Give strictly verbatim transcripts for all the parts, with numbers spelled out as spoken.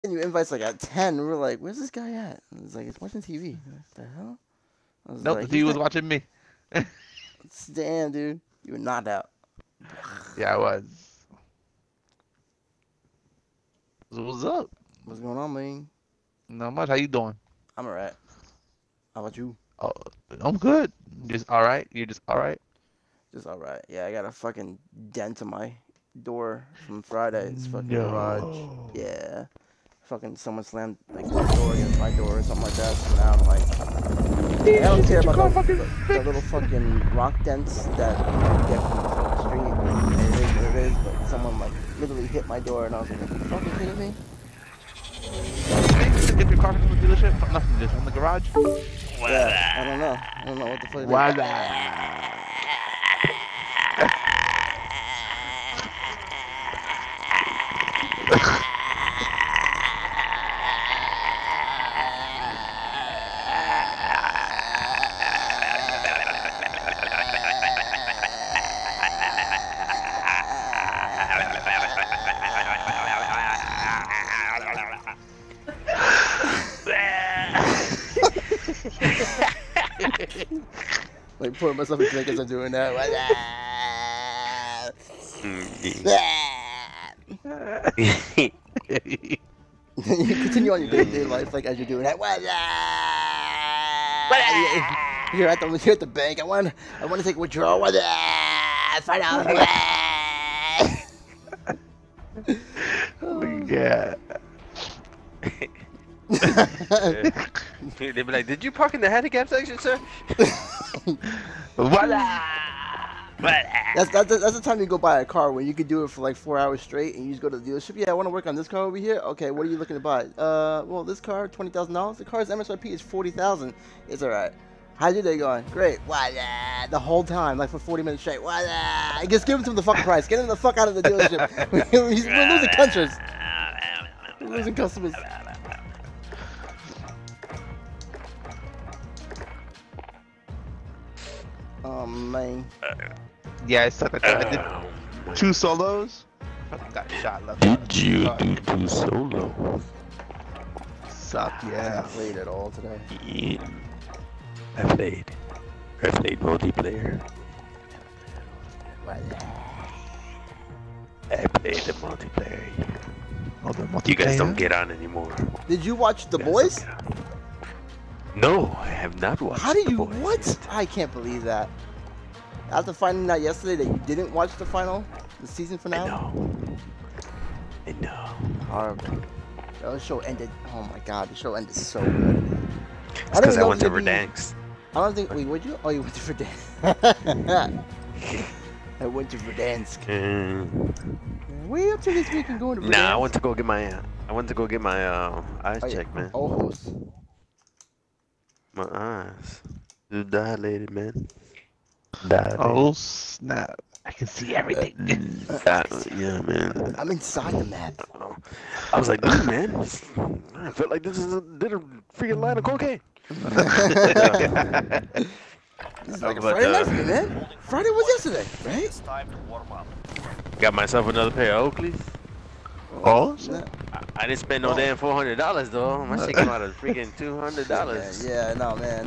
you invites like at ten. We were like, "Where's this guy at?" And it's like, "He's watching T V." What the hell? I was Nope, the like, T V "He's was not." watching me. Damn, dude, you were knocked out. Yeah, I was. So what's up? What's going on, man? Not much. How you doing? I'm alright. How about you? Oh, I'm good. Just all right. You're just all right. Just alright. Yeah, I got a fucking dent in my door from Friday's fucking garage. No. Yeah. Fucking someone slammed like their door against my door or something like that. So now I'm like, I Damn, don't just care get your about car the, fucking the, the little fixed. fucking rock dents that you get from the fucking street. Like, it is what it is. But someone like literally hit my door, and I was like, "Are you fucking kidding me?" Just get your car from the dealership. Nothing, just from the garage. Yeah, I don't know. I don't know what the fuck. Why They... that? Like pouring myself a drink as I'm doing that. You continue on your day-to-day life like as you're doing that. You're at the you're at the bank. I want I want to take a withdrawal. Find out. Yeah. They'd be like, "Did you park in the handicap section, sir?" Voila! That's, that's that's the time you go buy a car when you could do it for like four hours straight, and you just go to the dealership. Yeah, I want to work on this car over here. Okay, what are you looking to buy? Uh, well, this car twenty thousand dollars. The car's M S R P is forty thousand. It's all right. How's your day going? Great. Voila! The whole time, like for forty minutes straight. Voila! Just give him to the fucking price. Get him the fuck out of the dealership. We're losing customers. We're losing customers. Oh man. Yeah, I suck at that. I did two solos. Fucking got shot left. Did you do two solos? Suck, I yeah. haven't played at all today. Yeah. I played. I played multiplayer. I played the multiplayer. Oh, the You guys multiplayer? don't get on anymore. Did you watch The You guys Boys? don't get on. No, I have not watched. How do The you Boys what? yet. I can't believe that. After finding out yesterday that you didn't watch the final, the season I finale. know. I know. Horrible. The show ended. Oh my god, the show ended so good. It's because I, I went to Verdansk. I don't think. Wait, would you? Oh, you went to Verdansk. I went to Verdansk. Mm. What are you up to this week and going to Verdansk? Nah, I went to go get my. Uh, I went to go get my uh, eyes oh, yeah. checked, man. Ojos. My eyes. They're dilated, man. Dilated. Oh, snap. I can see everything. That, yeah, man. I'm inside the map. I was like, dude, man. I felt like this is a, did a freaking line of cocaine. This is like a But, Friday night uh, for me, man. Friday was yesterday, right? It's time to warm up. Got myself another pair of Oakleys. Oh, Yeah, I, I didn't spend no Oh. damn four hundred dollars though. My shit came out of freaking two hundred dollars. yeah, no, man.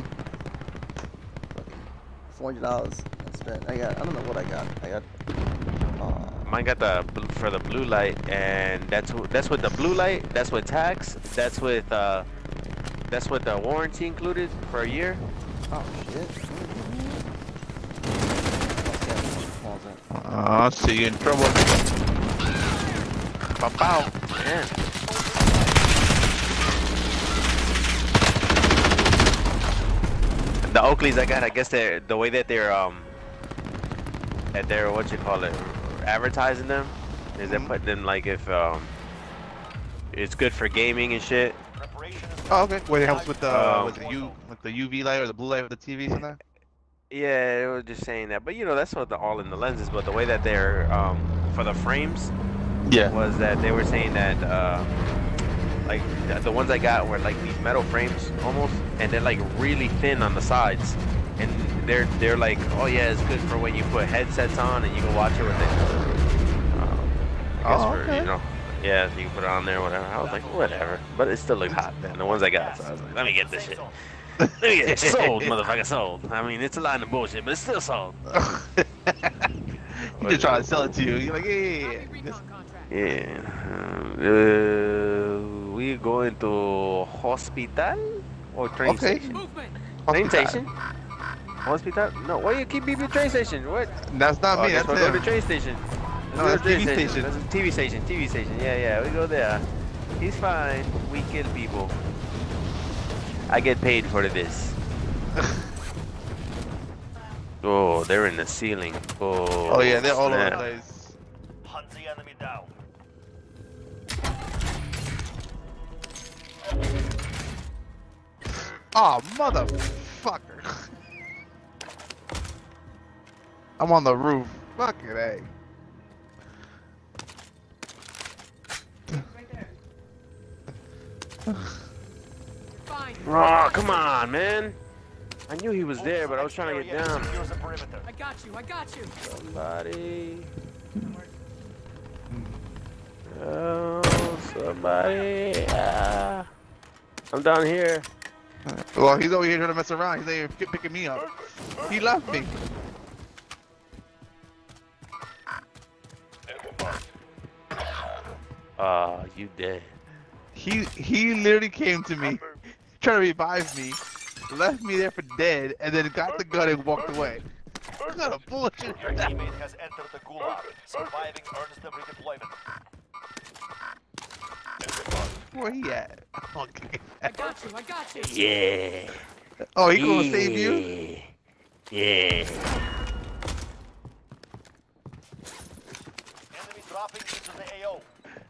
Four hundred dollars I spent. I got. I don't know what I got. I got. Uh, Mine got the bl- for the blue light, and that's wh- that's with the blue light. That's with tax. That's with uh, that's with the warranty included for a year. oh shit. I see you in trouble. Pow, pow. Yeah. The Oakleys I got, I guess they're the way that they're um that they're what you call it advertising them is they put them like if um it's good for gaming and shit. Preparation is Oh, okay. Wait, it helps with the Um, with the U with the U V light or the blue light of the T V sometimes. Yeah, it was just saying that, but you know that's what the all in the lenses. But the way that they're um for the frames Yeah. was that they were saying that uh like the- the ones I got were like these metal frames almost, and they're like really thin on the sides, and they're they're like, oh yeah, it's good for when you put headsets on and you can watch it with it. Uh, I guess Oh, for okay. you know, Yeah, so you can put it on there, whatever. I was like, whatever. But it still looked hot, man. The ones I got, so I was like, let me get this shit. Let me get it sold, motherfucker, sold. I mean, it's a line of bullshit, but it's still sold. He just trying to sell it to you. You're like, yeah. Yeah. Uh, we going to hospital or train Okay. station? Train station? Hospital? No, why you keep beeping train station? What? That's not Oh, me. I guess That's we'll him. go to train station. No, Let's that's go to T V train station. That's a T V station. T V station. Yeah, yeah. We go there. He's fine. We kill people. I get paid for this. Oh, they're in the ceiling. Oh. Oh yeah, they're all over the snap. place. Hunt the enemy down. Oh, motherfucker. I'm on the roof. Fucking A. Oh, come on, man. I knew he was there, but I was trying to get down. I got you, I got you. Somebody. Oh, somebody. Ah. I'm down here. Well, he's over here trying to mess around. He's there picking me up. He left me. Ah, oh, you dead. He he literally came to me, trying to revive me, left me there for dead, and then got the gun and walked away. What kind of bullshit is Your that? teammate has entered the gulag. Surviving earns them redeployment. Where he at? Okay. I got you, I got you. Yeah. Oh, he gonna save you? Yeah. Enemy dropping into the A O.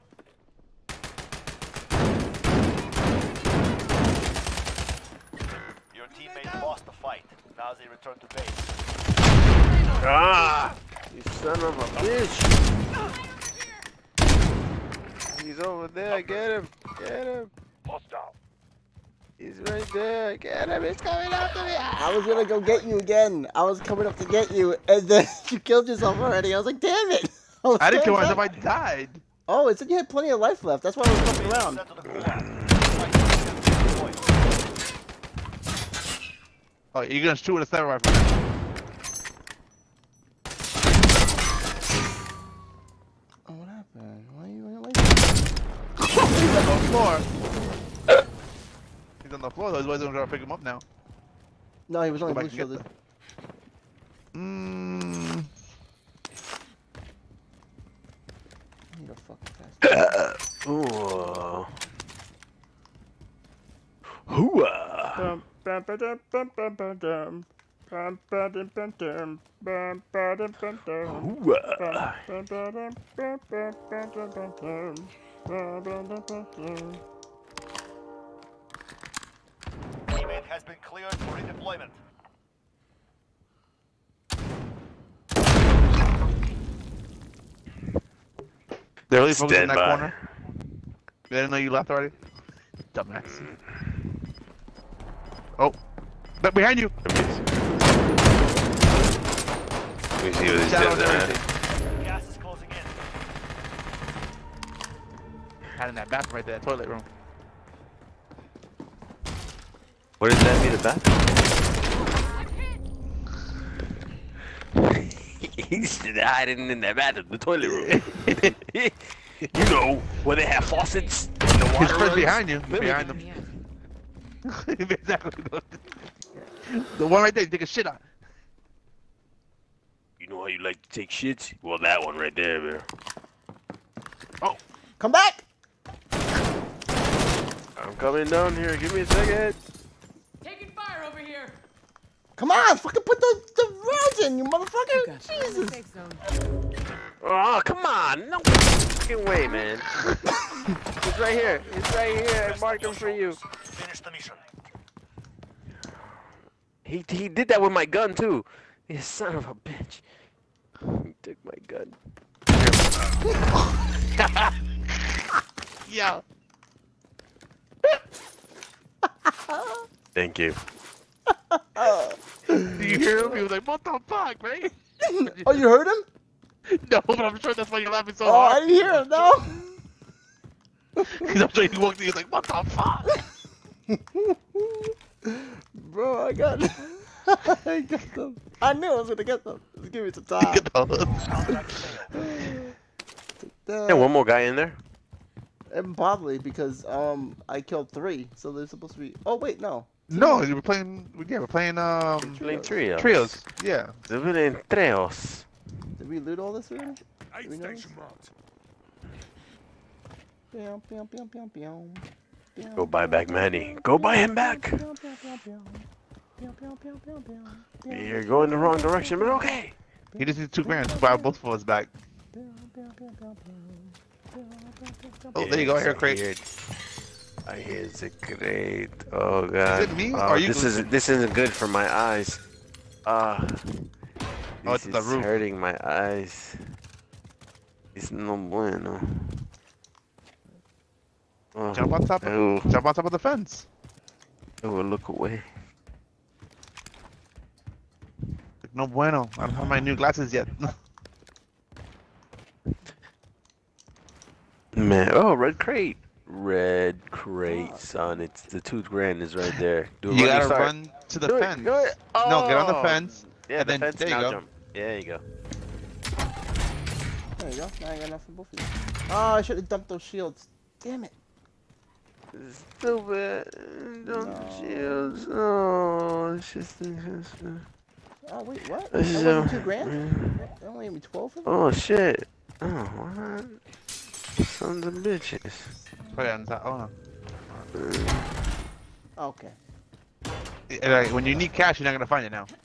Your teammate lost the fight. Now they return to base. Ah! You son of a bitch! He's over there. Get him! Get him! Hostile. He's right there. Get him! He's coming after me! I was gonna go get you again. I was coming up to get you, and then you killed yourself already. I was like, damn it! I, was I didn't kill going myself. back. I died. Oh, it said you had plenty of life left. That's why I was fucking around. Sent to the gulag. Fight to the enemy deployed. Oh, you're gonna shoot with a sniper rifle. Oh, what happened? Why are you why are you He's on the floor. He's on the floor. Those boys are gonna pick him up now. No, he was only Go blue back and get shielded. Mmm. You're fucking fast. Ooh. Hooah! Bum, bum, ba-dum, bum, bum, ba-dum. Bum, ba-dum, ba-dum. Bum, ba-dum, ba-dum. Hooah! Bum, ba-dum, bum, bum, ba-dum, ba-dum. Bum, ba-dum, ba-dum. Teammate has been cleared for redeployment. They're really focused in Stand that by. corner. They didn't know you left already? Dumbass. Oh. But behind you! Let me see. Let me see what these Shadows guys and are. Gas is closing in. Had in that bathroom right there, that toilet room. What does that mean, the bathroom? He's hiding in that bathroom, the toilet room. You know, where they have faucets and the He's water first runs. behind you. Let me- Behind them. Exactly. The one right there, you take a shit on. You know how you like to take shits? Well, that one right there, man. Oh. Come back! I'm coming down here. Give me a second. Taking fire over here. Come on, fucking put the, the rounds in, you motherfucker! Jesus! Oh, come on. No fucking way, man. He's right here. He's right here. I marked him for you. Finish the mission. He, he did that with my gun, too. You son of a bitch. He took my gun. Yeah. Thank you. Do you hear him? He was like, what the fuck, right? Oh, you heard him? No, but I'm sure that's why you're laughing so Oh, I hard. didn't hear him, no! Because I'm sure he walked in, he was like, what the fuck? Bro, I got I got them. I knew I was gonna get them. Just give me some time. Get those. Yeah, one more guy in there. And probably because um I killed three, so they're supposed to be. Oh wait, no. No, you were playing. Yeah, we're playing um Playing trios. trios. Yeah. We're playing trios. Did we loot all this already? Aid we know station marked. Pew, pew, pew, pew, pew. Pew, Go buy pew, back pew, Manny. pew, Go pew, buy him pew, back. pew, pew, pew, pew. Pew, pew, pew, pew, pew. Pew, You're going the wrong direction, but okay. He just needs two grand to buy both of us back. pew, pew, pew, pew, pew. Pew, pew, pew, Oh, pew. there you go, Yes, here, I crate. hear it. I hear it's a crate. Oh god. Is it me? Oh, Or are you this gluing- isn't this isn't good for my eyes. Ah. Oh, This it's the is roof. hurting my eyes. It's no bueno. Oh. Jump on top of, Oh, jump on top of the fence. oh, look away. Like, no bueno. I don't have my new glasses yet. Man, oh, red crate. Red crate, son. It's the two grand is right there. Do a You running gotta start. run to the Do it, fence. do it. No, get on the Oh. fence. Yeah, and the then fence. there you Now go. jump. Yeah, there you go. There you go. Now I got enough for both of you. Oh, I should have dumped those shields. Damn it. Stupid. Don't No. shields. Oh, it's just. it's just- Oh wait, what? This That is, wasn't uh, two grand? mm. That only gave me twelve of them? Oh shit. Oh, what? Sons of bitches. Put it on top. Oh Okay. no. Like, when you need cash, you're not gonna find it now.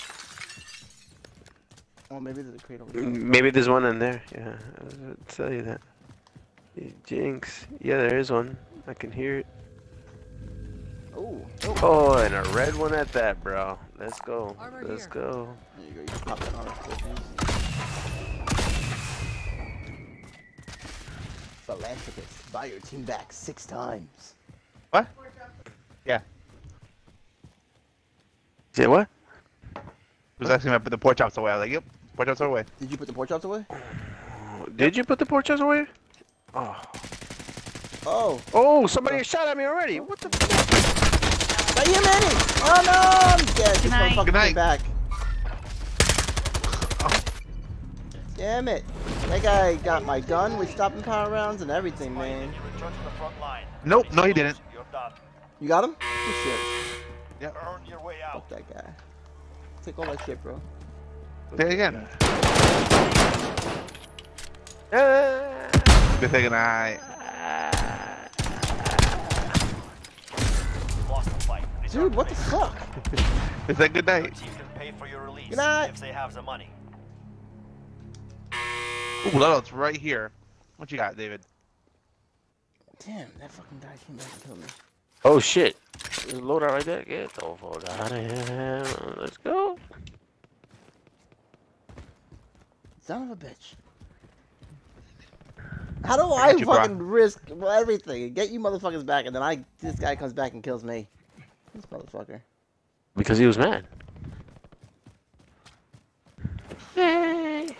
Oh, maybe there's a crate over there. Maybe there's one in there. Yeah, I was gonna tell you that. You jinx. Yeah, there is one. I can hear it. Oh, oh. Oh, and a red one at that, bro. Let's go. Armor Let's here. go. There you go. You can pop that armor. Philanthropist. Buy your team back six times. What? Yeah. Say what? He was asking me to put the pork chops away. I was like, yep, pork chops are away. Did you put the pork chops away? Did you put the pork chops away? Oh. Oh. Oh, somebody shot at me already. What the fuck? Right here, Manny! Oh no! I'm dead. This night. motherfucker Good night. came back. Damn it. That guy got my gun with stopping power rounds and everything, man. You return to the front line. Nope, no, he didn't. You're done. You got him? Good shit. Earn your way out. Fuck that guy. Take all that shit, bro. Say it again. Ah. Good thing, and I. You lost the fight. Return Dude, to what the base. fuck? It's a good Your night. team can pay for your release Good night. if they have the money. Ooh, Lolo's right here. What you got, David? Damn, that fucking guy came back and killed me. Oh shit. There's a loadout right there. Get the fuck out of here. Let's go. Son of a bitch. How do I got you, bro. fucking risk everything and get you motherfuckers back and then I this guy comes back and kills me? This motherfucker. Because he was mad. Yay.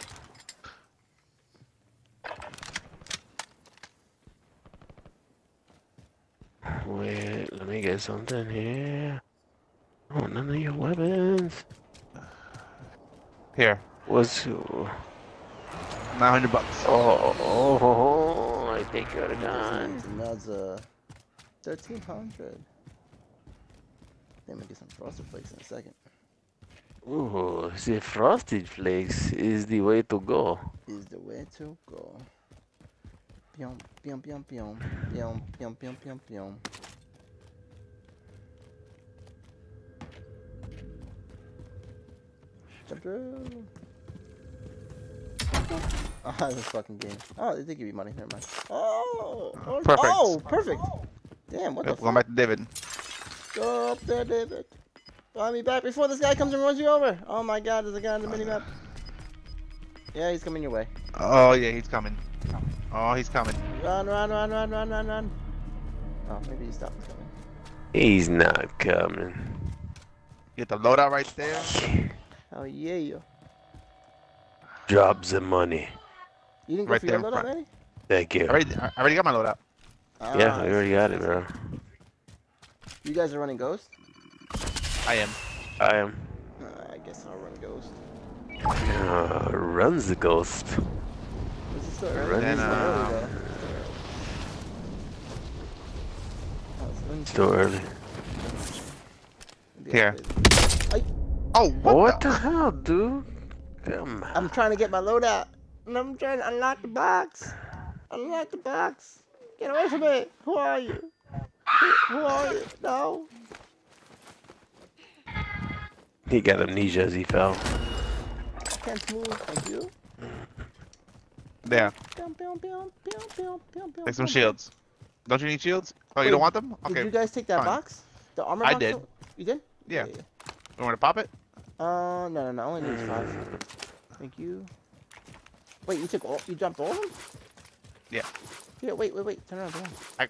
Wait, let me get something here. Oh, none of your weapons. Here, What's... nine hundred bucks. Oh, oh, oh, oh, I think you're the gun. Another thirteen hundred. Then we get some frosted flakes in a second. Ooh, the frosted flakes is the way to go. Is the way to go. Pyom, pyom, pyom, pyom, pyom, pyom, pyom, pyom, pyom. Jump through. Oh, this fucking game. Oh, they did give you money. Never mind. Oh, oh, Perfect. Oh, perfect. Damn, what Yep, the going fuck? back to David. Go up there, David. Buy me back before this guy comes and runs you over. Oh my god, there's a guy on the minimap. Yeah, he's coming your way. Oh yeah, he's coming. Oh, he's coming. Run, run, run, run, run, run, run. Oh, maybe he stopped coming. He's not coming. Get the loadout right there. Oh yeah. Drop the money. You didn't go Right for your there in loadout, front. Manny? Thank I you. already, I already got my loadout. Yeah, Ah, we already got it, bro. You guys are running Ghost? I am. I am. Uh, I guess I'll run Ghost. Uh, runs the ghost. This is still early. Run Then, It's still early though. um, Oh, it's Still early. Maybe Here. I'll play- Oh, what, What the? the hell, dude? Come on. I'm trying to get my loadout. And I'm trying to unlock the box. Unlock the box. Get away from me. Who are you? Who, who are you? No. He got amnesia as he fell. Can't move. Thank you. There. Pew, pew, pew, pew, pew, pew, pew, Take some pew. shields. Don't you need shields? Oh, you Wait, don't want them? Did Okay. you guys take that fine. box? The armor I box? did. You did? Yeah. You want me to pop it? Uh, no, no, no. I only need five. Thank you. Wait, you took all? You jumped all of them? Yeah. Yeah. Wait, wait, wait. Turn around. Turn around.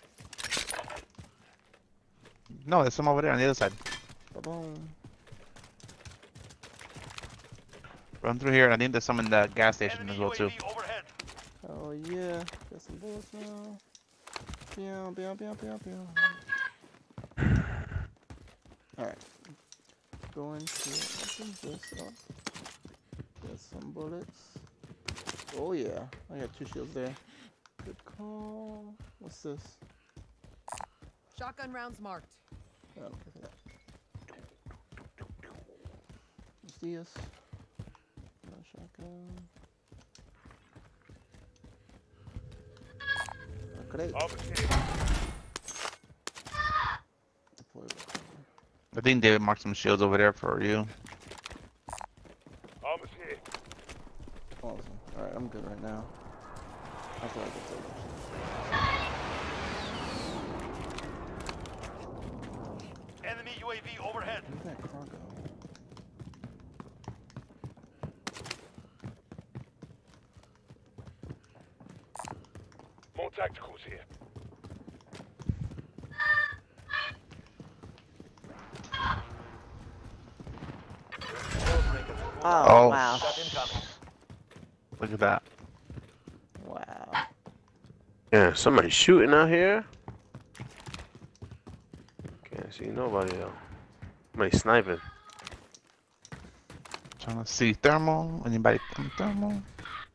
No, there's some over there on the other side. Ba-boom. Run through here, and I think there's some in the gas station Enemy as well too. U A V overhead. Oh yeah. Got some bullets now. Pew, pew, pew, pew, pew. All right. Going to open this up. Get some bullets. Oh yeah. I got two shields there. Good call. What's this? Shotgun rounds marked. Oh, look at that. What's this? No shotgun. Okay. Deploy. I think David marked some shields over there for you. Awesome. Alright, I'm good right now. I feel like it's over. Enemy U A V overhead. Where's that cargo? More tacticals here. Oh, Oh. wow. Shot incoming. Look at that. Wow. Yeah, somebody's shooting out here. Can't see nobody though. Somebody sniping. Trying to see thermal. Anybody come thermal?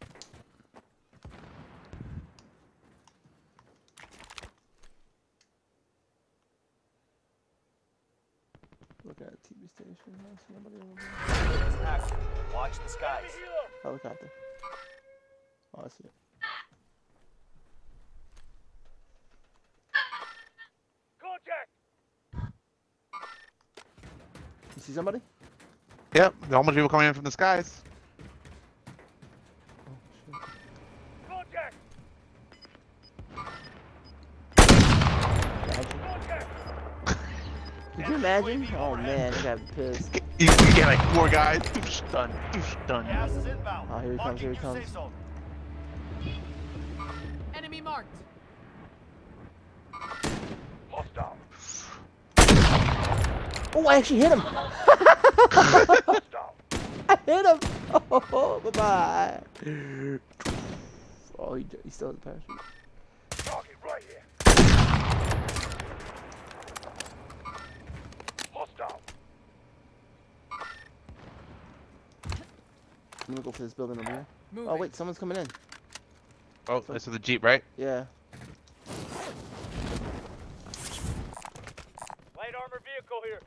Look at a T V station. I see nobody over there. It's active. Watch the skies. Helicopter. Oh, I see it. Contact. You see somebody? Yep. There are almost people coming in from the skies. Oh, shit. Contact. Imagine. Contact. Could you imagine? Oh man, I got pissed. You, you get like four guys. Doosh, done. Doosh, done. Gas is inbound. Oh, here he comes, here he Marking your comes. safe zone. Enemy marked. Hostile. Oh, I actually hit him! Hostile. I hit him! Oh, bye bye. Oh, he, he still has a parachute. Target right here. Hostile. I'm gonna go for this building over here. Moving. Oh, wait, someone's coming in. Oh, this is the Jeep, right? Yeah. Light armor vehicle here.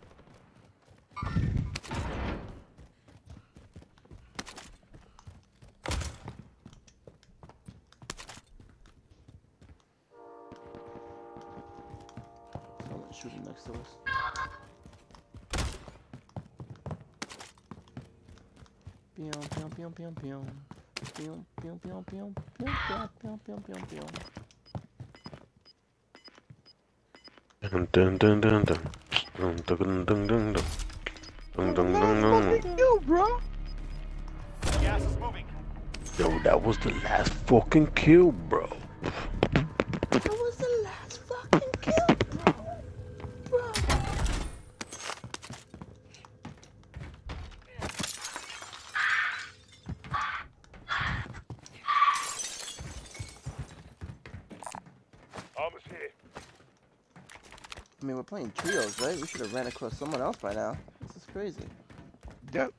Someone's shooting next to us. Pew, pew, pew, pew, pew. Pew, pew, pew, pew. Pew, pew, pew, pew, pew, pew. Dun dun dun dun dun. Dun dun dun dun dun. Dun dun dun dun. Yo, bro. Gas is moving. Yo, that was the last fucking kill, bro. That was the last fucking kill, bro. Bro. Armor's here. I mean, we're playing trios, right? We should have ran across someone else by now. This is crazy. Yep.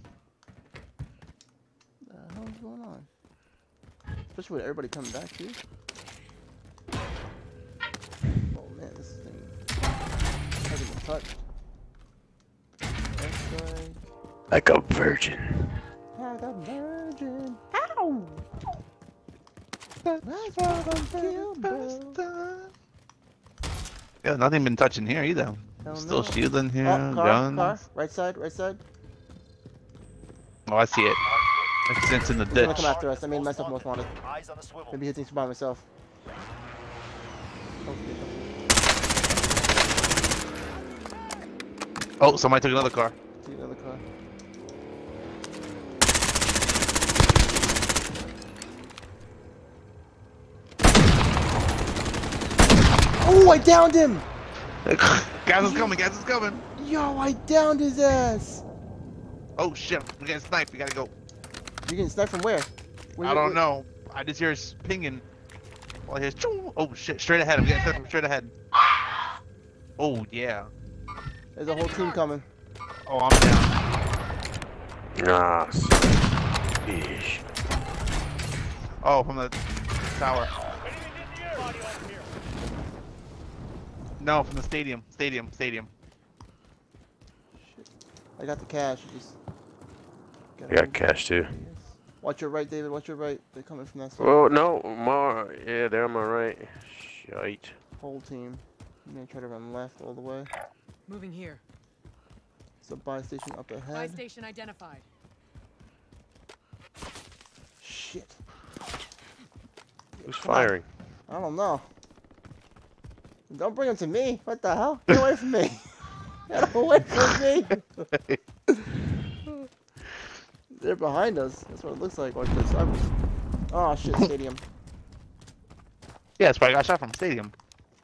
What the hell is going on? Especially with everybody coming back too. Oh man, this thing hasn't been touched. That side. Like a virgin. Like a virgin. Ow! Like a virgin. Yeah, nothing been touching here either. Hell Still no. shield in here. Oh, car, guns. car, right side, right side. Oh, I see it. It's it's in the He's gonna ditch. come after us. I made myself most wanted. Eyes on the swivel. Maybe hitting by myself. Oh, somebody took another car. See another car. Oh, I downed him! Gas is coming, gas is coming. Yo, I downed his ass! Oh shit, we're getting sniped, we gotta go. You getting sniped from where? Where I you- don't where- know. I just hear us pinging. All I hear is choo. Oh shit, straight ahead, I'm getting sniped from straight ahead. Oh yeah. There's a whole team coming. Oh, I'm down. Ah, yeesh. Oh, from the tower. No, from the stadium. Stadium, stadium. Shit. I got the cash. Just I got cash too. Watch your right, David. Watch your right. They're coming from that side. Oh no, more. Yeah, they're on my right. Shite. Whole team. I'm gonna try to run left all the way. Moving here. It's a buy station up Buy ahead. station identified. Shit. Who's Come on. firing? I don't know. Don't bring them to me. What the hell? Get away from me. Get away from me. They're behind us. That's what it looks like. Watch this. I'm... Oh shit, stadium. Yeah, that's why I got shot from stadium.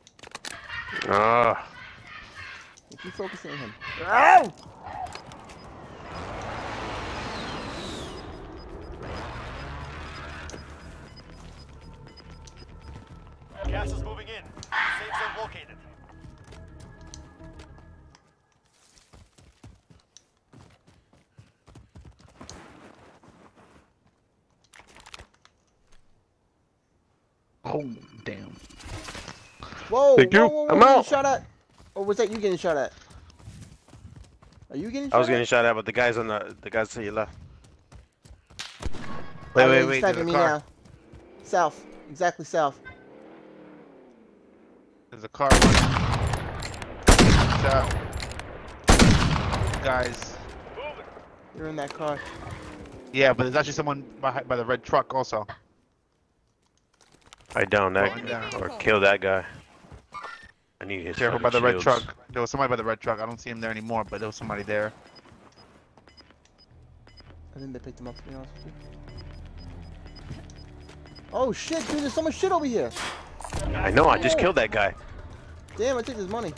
Ah. Keep focusing on him. Ow! Gas is moving in. Safe zone located. Oh, damn. Whoa! Thank you. Whoa, whoa, whoa, I'm getting out. shot at? Or was that you getting shot at? Are you getting shot I was getting at? shot at, but the guys on the the guys to your left. Wait, Oh, wait, yeah, wait, he's there's sniping a me car. now. South. Exactly south. There's a car. Shot. Guys. You're in that car. Yeah, but there's actually someone by, by the red truck also. I downed that Going down. or killed that guy. I need his Careful fucking by the red shields. truck. There was somebody by the red truck. I don't see him there anymore, but there was somebody there. I think they picked him up, to be honest with you. Oh shit, dude, there's so much shit over here. I know. I just killed that guy. Damn, I took his money.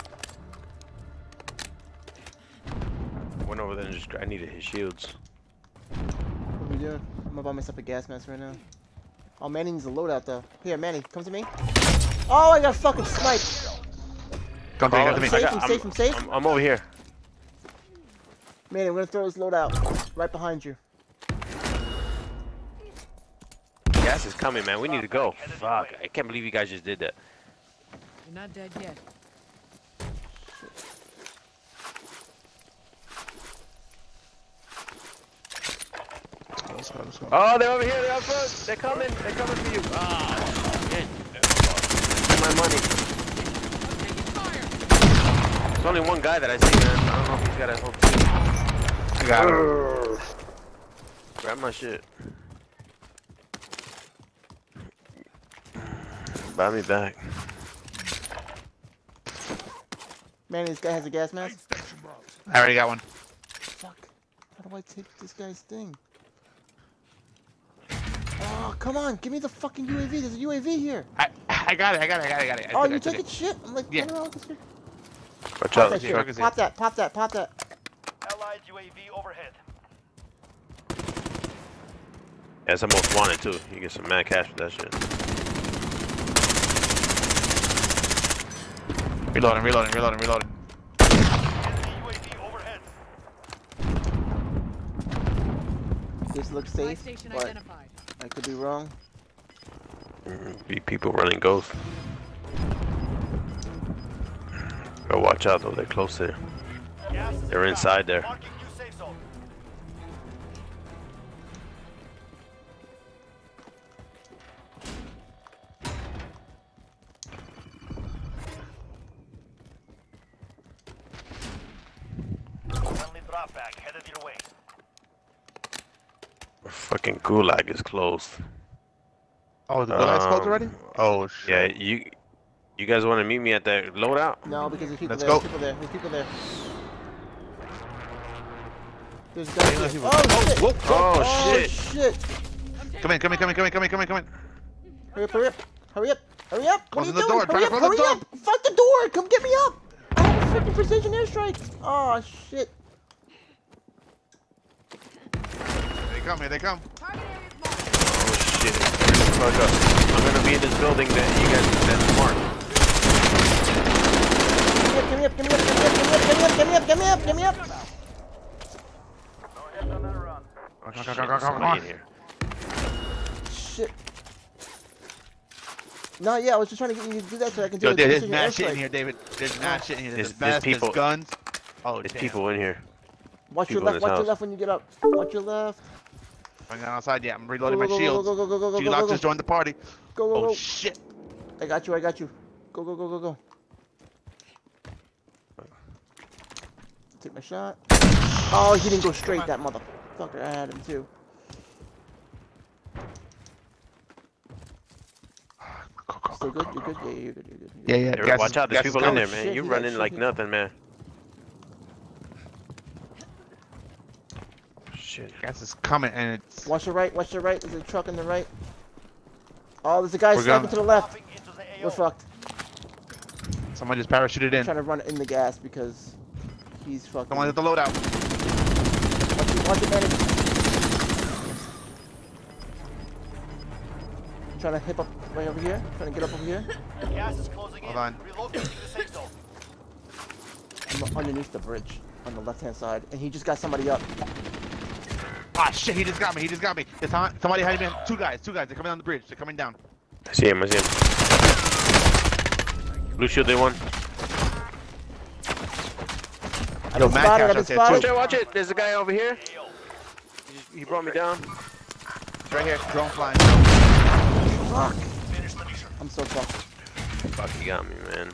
I went over there and just I needed his shields. What are we doing? I'm gonna buy myself a gas mask right now. Oh, Manny needs a loadout though. Here, Manny, come to me. Oh, I got fucking sniped. Come to me, come to I'm me. safe, got- I'm safe, I'm safe. I'm, I'm over here. Manny, I'm gonna throw his loadout right behind you. Gas is coming, man. We need to go. Fuck. I can't believe you guys just did that. You're not dead yet. Let's go, let's go. Oh, they're over here. They're up front. They're coming. They're coming for you. Ah, shit. Get my money. Taking fire. There's only one guy that I see, man. I don't know if he's got a whole team. I got him. Grab my shit. Buy me back. Manny, this guy has a gas mask. I already got one. Fuck. How do I take this guy's thing? Oh, come on. Give me the fucking U A V. There's a U A V here. I I got it, I got it, I got it, I got it. I Oh, took it, you I took took it shit? I'm like, Yeah. running around with this shit. Watch Pop out. that The shit. truck. is Pop here. that, pop that, pop that. Allied U A V overhead. That's the most wanted, too. You get some mad cash for that shit. Reloading, reloading, reloading, reloading. Enemy U A V overhead. This looks Buy safe, station but identified. I could be wrong. Mm, Be people running ghosts. Go watch out though, they're close there. Gas is They're inside there. Marking new safe zone. Friendly drop bag headed your way. Fucking gulag is closed. Oh, the guy's closed Um, already? Oh shit. Yeah, you you guys want to meet me at that loadout? No, because there's people Let's there. go. There's people there. There's people there. There's guys let's here. see Oh, what- shit! whoa, oh, Oh shit. shit! Come in, come in, come in, come in, come in, come in, come in. Hurry up! Hurry up! Hurry up! Hurry up! What Close are you the doing? door, try Hurry to up! close the Hurry door. up! Fuck the door! Come get me up! I have a freaking precision airstrike! Oh shit! They come, here they come. Target area is marked. Oh shit! Hurry the fuck up. I'm gonna be in this building that you guys that's marked. Give me up! Give me up! Give me up! Give me up! Give me up! Give me up! Give me up! Give me up! Give me up! Go ahead on that run. Come, come, Shit, come, there's come, come, somebody in come. here. Shit! No, yeah, I was just trying to get you to do that so I can do Yo, a there- there's precision mad shit in airstrike. here, David. There's mad shit in here. There's There's- the there's vest, there's people- guns. Oh, There's damn. people in here. Watch your people in left. this Watch your house. left when you get up. Watch your left. I'm going outside. Yeah, I'm Go reloading go my go go shields. go go go go go go G-Lock go just go joined the party. go go Oh go. shit. I got you. I got you. Go go go go go. Take my shot. Oh, he didn't go straight. That motherfucker. I had him too. Go, go, Still go, good? go, You're go, good? go. Yeah, you're good. You're good. Yeah, You're yeah. Hey, gas watch is- out, there's gas is people in there, coming. man. Shit, You're he got running shit, like he- nothing, man. Shit. Gas is coming, and it's. Watch the right. Watch the right. There's a truck on the right. Oh, there's a guy We're sniping going- to the left. Dropping into the A O. We're fucked. Someone just parachuted in. Trying to run in the gas because he's fucking. Someone at the loadout. Watch it, watch it, man. Trying to hip up right over here. Trying to get up over here. Gas is closing Hold in. on. Relocating the safe zone. I'm underneath the bridge on the left hand side, and he just got somebody up. Ah shit! He just got me. He just got me. There's some- somebody hiding behind. Two guys. Two guys. They're coming down the bridge. They're coming down. I see him, I see him. Blue shielded one. I've Yo, been Matt spotted. Cash I've been out there, too. Watch spotted. it, watch it. There's a guy over here. A O. He, just, he brought me down. It's right here. Drone flying. Fuck. Finish the mission. I'm so fucked. Fuck, he got me, man.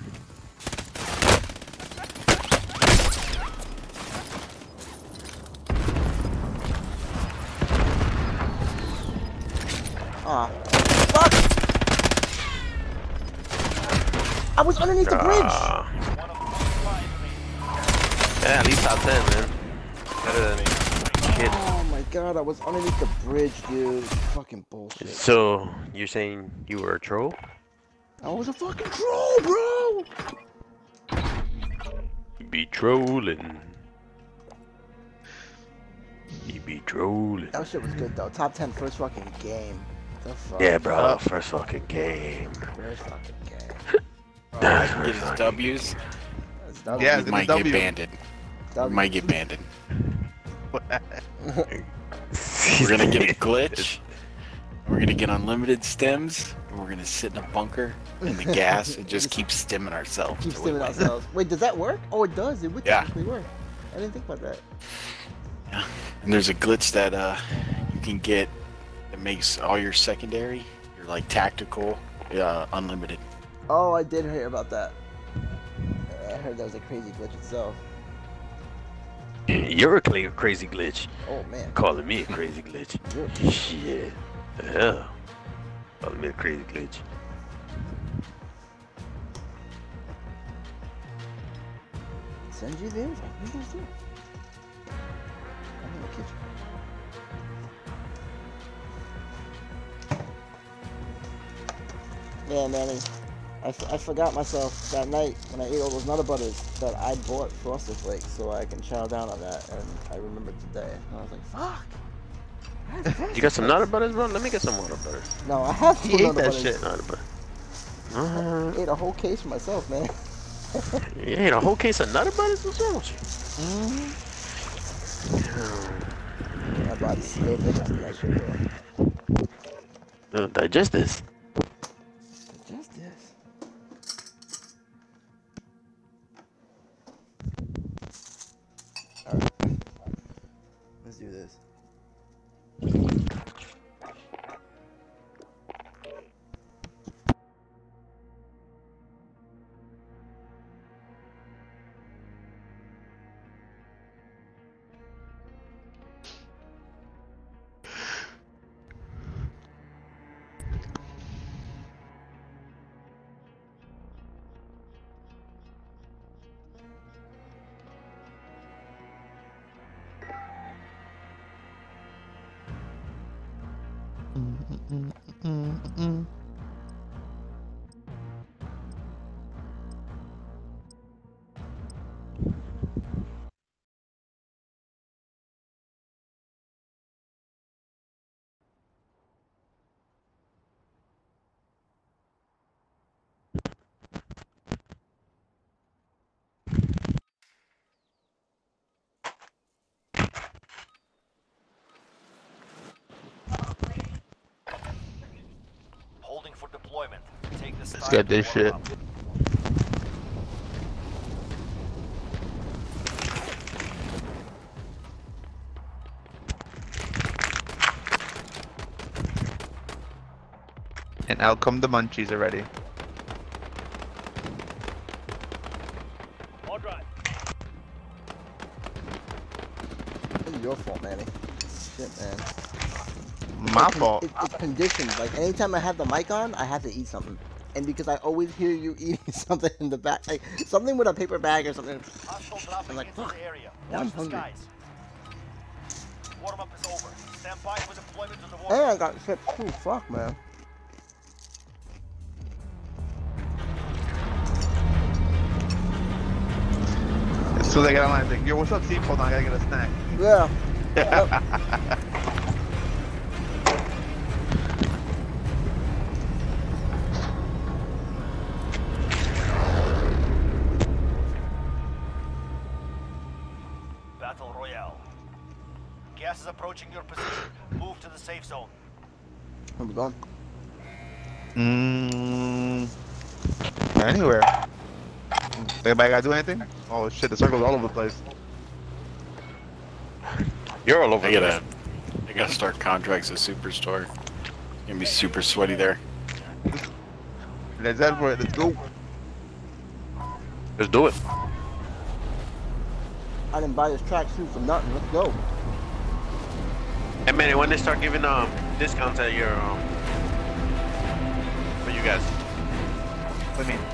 Aw. Fuck! I was underneath the bridge! Ah. One of them flying to me. Yeah, at least top ten, man. Better than kid. Oh my god, I was underneath the bridge, dude. Fucking bullshit. So, you're saying you were a troll? I was a fucking troll, bro! You be trolling. You be trolling. That shit was good though. Top ten first fucking game. The fuck? Yeah, bro. First fucking game. First fucking game. That's Get first his fucking W's. That's double. Yeah, We the might W. get banded. double. We might get banded. We're gonna get a glitch. We're gonna get unlimited stems. And we're gonna sit in a bunker in the gas and just keep stimming ourselves. Keep till we stimming win. ourselves. Wait, does that work? Oh, it does. It would Yeah. technically work. I didn't think about that. And there's a glitch that uh you can get that makes all your secondary, your like tactical, uh, unlimited. Oh, I did hear about that. I heard that was a crazy glitch itself. You're a cla- crazy glitch. Oh man. Calling me a crazy glitch. You're- Shit. The hell. Calling me a crazy glitch. Send you the info. What are you guys doing? I'm in the kitchen. Yeah, Manny. I, f I forgot myself that night when I ate all those Nutter Butters that I bought Frosted Flakes so I can chow down on that, and I remembered today. And I was like, fuck. I had Frosted You got some Flakes. Nutter Butters, bro? Let me get some Nutter Butters. No, I have He two ate Nutter that Butters. shit. Nutter Butter. I Uh, ate a whole case for myself, man. You ate a whole case of Nutter Butters? What's wrong with you? My body's still digesting that shit, bro. Uh, digest this. Just this. Alright. Let's do this. Holding for deployment. Take this Let's time get to this warm shit. up. And out come the munchies already. On drive. It's your fault, Manny. Shit, man. My It's, fault. it, it's conditioned. Like anytime I have the mic on, I have to eat something. And because I always hear you eating something in the back, like something with a paper bag or something. Hostile dropping I'm like, into fuck. the area. Now I'm Watch the hungry. skies. Warm up is over. Stand by for deployment to the war. And I got shit too. Fuck, man. As soon as I get online, I think, yo, what's up, Steve? Hold on, I gotta get a snack. Yeah. Battle Royale. Gas is approaching your position. Move to the safe zone. Where we going? Mmm. Anywhere. Anybody gotta do anything? Oh shit, the circle's all over the place. You're all over I the gotta, place. I gotta start contracts at Superstore. It's gonna be super sweaty there. Let's head for it, let's go. Let's do it. I didn't buy this tracksuit for nothing. Let's go. Hey man, when they start giving um discounts at your um for you guys, What do you mean?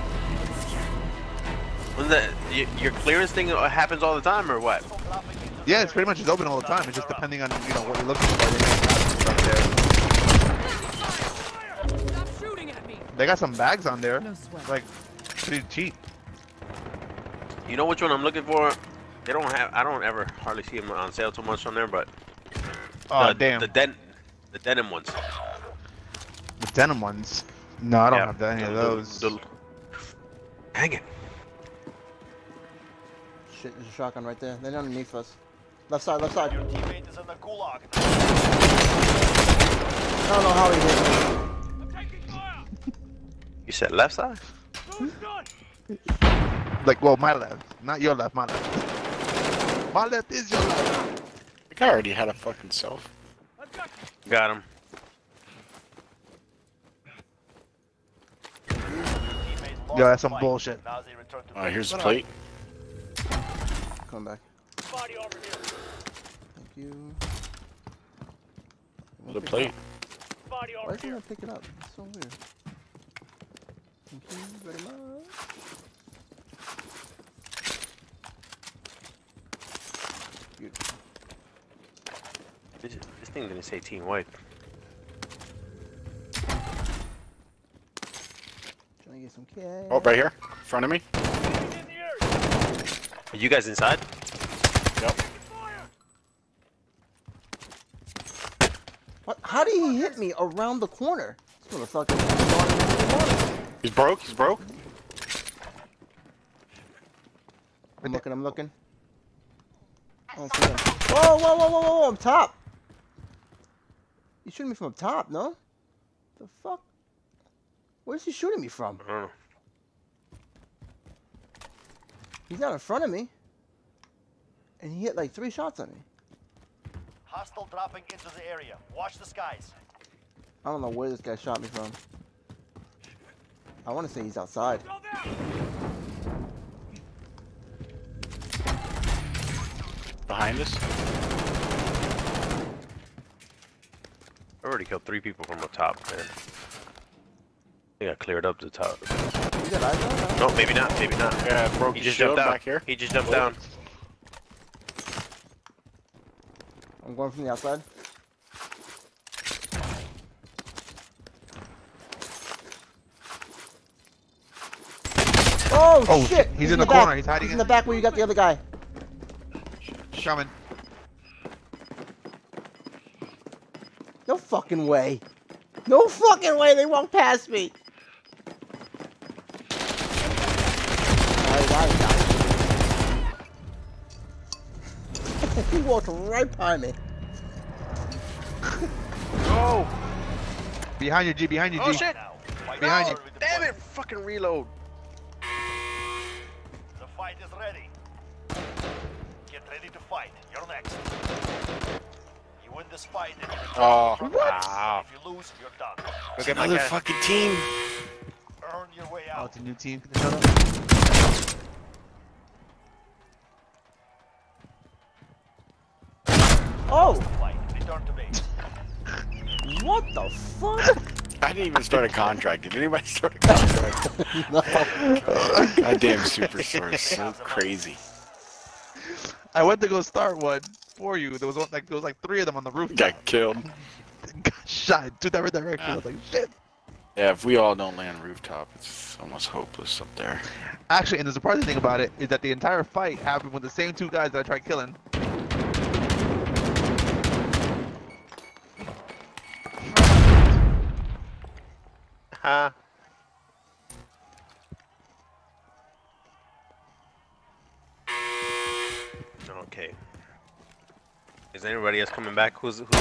when that y your clearance thing happens all the time or what? Yeah, it's pretty much just open all the time. It's just depending on, you know, what you're looking for. They got stuff there. Stop shooting at me. They got some bags on there. No sweat. Like, pretty cheap. You know which one I'm looking for? They don't have. I don't ever hardly see them on sale too much on there, but Oh, the, damn. the den, the denim ones. The denim ones. No, I don't Yeah, have any of the- those. the- Dang it! Shit, there's a shotgun right there. They're underneath us. Left side, left side. Your teammate is in the gulag. I don't know how he hit me. I'm taking fire. You said left side? Like, well, my left. Not your left, my left. My left is your left. I think I already had a fucking self. Got him. Yo, that's some bullshit. Now they return to Uh, here's the What plate. Come back. body over here. Thank you. The plate. Body Why over isn't here. it pick it up? It's so weird. Thank you very much. Beautiful. This, this thing didn't say team white. Trying to get some cash. Oh, right here, in front of me. Are you guys inside? Yep. What? How did he hit me around the corner? This motherfucker. He's broke. He's broke. I'm looking, I'm looking. I don't see him. Whoa, whoa, whoa, whoa, whoa, whoa, up top! You shooting me from up top, no? The fuck? Where's he shooting me from? I don't know. He's not in front of me. And he hit like three shots on me. Hostile dropping into the area. Watch the skies. I don't know where this guy shot me from. I want to say he's outside. Behind us? I already killed three people from the top, man. I think I cleared up the top. You got eyes on? Huh? No, maybe not. Maybe not. Yeah, broke He his just shield jumped out. back here. He just jumped Oh. down. I'm going from the outside. Oh, Oh, shit! he's in the back. corner. He's hiding in in- the back where you got the other guy. Coming. No fucking way. No fucking way they walked past me. Alright, right, got he walked right by me. Oh! Behind you, G. Behind you, G. Oh shit! Now, fight Behind you. forward with Damn it! deployment. Fucking reload. The fight is ready. Get ready to fight. You're next. You win this fight and you return Oh, to the front wow. lines. If you lose, you're done. Look at my Another guy. fucking team. Earn your way Oh, out. it's a new team. Can they shut up? Oh, Fight. Return to base. what the fuck? I didn't even start a contract. Did anybody start a contract? No. Goddamn Superstore is so crazy. I went to go start one for you. There was one, like there was like three of them on the roof. Got killed. Got shot in two different directions. I was like, shit. Yeah, if we all don't land rooftop, it's almost hopeless up there. Actually, and the surprising thing about it is that the entire fight happened with the same two guys that I tried killing. Huh? Okay. Is anybody else coming back? Who's who's?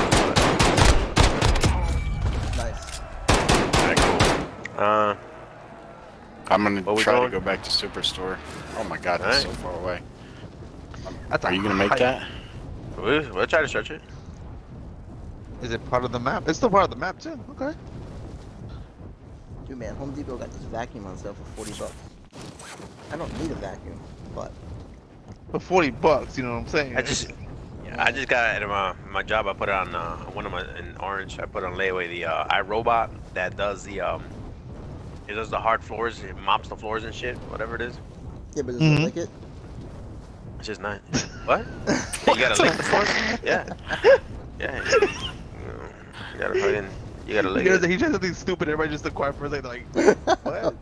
Nice. Alright, cool. Uh, I'm gonna Where we try going? to go back to Superstore. Oh my god, that's Alright. so far away. That's Are a you gonna make height. that? we'll, we'll try to stretch it. Is it part of the map? It's still part of the map too. Okay. Dude, man, Home Depot got this vacuum on sale for forty bucks. I don't need a vacuum, but For forty bucks, you know what I'm saying? I just, yeah, I just got it at my my job. I put it on uh, one of my in orange. I put on layaway the uh, iRobot that does the um, it does the hard floors. It mops the floors and shit. Whatever it is. yeah, but does Mhm. it lick it? It's just not. What? You gotta lick the floors? Yeah. Yeah. You, know, you gotta fucking. You gotta lick he, does, it. he says something stupid. Everybody just look quiet for a second. Like, what?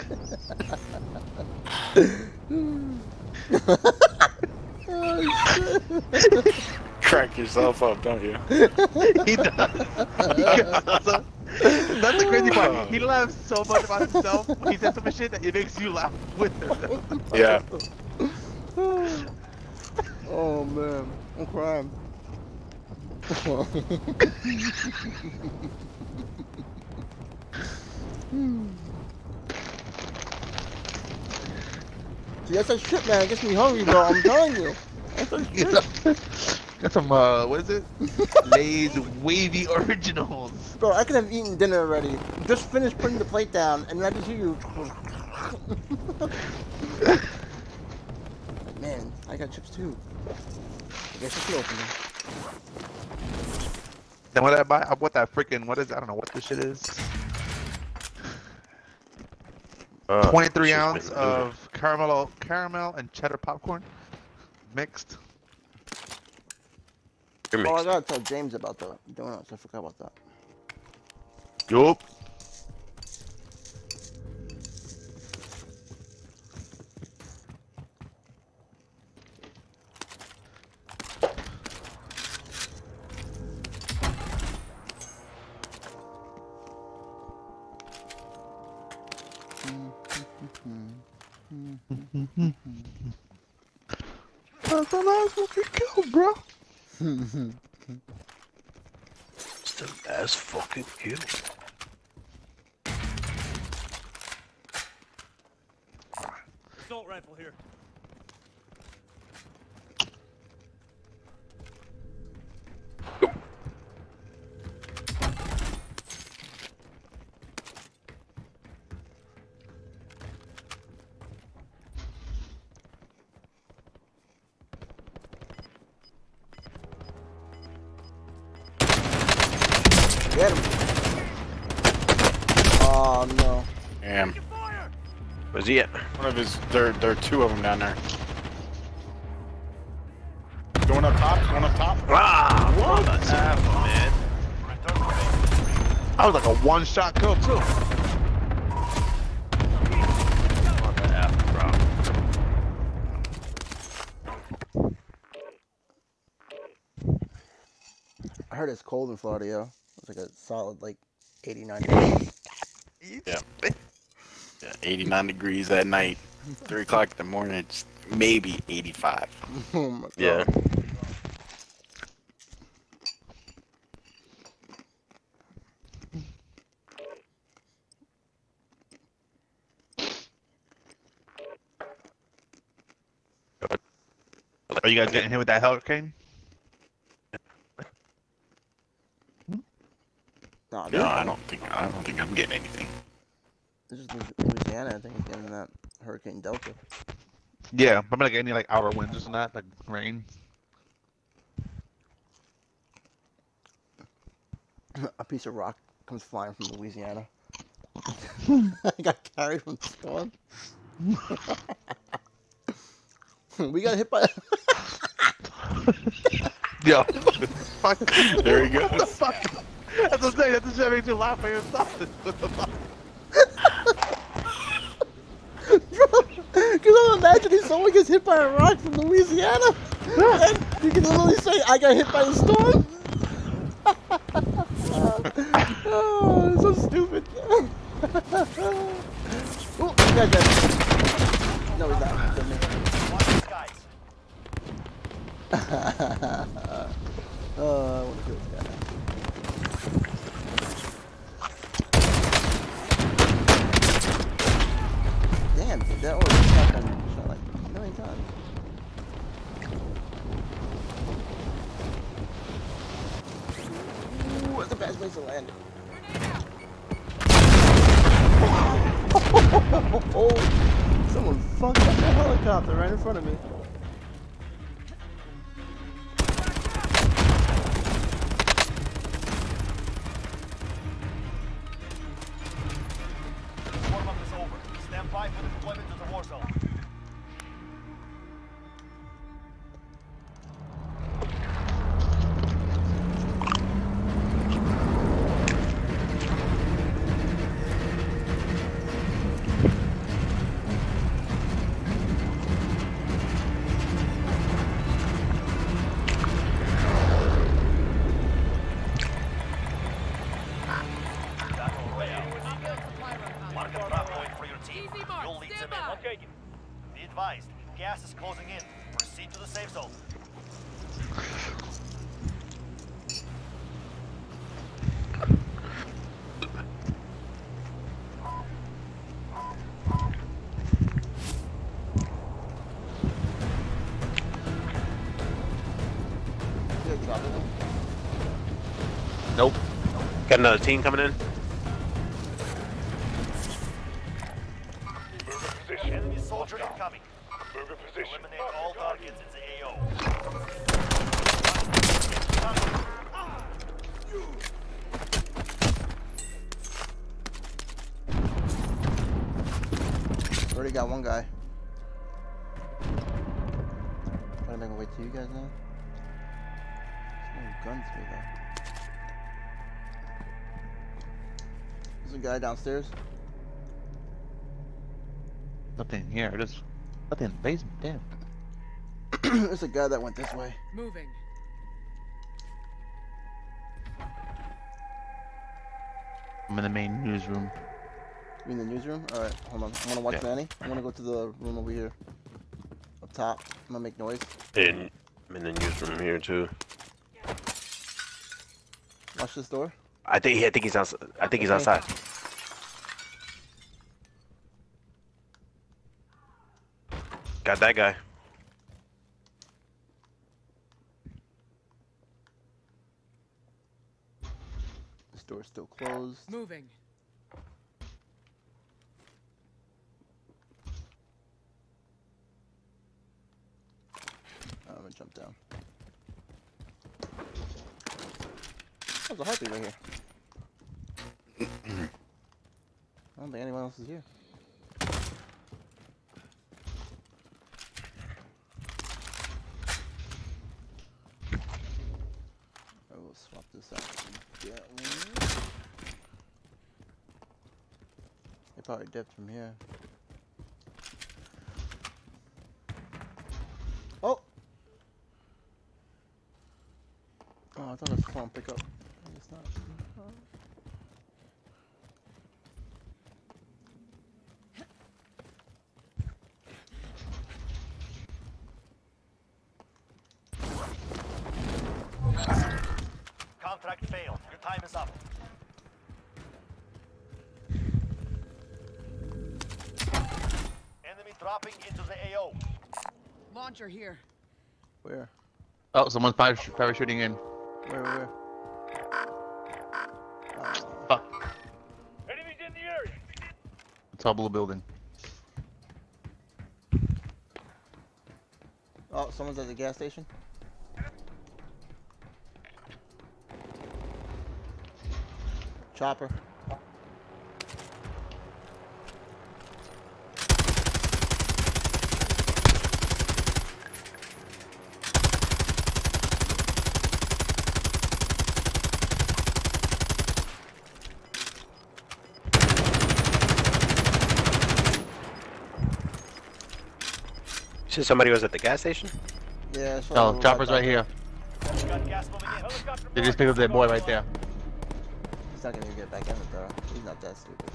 Oh, shit. Crack yourself up, don't you? He does. So, that's the crazy part. He laughs so much about himself when he says some shit that it makes you laugh with him. Yeah. Oh man, I'm crying. See, that's that shit, man. It gets me hungry, bro. I'm telling you. That's that shit. Got some, uh, what is it? Lay's Wavy Originals. Bro, I could have eaten dinner already. Just finished putting the plate down, and I just hear you. Man, I got chips too. I guess I can open them. Then what did I buy? I bought that freaking, what is it? I don't know what this shit is. Uh, twenty-three shit's ounce been of caramel, caramel and cheddar popcorn mixed. You're Oh, I mixed. gotta tell James about the donuts. I forgot about that. Yup. That's the last fucking kill, bro. It's the last fucking kill. Assault rifle here. Get him. Oh no. Damn. Where's he at? One of his, there, there are two of them down there. Going up top, going up top. Ah, what the F, man? Return to base. I was like a one-shot kill too. What the F, bro? I heard it's cold in Florida, yo. It's like a solid like eighty-nine degrees. Yeah. Yeah, eighty-nine degrees at night. Three o'clock in the morning, it's maybe eighty-five. Oh my god. Yeah. Are you guys getting hit with that hurricane? Nah, No, I don't think I don't think I'm getting anything. This is Louisiana, I think, is getting that Hurricane Delta. Yeah, but like any like outer winds and that, like rain. A piece of rock comes flying from Louisiana. I got carried from the storm. We got hit by. Yo, fuck. There he goes. What the fuck? That's the thing. That's the shit makes you laugh at yourself. What the fuck? Because I'm imagining someone gets hit by a rock from Louisiana, and you can literally say, "I got hit by a storm." Oh, it's so stupid. Oh, yeah, yeah. No, he's not. He's not. Watch these guys. Oh, I want to kill this guy now. Damn, dude, that was shotgun shot like a million times. Ooh, that's the best place to land. Oh, someone fucked up the helicopter right in front of me. Warm up is over. Stand by for deployment to the war zone. Battle Royale. Mark a drop point for your team. Easy mark, You'll lead stand them in. by. Okay. Be advised, gas is closing in. Proceed to the safe zone. Yeah, drop it in. Nope. Got another team coming in. Enemy soldier incoming. Eliminate all targets in the A O. Already got one guy. Trying to make my way to you guys now. There's no guns here though. There's a guy downstairs. Nothing here. There's nothing in the basement. Damn. There's a guy that went this way. Moving. I'm in the main newsroom. You in the newsroom? Alright, hold on. I wanna watch Yeah. Manny. I wanna go to the room over here. Up top. I'm gonna make noise. And, and then use from here too. Watch this door. I think I think he's outside. I think he's Okay. outside. Got that guy. This door's still closed. Moving. I'm gonna jump down. There's a heartbeat right here. I don't think anyone else is here. I will swap this out and get one. They probably dipped from here. Oh! Oh, I thought it was a phone pickup. It's not. Oh. Contract failed. Your time is up. Enemy dropping into the A O. Launcher here. Where? Oh, someone's parach- parachuting in. Where, where? Oh. Fuck. Enemies in the area. Tall blue building. Oh, someone's at the gas station. Chopper. You said somebody was at the gas station? Yeah, it's No, chopper's right here. Got gas moving in. Helicopter They just picked up that boy right there. He's not gonna get back in it though. He's not that stupid.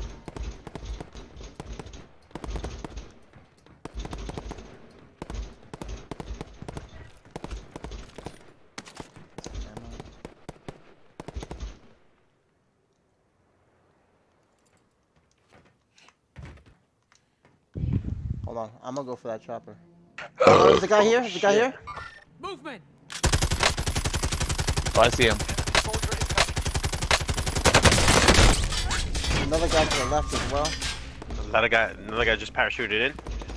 Hold on, I'm gonna go for that chopper. Oh, there's a guy here? There's a guy here? Movement. Oh, I see him. soldier is coming. Another guy to the left as well. Another guy, another guy just parachuted in.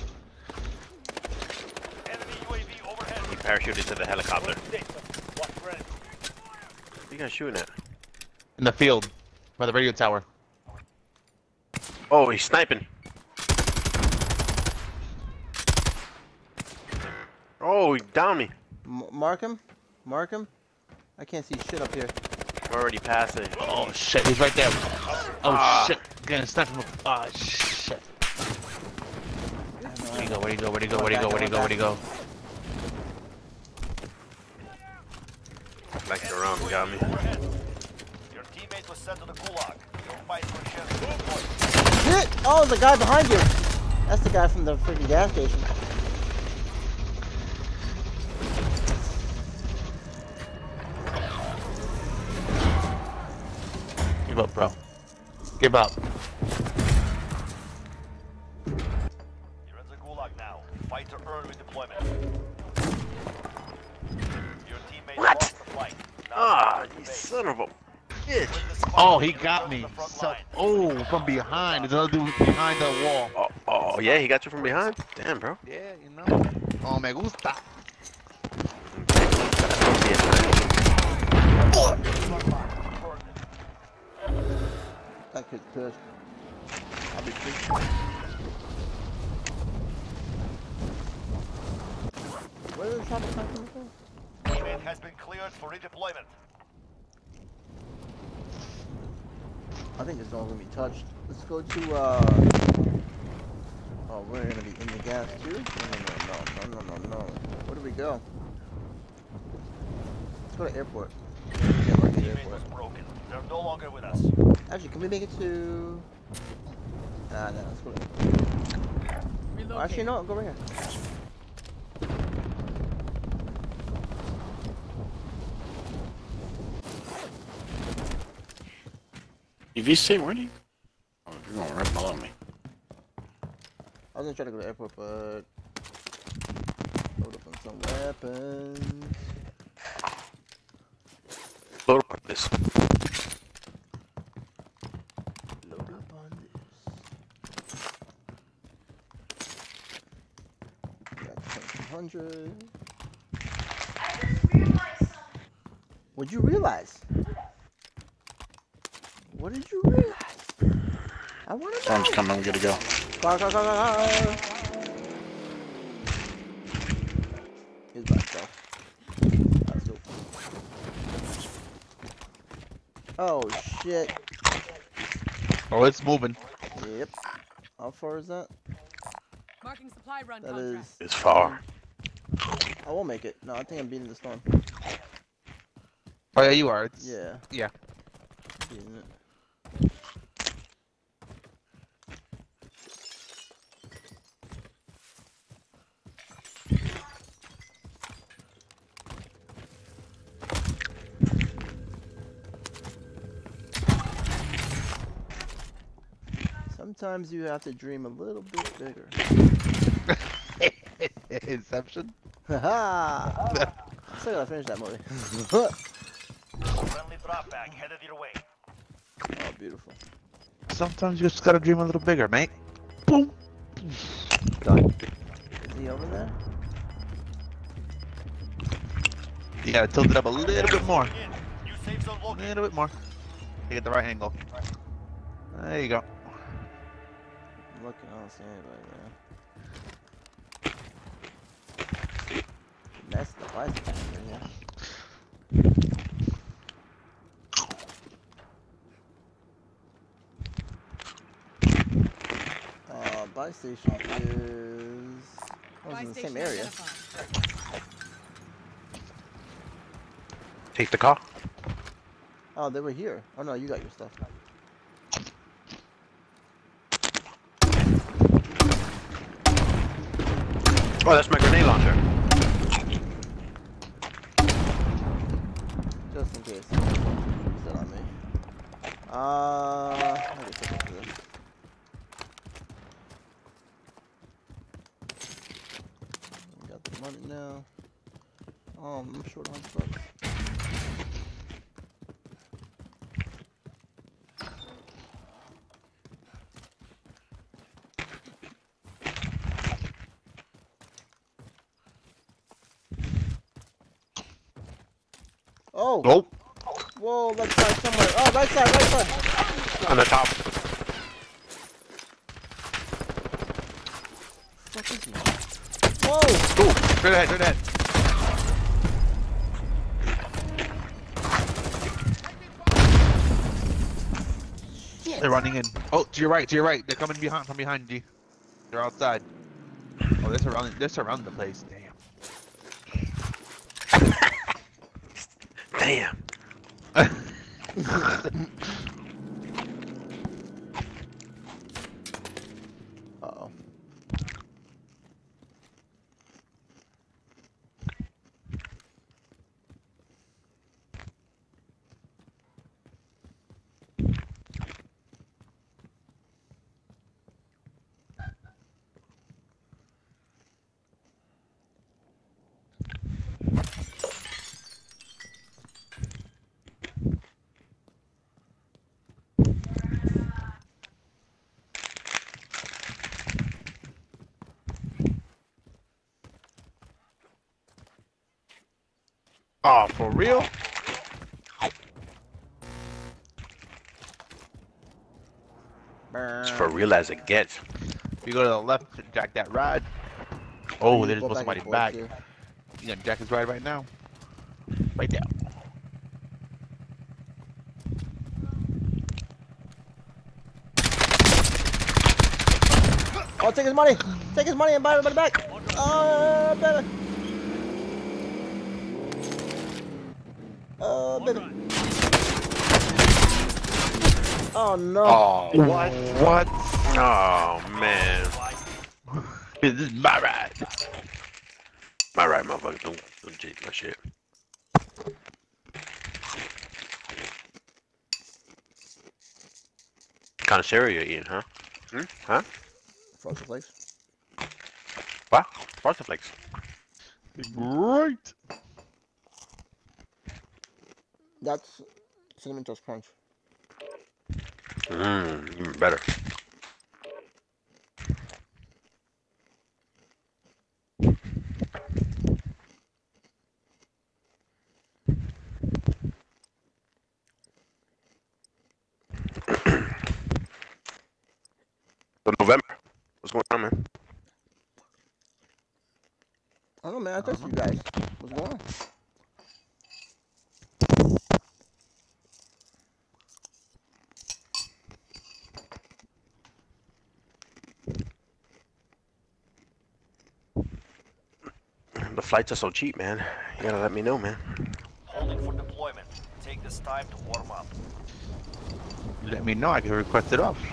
Enemy U A V overhead. He parachuted to the helicopter. Watch for enemy. What are you guys shooting at? In the field. By the radio tower. Oh, he's sniping. Oh, he downed me. M mark him? Mark him? I can't see shit up here. We're already past it. Oh shit, he's right there. Oh Ah. shit. Getting sniped from. Oh shit. Where'd he go? Where'd he go? Where'd he go? Where'd he go? Where'd he go? Where'd he go? Like around, he got me. Overhead. Your teammate was sent to the gulag. Your fight for a chance to deploy. Shit! Oh, there's a guy behind you! That's the guy from the freaking gas station. Give up, bro. Give up. You're in the gulag now. Fight to earn redeployment. Your teammate What? lost the fight. Now Ah, return to you base. son of a bitch. Win this fight Oh, he and got return to me. the front So, line. oh, from behind. There's another dude behind the wall. Oh, oh, yeah, he got you from behind? Damn, bro. Yeah, you know. Oh, me gusta. That kid's pissed. I'll be pissed. Where did the chopper come from again? Teammate has been cleared for redeployment. I think this one's gonna be touched. Let's go to, uh... oh, we're gonna be in the gas too? No, no, no, no, no, no, no. Where do we go? Let's go to airport. Yeah, we're at the Teammate airport. was broken. They're no longer with us. Actually, can we make it to... Nah, nah, let's go to... Relocate. Oh, actually, no, go right here. You V C, weren't you? Oh, you're going right below me. I was gonna try to go to the airport, but load up on some weapons. Load up on this. Load up on this. Got twenty-two hundred. I just realized something. What'd you realize? What did you realize? I wanna know. Storm's coming, we gotta go. Car, car, car, car, car. Here's my stuff. Let's go. Oh shit. Oh, it's moving. Yep. How far is that? Marking supply run That contract. is. It's far. I won't make it. No, I think I'm beating the storm. Oh yeah, you are. It's, Yeah. Yeah. Beating it. Sometimes you have to dream a little bit bigger. Inception. Haha! I still gotta finish that movie. Friendly drop bag headed your way. Oh, beautiful. Sometimes you just gotta dream a little bigger, mate. Boom. Done. Is he over there? You gotta tilt it up a little bit more. In. New safe zone A located. little bit more. You get the right angle. There you go. I'm looking, I don't see anybody there. That's the bicycle in here. Uh, buy station is... Oh, it's Buy in the station same area. identified. Take the car. Oh, they were here. Oh no, you got your stuff. Oh, that's my grenade launcher. Just in case. Use that on me. Uh, I guess I'll do this. Got the money now. Oh, I'm short on bucks. Oh! Nope. Whoa, left side somewhere. Oh, right side, right side. On the top. Fuck is he? Whoa! Ooh, straight ahead, straight ahead. Shit! They're running in. Oh, to your right, to your right. They're coming behind from behind you. They're outside. Oh, they're surrounding. They're surrounding the place. Damn. Damn. Uh-oh. Oh, for real? It's for real as it gets. You go to the left, jack that ride. Oh, You they just go put back somebody and forth back. here. You gonna jack his ride right now? Right there. Oh, take his money! Take his money and buy everybody back! Oh, baby! Oh, baby! Oh, no! Oh, What? What? oh man. This is my ride. My ride, motherfucker. Don't, don't change my shit. kind of cereal you eating, huh? Hmm? Huh? Frosted Flakes. What? Frosted Flakes. Right. That's Cinnamon Toast Crunch. Mmm, even better. So November. What's going on, man? I don't know, man. I texted you guys. What's going on? The flights are so cheap, man. You gotta let me know, man. Holding for deployment. Take this time to warm up. Let me know. I can request it off.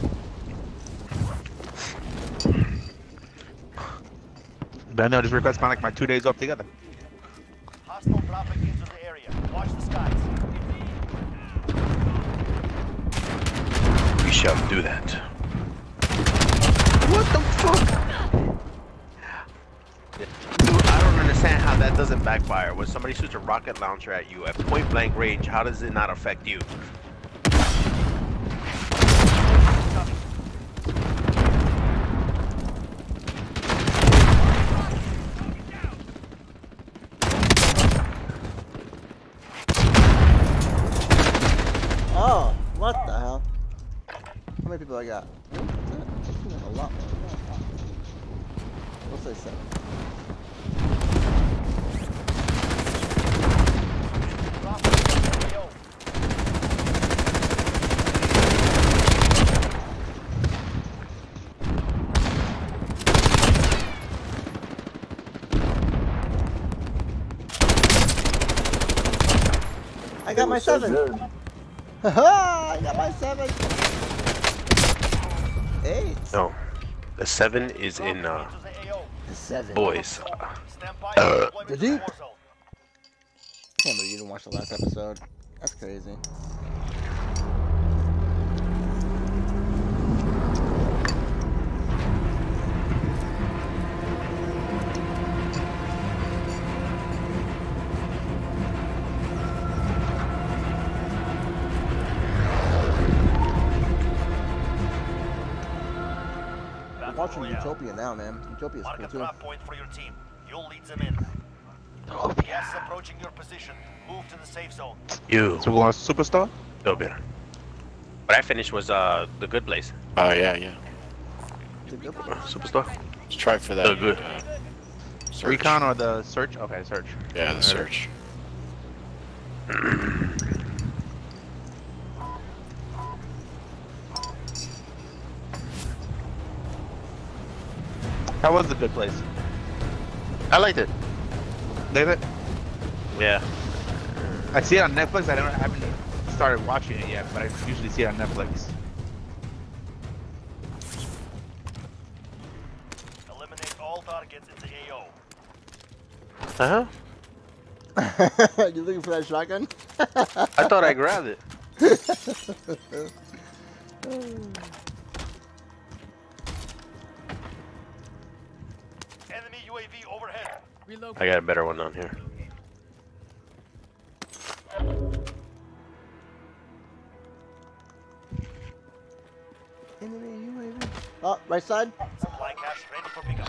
But I know just request my like my two days off together. Hostile dropping into the area. Watch the skies. We shall do that. What the fuck? Dude, I don't understand how that doesn't backfire. When somebody shoots a rocket launcher at you at point blank range, how does it not affect you? Oh, what the hell? How many people I got? That's it? That's a lot more. Let's say seven. I got my seven. Haha! I got my seven. Eight. No. The seven is in, uh, The seven. boys. Stand by. Uh, Deployment Did to you? war zone. I can't believe you didn't watch the last episode. That's crazy. I'm watching Utopia now, man. Utopia is Mark cool a too. drop point for your team. You'll lead them in. Gas approaching your position. Move to the safe zone. You. So we're going to Superstar? No better. What I finished was, uh, the good place. Oh yeah, yeah. It's a good one. Uh, Superstar. Let's try for that. Oh, good. Uh, search. Recon or the search? Okay, search. Yeah, the search. How was the good place? I liked it. Did it? Yeah. I see it on Netflix. I don't I haven't started watching it yet, but I usually see it on Netflix. Eliminate all targets in the A O. Uh-huh. You looking for that shotgun? I thought I grabbed it. Enemy U A V overhead. Reload. I got a better one down here. Enemy U A V. Oh, right side. Supply cache ready for pickup.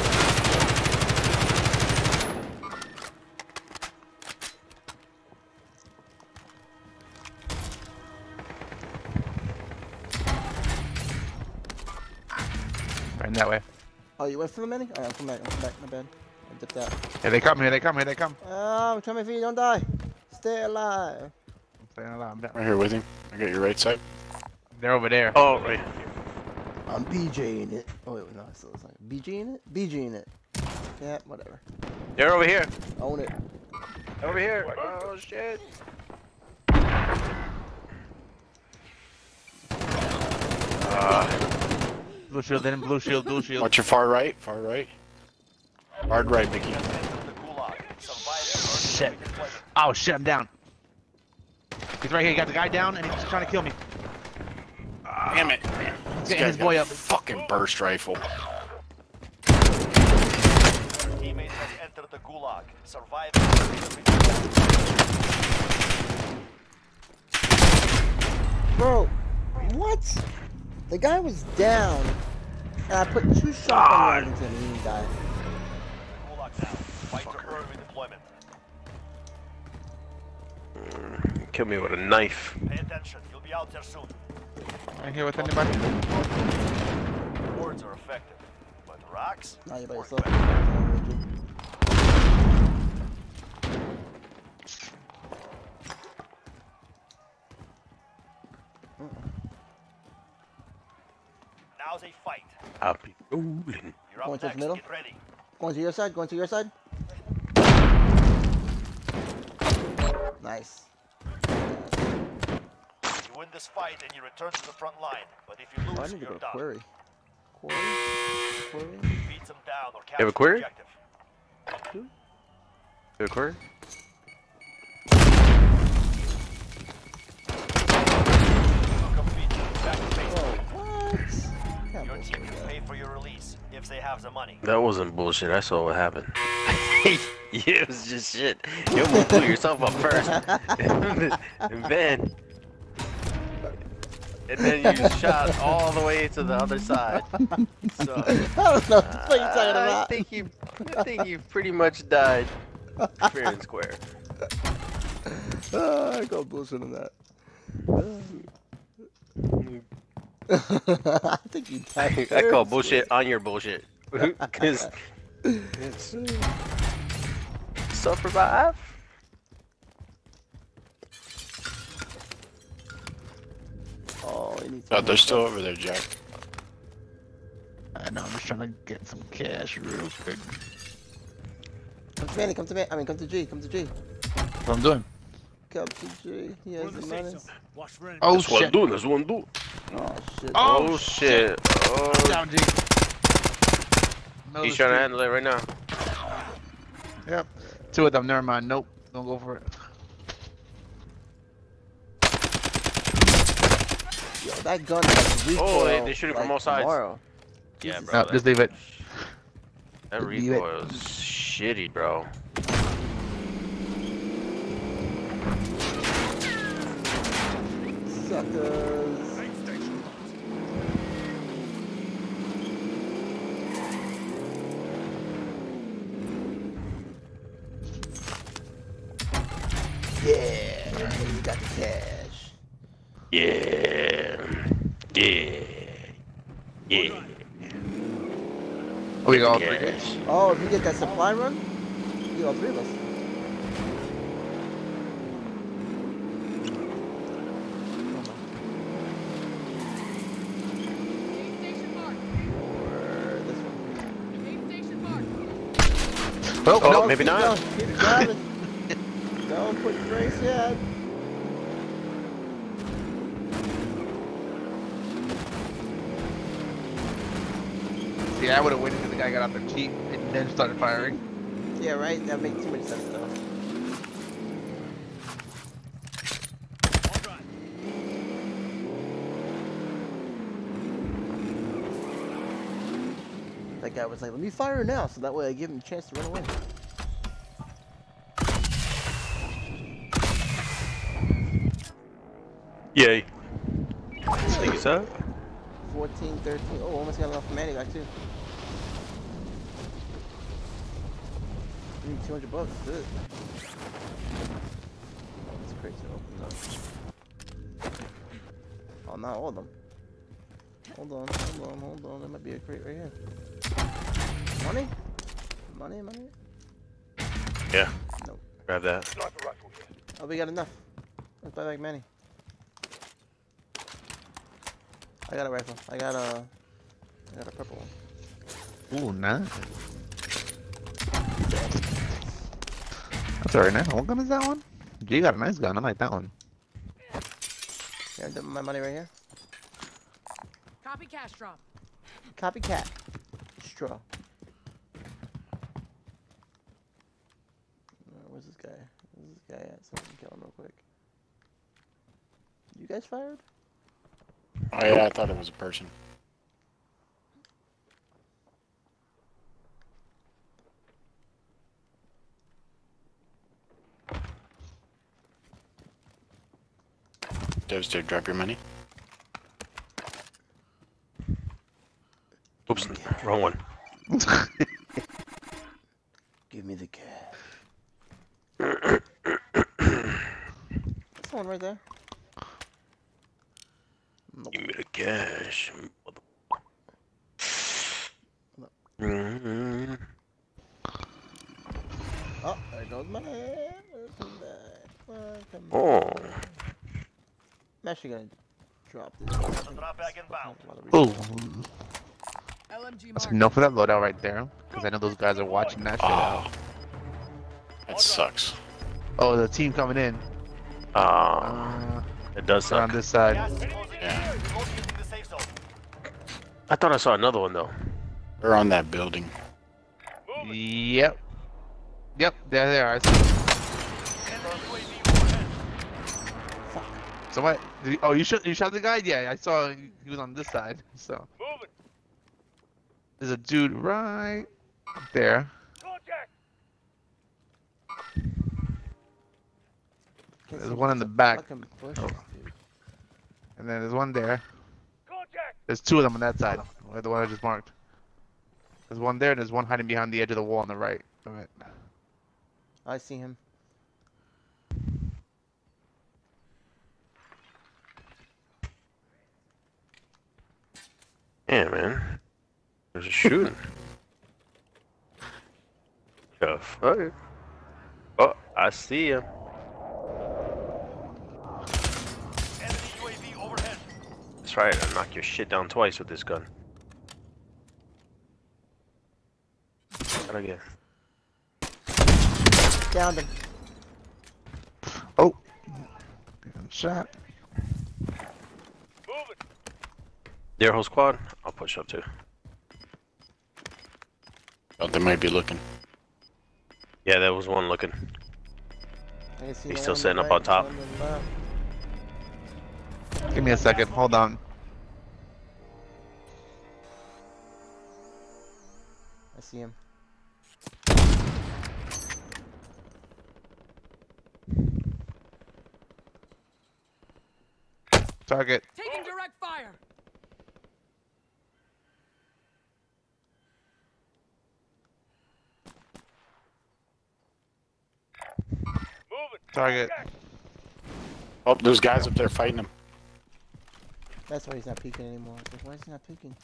Right in that way. Oh, you went for the mini? Alright, I'm coming back. I'm coming back. My bad. I dipped out. Here they come, here they come, here they come. Oh, I'm trying to feed you. Don't die. Stay alive. I'm staying alive. I'm down. Right here with him. I got your right side. They're over there. Oh, right. I'm BJing it. Oh, wait, no, it's still it's like BJing it? BJing it. Yeah, whatever. They're over here. Own it. Over here. Oh, shit. Uh, Blue shield, then blue shield, blue shield. Watch your far right. Far right. Hard right, Mickey. The gulag. Survive. Shit. Oh shit, I'm down. He's right here. He got the guy down and he's trying to kill me. Damn it. This Get guy's his got boy a up. fucking burst rifle. Your teammate has entered the gulag. Survive. Bro, what? The guy was down, and I put two shotgun rounds into him and he didn't die. Gulag now. Fight to earn redeployment. Kill me with a knife. Pay attention. You'll be out there soon. I here with anybody? Words are effective, but rocks Now you're by work yourself. better. Now's a fight. I'll be rolling. You're Going up to the next. middle? Get ready. Going to your side, going to your side. Nice. You win this fight and you return to the front line. But if you Oh, I lose, need to you're go done. query. Query? Query? Beat them down or have capture a query? the objective. Good query? Complete. Back to base. Oh, what? Can't Your believe team can that. pay for your release if they have the money. That wasn't bullshit. I saw what happened. Yeah, it was just shit. You almost blew yourself up first. And then... And then you shot all the way to the other side. So... I don't know what the fuck you're talking I about. think you... I think you pretty much died fair and square. Oh, I call bullshit on that. I think you died. I call bullshit on your bullshit. Because... It's... Self-revive? Oh, you need Oh, some they're more still stuff. over there, Jack. I know, I'm just trying to get some cash real quick. Come to Manny, come to Manny. I mean, come to G, come to G. What I'm doing? Come to G. He has the money. Oh That's what I'm shit. doing. That's what I'm doing. Oh, shit. Oh, Oh, shit. Oh, Down, G. Middle of he's the trying to street. handle it right now. Yep. Two of them. Never mind. Nope. Don't go for it. Yo, that gun has recoil. Oh, they- they shoot it from like all sides. tomorrow. Yeah, Jesus. bro. No, just leave it. That leave it. recoil is shitty, bro. Suckers. Yeah, you got the cash. Yeah. Yeah. Yeah. Oh, we got all three Yeah. days. Oh, if you get that supply run, you got all three of us. Aid station marked. Or this one. Aid station marked. Oh, Oh, no. maybe keep not. going, Keep driving. Don't put your brakes yet. See, I would have waited until the guy got out the Jeep and then started firing. Yeah, right? That makes too much sense, though. That guy was like, let me fire now, so that way I give him a chance to run away. Yay. Think it's up? fourteen, thirteen. Oh, almost got enough for Manny back, too. We need two hundred bucks. Good. Oh, this crate's open up. Oh, not all of them. Hold on, hold on, hold on. There might be a crate right here. Money? Money, money? Yeah. Nope. Grab that. Sniper rifle here. Oh, we got enough. Let's buy back Manny. I got a rifle. I got a... I got a purple one. Ooh, nice. That's very nice. What gun is that one? G got a nice gun. I like that one. Yeah, I my money right here. Copy cash drop. Copycat. Straw. Uh, where's this guy? Where's this guy at? So I can kill him real quick. You guys fired? Oh yeah, I thought it was a person. Devastator, drop your money. Oops, wrong one. Give me the cash. Someone right there. Nope. Give me the cash. Mm-hmm. Oh, there goes my head. Welcome back. Welcome Oh. back. I'm actually gonna drop this. Drop back inbound. Ooh, L M G that's mark. enough for that loadout right there. Because I know those guys are watching that shit out. Oh, that sucks. Oh, the team coming in. Uh, Uh, it does they're on suck. this side. Gas is closing Yeah. in. Relocating the safe zone. I thought I saw another one though. They're on that building. Yep. Yep, there they are. I see. Enemy U A V overhead. So what? Did you, oh, you shot you shot the guy? Yeah, I saw he was on this side. So Moving. there's a dude right there. Contact. There's one in the back. Fucking bush, Oh. dude. And then there's one there. Contact. There's two of them on that side. Where the one I just marked. There's one there, and there's one hiding behind the edge of the wall on the right. Of it. I see him. Yeah, man. There's a shooting. The fuck? Oh, I see him. Enemy U A V overhead. That's right. I knock your shit down twice with this gun. What again? Downed him. Oh. Shot. Moving. Their whole squad? I'll push up too. Oh, they might be looking. Yeah, there was one looking. I can see He's the still one sitting on up the on top. right, one on the left. Give me a second. Hold on. I see him. Target. Taking direct fire. Moving. Target. Oh, there's guys up there fighting him. That's why he's not peeking anymore. I was like, why is he not peeking?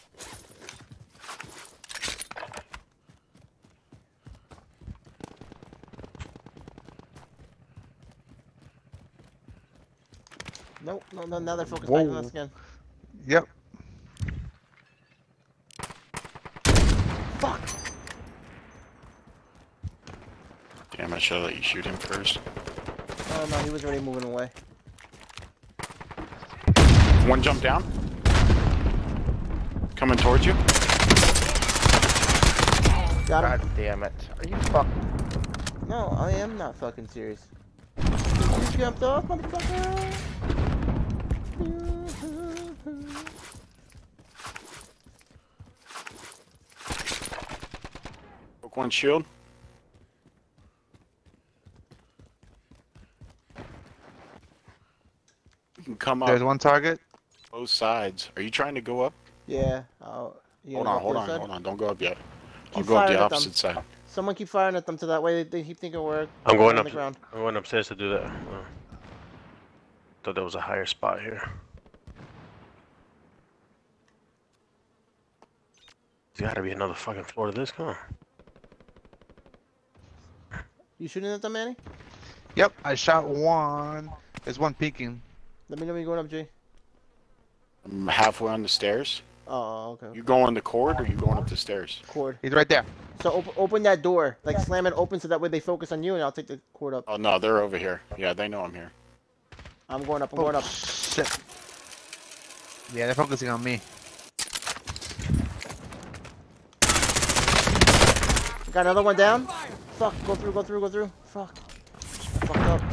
Nope, no, no, now they're focused back on us Whoa. again. Yep. Fuck! Damn, I should have let you shoot him first. Oh no, he was already moving away. One jump down. Coming towards you. Got him. God damn it. Are you fucking... No, I am not fucking serious. You jumped off, motherfucker! Broke one shield. You can come There's up one target. both sides. Are you trying to go up? Yeah. Oh, you Hold gonna on, go hold up on, the other hold side? on. Don't go up yet. I'll Keep go up the firing at them. opposite side. Someone keep firing at them to that way they, they keep thinking we're I'm going on up. the ground. I'm going upstairs to do that. Oh. Thought there was a higher spot here. There's gotta be another fucking floor to this. Come on. You shooting at them, Manny? Yep, I shot one. There's one peeking. Let me know when you're going up, G. I'm halfway on the stairs. Oh, okay. You going the cord or you going up the stairs? Cord. He's right there. So op open that door. Like slam it open so that way they focus on you and I'll take the cord up. Oh no, they're over here. Yeah, they know I'm here. I'm going up, I'm Oh, going up. shit. Yeah, they're focusing on me. Got another one down? Fuck, go through, go through, go through. Fuck. Fucked up.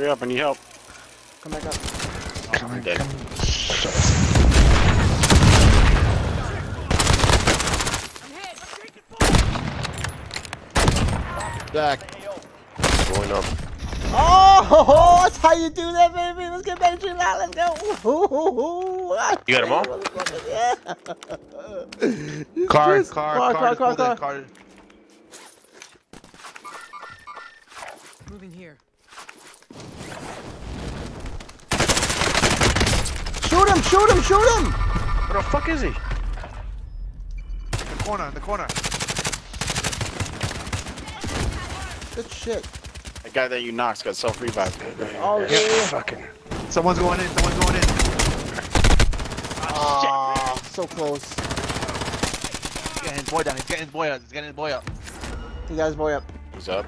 Hurry up, I need help. Come back up. Oh, I'm dead. Back. Going up. Oh, that's how you do that, baby. Let's get back to you now. Let's go. You got them all? Yeah. Car, Just- car, car, car, car, just car, pulled car. in, car. Moving here. Shoot him! Shoot him! Shoot him! Where the fuck is he? In the corner, in the corner. Good shit. That guy that you knocked got self-revived. Oh, yeah. Yeah, fucking. Someone's going in, someone's going in. Oh, so close. He's getting his boy down, he's getting his boy up, he's getting his boy up. He got his boy up. He's up.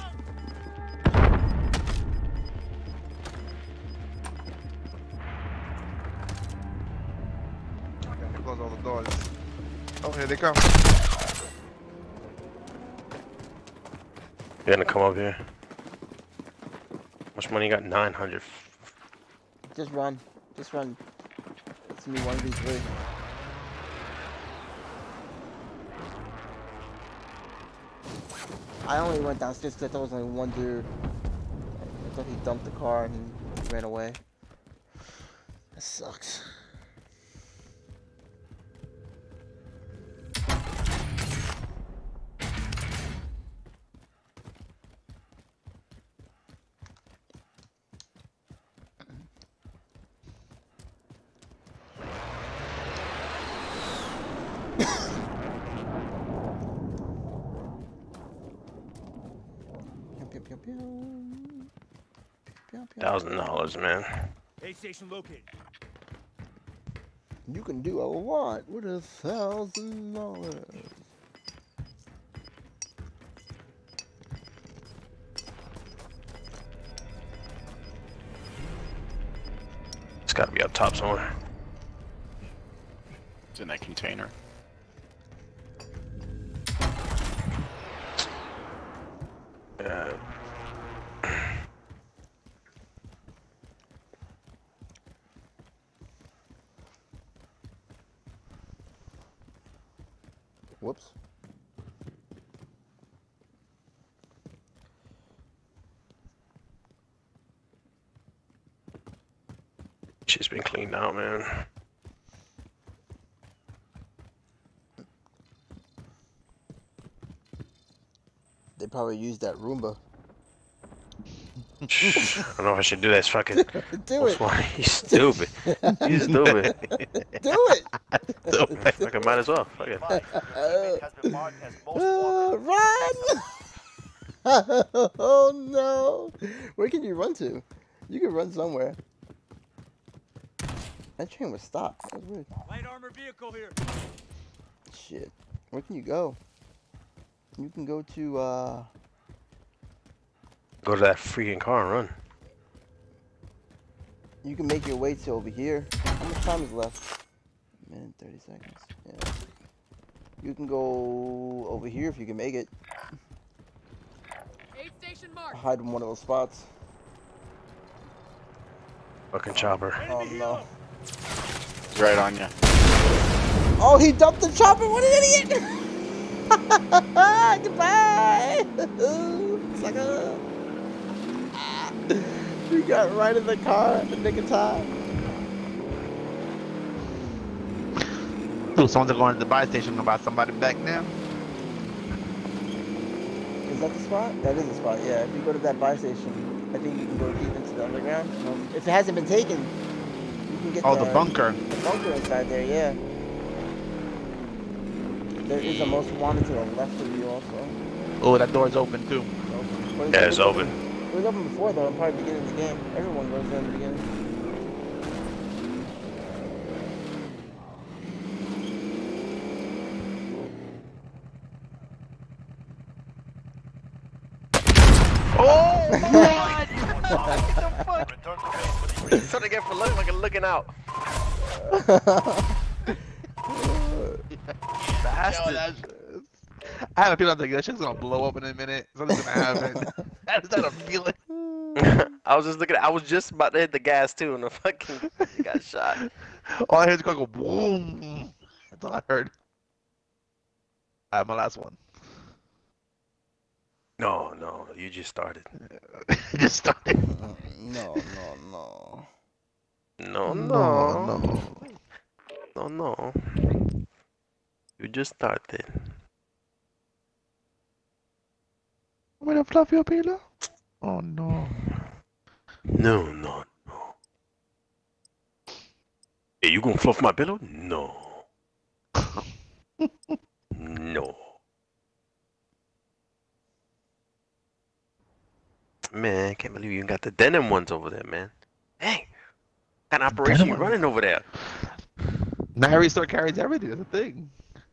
Okay, close all the doors. Oh, here they come. You're gonna come up here. How much money you got? nine hundred. Just run. Just run. It's me, one v three. I only went downstairs because I thought there was only one dude. I thought he dumped the car and he ran away. That sucks. Thousand dollars, man. A station located. You can do a lot with a thousand dollars. It's gotta be up top somewhere. It's in that container. Yeah. Whoops. Shit's been cleaned out, man. They probably used that Roomba. I don't know if I should do this. Fucking. Do it. Why? He's stupid. He's stupid. Do it. Stupid. Fucking might as well. Fucking. Has been marked as most Uh, wanted. run! Oh no! Where can you run to? You can run somewhere. That train was stopped. That was weird. Light armor vehicle here. Shit. Where can you go? You can go to, uh... Go to that freaking car and run. You can make your way to over here. How much time is left? A minute, thirty seconds. Yeah. You can go over here if you can make it. Aid station mark. Hide in one of those spots. Fucking chopper. Oh no. He's right on you. Oh, he dumped the chopper! What an idiot! Goodbye! Sucker! He got right in the car at the nick of time. Ooh, someone's going to the buy station about somebody back now. Is that the spot? That is the spot, yeah. If you go to that buy station, I think you can go deep into the underground. Um, if it hasn't been taken, you can get Oh, the, the bunker. the bunker inside there, yeah. There is a most wanted to the left of you also. Oh, that door's open too. But Yeah, it's open. It was open before though, probably beginning of the game. Everyone goes there in the beginning. Oh, what? Return to base for the That's what I get for looking like I'm looking out. Bastard. I have a feeling like that shit's gonna blow up in a minute. Something's gonna happen. That is not a feeling. I was just looking. At, I was just about to hit the gas too, and the fucking got shot. All I heard is go boom. That's all I heard. Alright, my last one. No, no, you just started. It just started. No, no, no. No, No, no, no. no, no. You just started. I'm gonna fluff your pillow. Oh no. No, no, no. Hey, you gonna fluff my pillow? No. No. Man, I can't believe you got the denim ones over there, man. Hey, what kind of operation you Denim running over there? Now every store carries everything. That's the thing.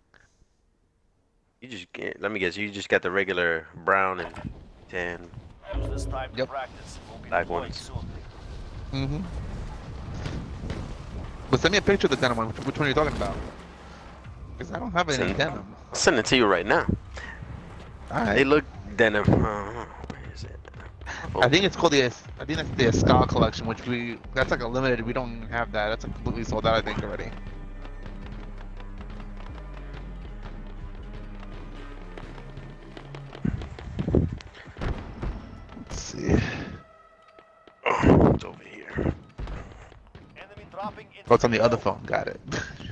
You just get, let me guess, you just got the regular brown and tan. Use this time to Yep. practice. We'll be Black deploying ones. soon. Mm-hmm. But send me a picture of the denim one. Which, which one are you talking about? Because I don't have any Send- denim. I'll send it to you right now. Alright. They look denim. Uh, where is it? I think it's called the I think that's the Ska collection, which we that's like a limited. We don't have that. That's like completely sold out, I think, already. Let's see. Oh, it's over here. Enemy dropping into Oh, it's on the other phone. Got it.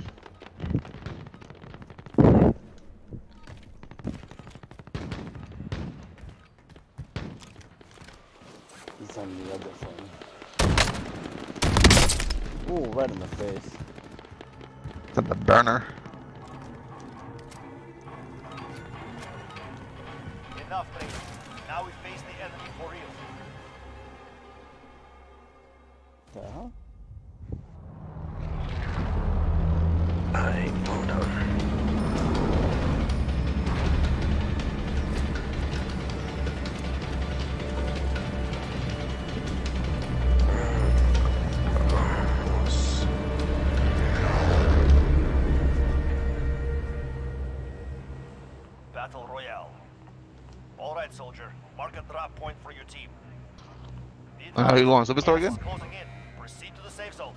He's on the other phone. Ooh, right in the face. It's on the burner. Enough training. Now we face the enemy for real. The hell? I hold on. Battle Royale. All right, soldier. Mark a drop point for your team. Uh, how you going? Superstore again? Gas is closing in. Proceed to the safe zone.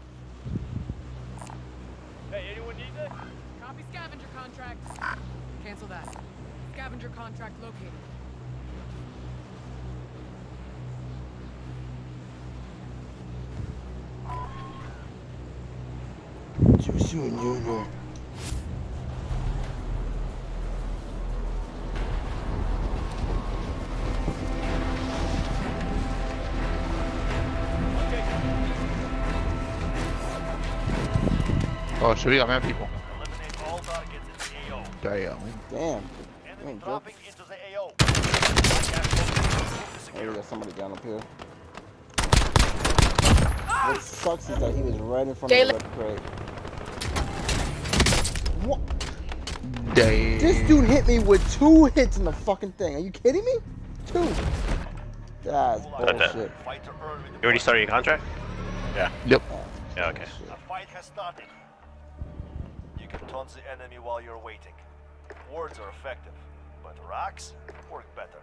Hey, anyone need this? Copy scavenger contract. Cancel that. Scavenger contract located. Too soon, Junior. Oh, should we got mad people? Eliminate all targets in the A O. Damn. Damn. Enemy Ain't dropping into the A O. Oh, we got somebody down up here. What sucks is that he was right in front of the red crate. What? Damn. This dude hit me with two hits in the fucking thing. Are you kidding me? Two. That's What the- bullshit. Fight to earn with the You already started your contract? Yep. Yeah, okay. A fight has started. You can taunt the enemy while you're waiting. Words are effective, but rocks work better.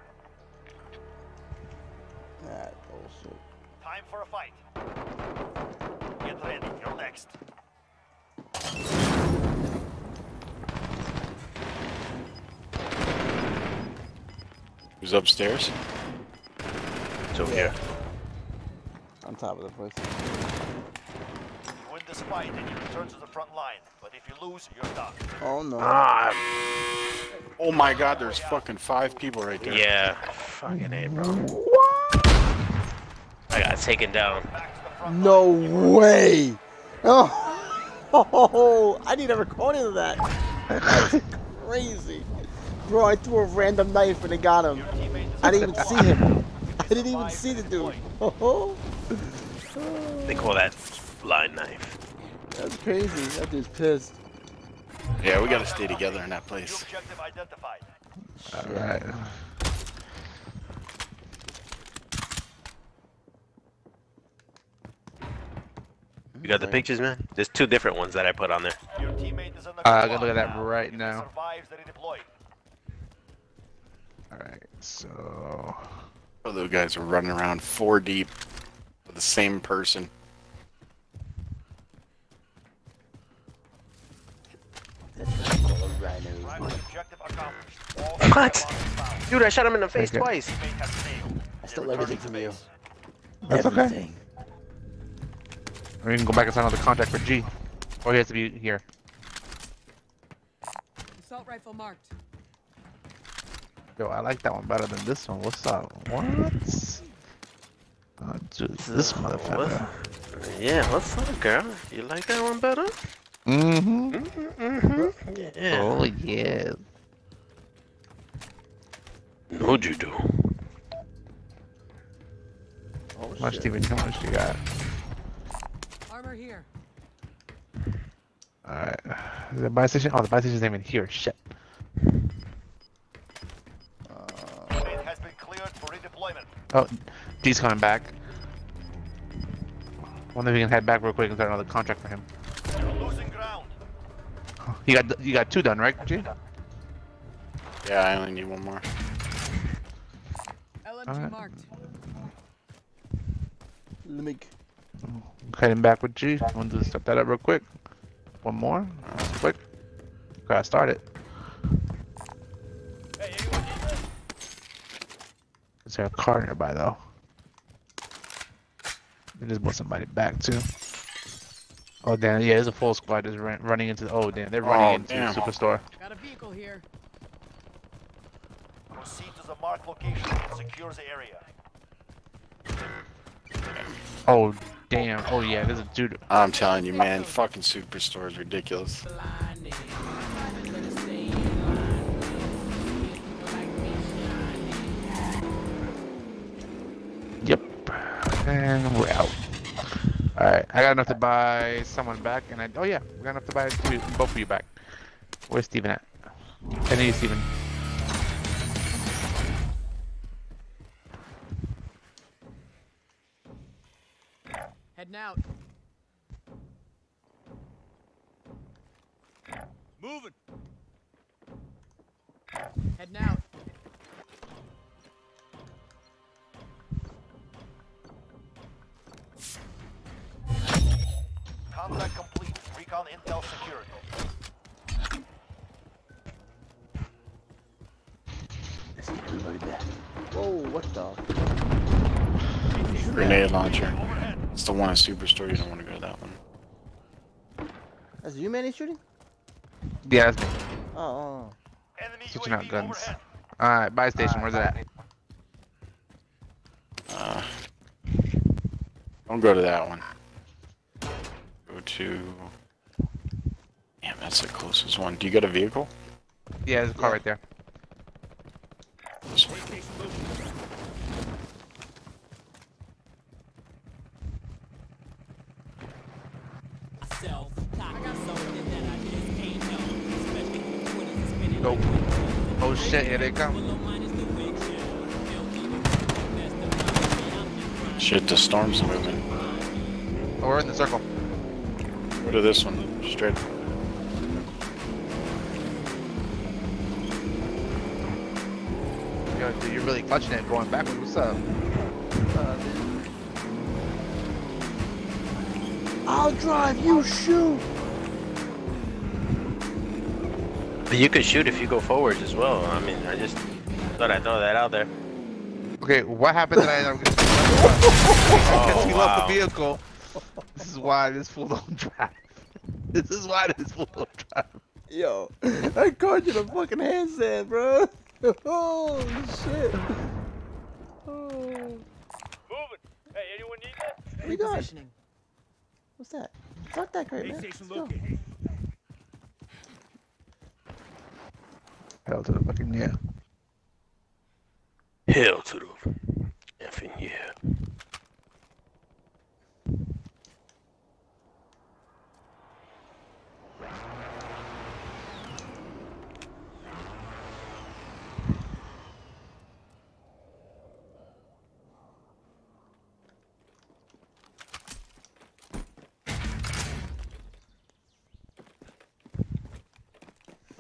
That bullshit. Time for a fight. Get ready, you're next. Who's upstairs? It's over here. On top of the place. You win this fight and you return to the front line, but if you lose, you're done. Oh no. Ah, Oh my god, there's fucking five people right there. yeah. Fucking A, bro. I got taken down. Back to the front No line. way. Oh. Oh, I need a recording of that. That's crazy. Bro, I threw a random knife and it got him. Your teammate is I didn't even see him. I didn't even Survive see the and dude. deploy. Oh, They call that blind knife. that's crazy. That dude's pissed. Yeah, we gotta stay together in that New place. objective identified. Alright. You got the pictures, man? There's two different ones that I put on there. Your teammate is in the Uh, I squad gotta look at that now. right If he now. survives, then he deploy. Alright, so Those guys are running around four deep with the same person. That's right, all rhinos. Primary objective accomplished. All What? survivors found. Dude, I shot him in the face Okay. twice. Teammate has failed. I They're stole returning everything to from you. base. That's okay. Everything. We can go back and sign another contract for G. Or he has to be here. Assault rifle marked. Yo, I like that one better than this one. What's up? What? Oh, dude, this motherfucker. Yeah, what's up, girl? You like that one better? Mm-hmm. Mm-hmm. Yeah. Oh, yeah. What'd you do? Oh, How much shit. T V? How much you got? Armor here. Alright. Is the buy station? Oh, the buy station's not even here. Shit. Teammate has been cleared for redeployment. Oh, G's coming back. Wonder if we can head back real quick and start another contract for him. You're losing ground. You got you got two done, right, G? Yeah, I only need one more. L M G Alright. marked. Let me. Heading back with G. I want to step that up real quick. One more. That's quick. Gotta start it. Hey, anyone need this? Is there a car nearby though? They just brought somebody back too. Oh damn! Yeah, there's a full squad just ran, running into. Oh damn! They're running Oh, into damn. the superstore. Got a vehicle here. Proceed to the marked location and secure the area. Oh damn! Oh yeah, there's a dude. I'm telling you, man, fucking Superstore is ridiculous. Yep. And we're out. Alright, I got enough to buy someone back, and I. Oh yeah, we got enough to buy two, both of you back. Where's Steven at? I need Steven. Heading out. Moving. Heading out. Contract complete. Recon intel secured. Let's get everybody back. Whoa, what the? Grenade launcher. Overhead. It's the one at Superstore. You don't want to go to that one. That's you, man, he's shooting? Yeah, that's me. Oh, oh. Enemy Switching U A out V guns. overhead. Alright, buy station. Where's it at? Uh, don't go to that one. Go to. Damn, that's the closest one. Do you got a vehicle? Yeah, there's a car right there. This one. Go. Oh shit! Here they come. Shit, the storm's moving. Oh, we're in the circle. Go to this one. Straight. Yo, dude, you're really clutching it, going backwards. What's up? Uh, I'll drive, you shoot! But you could shoot if you go forwards as well. I mean, I just thought I'd throw that out there. Okay, what happened that I ended up getting Oh, he wow. left the vehicle. This is why this fool don't drive. This is why this fool don't drive. Yo, I caught you in a fucking handstand, bro. Oh, shit. Oh. Moving. Hey, anyone need that? What you got? Repositioning. What's that? Fuck that crate, man. Let's go. Hell to the fucking yeah. Hell to the effing yeah.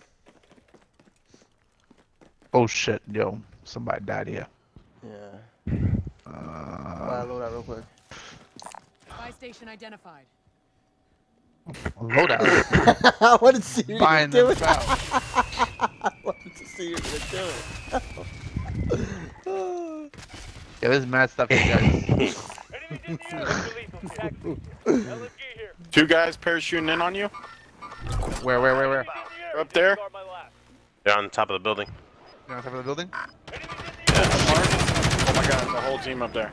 Oh shit, yo. Somebody died here. Yeah. quick. Buy station identified. Loadout. I wanted to see you Buying do them it. foul. I wanted to see you gonna do it. Yeah, there's mad stuff here, guys. Two guys parachuting in on you. Where, where, where, where? They're up there. They're on top of the building. You're on top of the building? Oh my god, the whole team up there.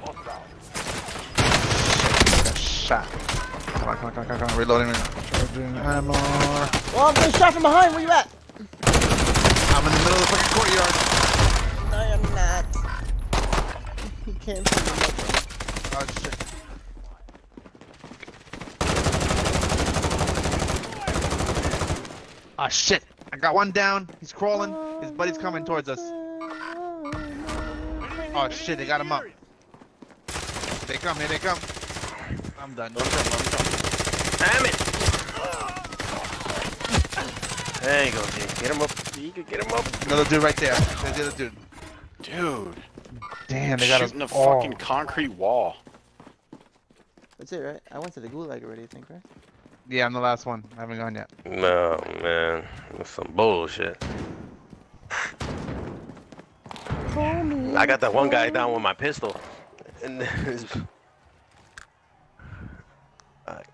Shot. Come on, come on, come on, come on, come on. Reloading. Charging ammo. Oh, I'm getting shot from behind. Where you at? I'm in the middle of the fucking courtyard. No, I'm not. You can't see me. Oh shit. Ah shit. I got one down. He's crawling. His buddy's coming towards us. Oh shit, they got him up. They come, here they come. I'm done. Don't come, don't come. Damn it! There you go, G. Get him up. You can get him up. Another dude right there. There's the other dude. Dude. Damn, they got us shooting a all. fucking concrete wall. That's it, right? I went to the gulag already, I think, right? Yeah, I'm the last one. I haven't gone yet. No, man. That's some bullshit. I got that one guy down with my pistol. And his... Alright.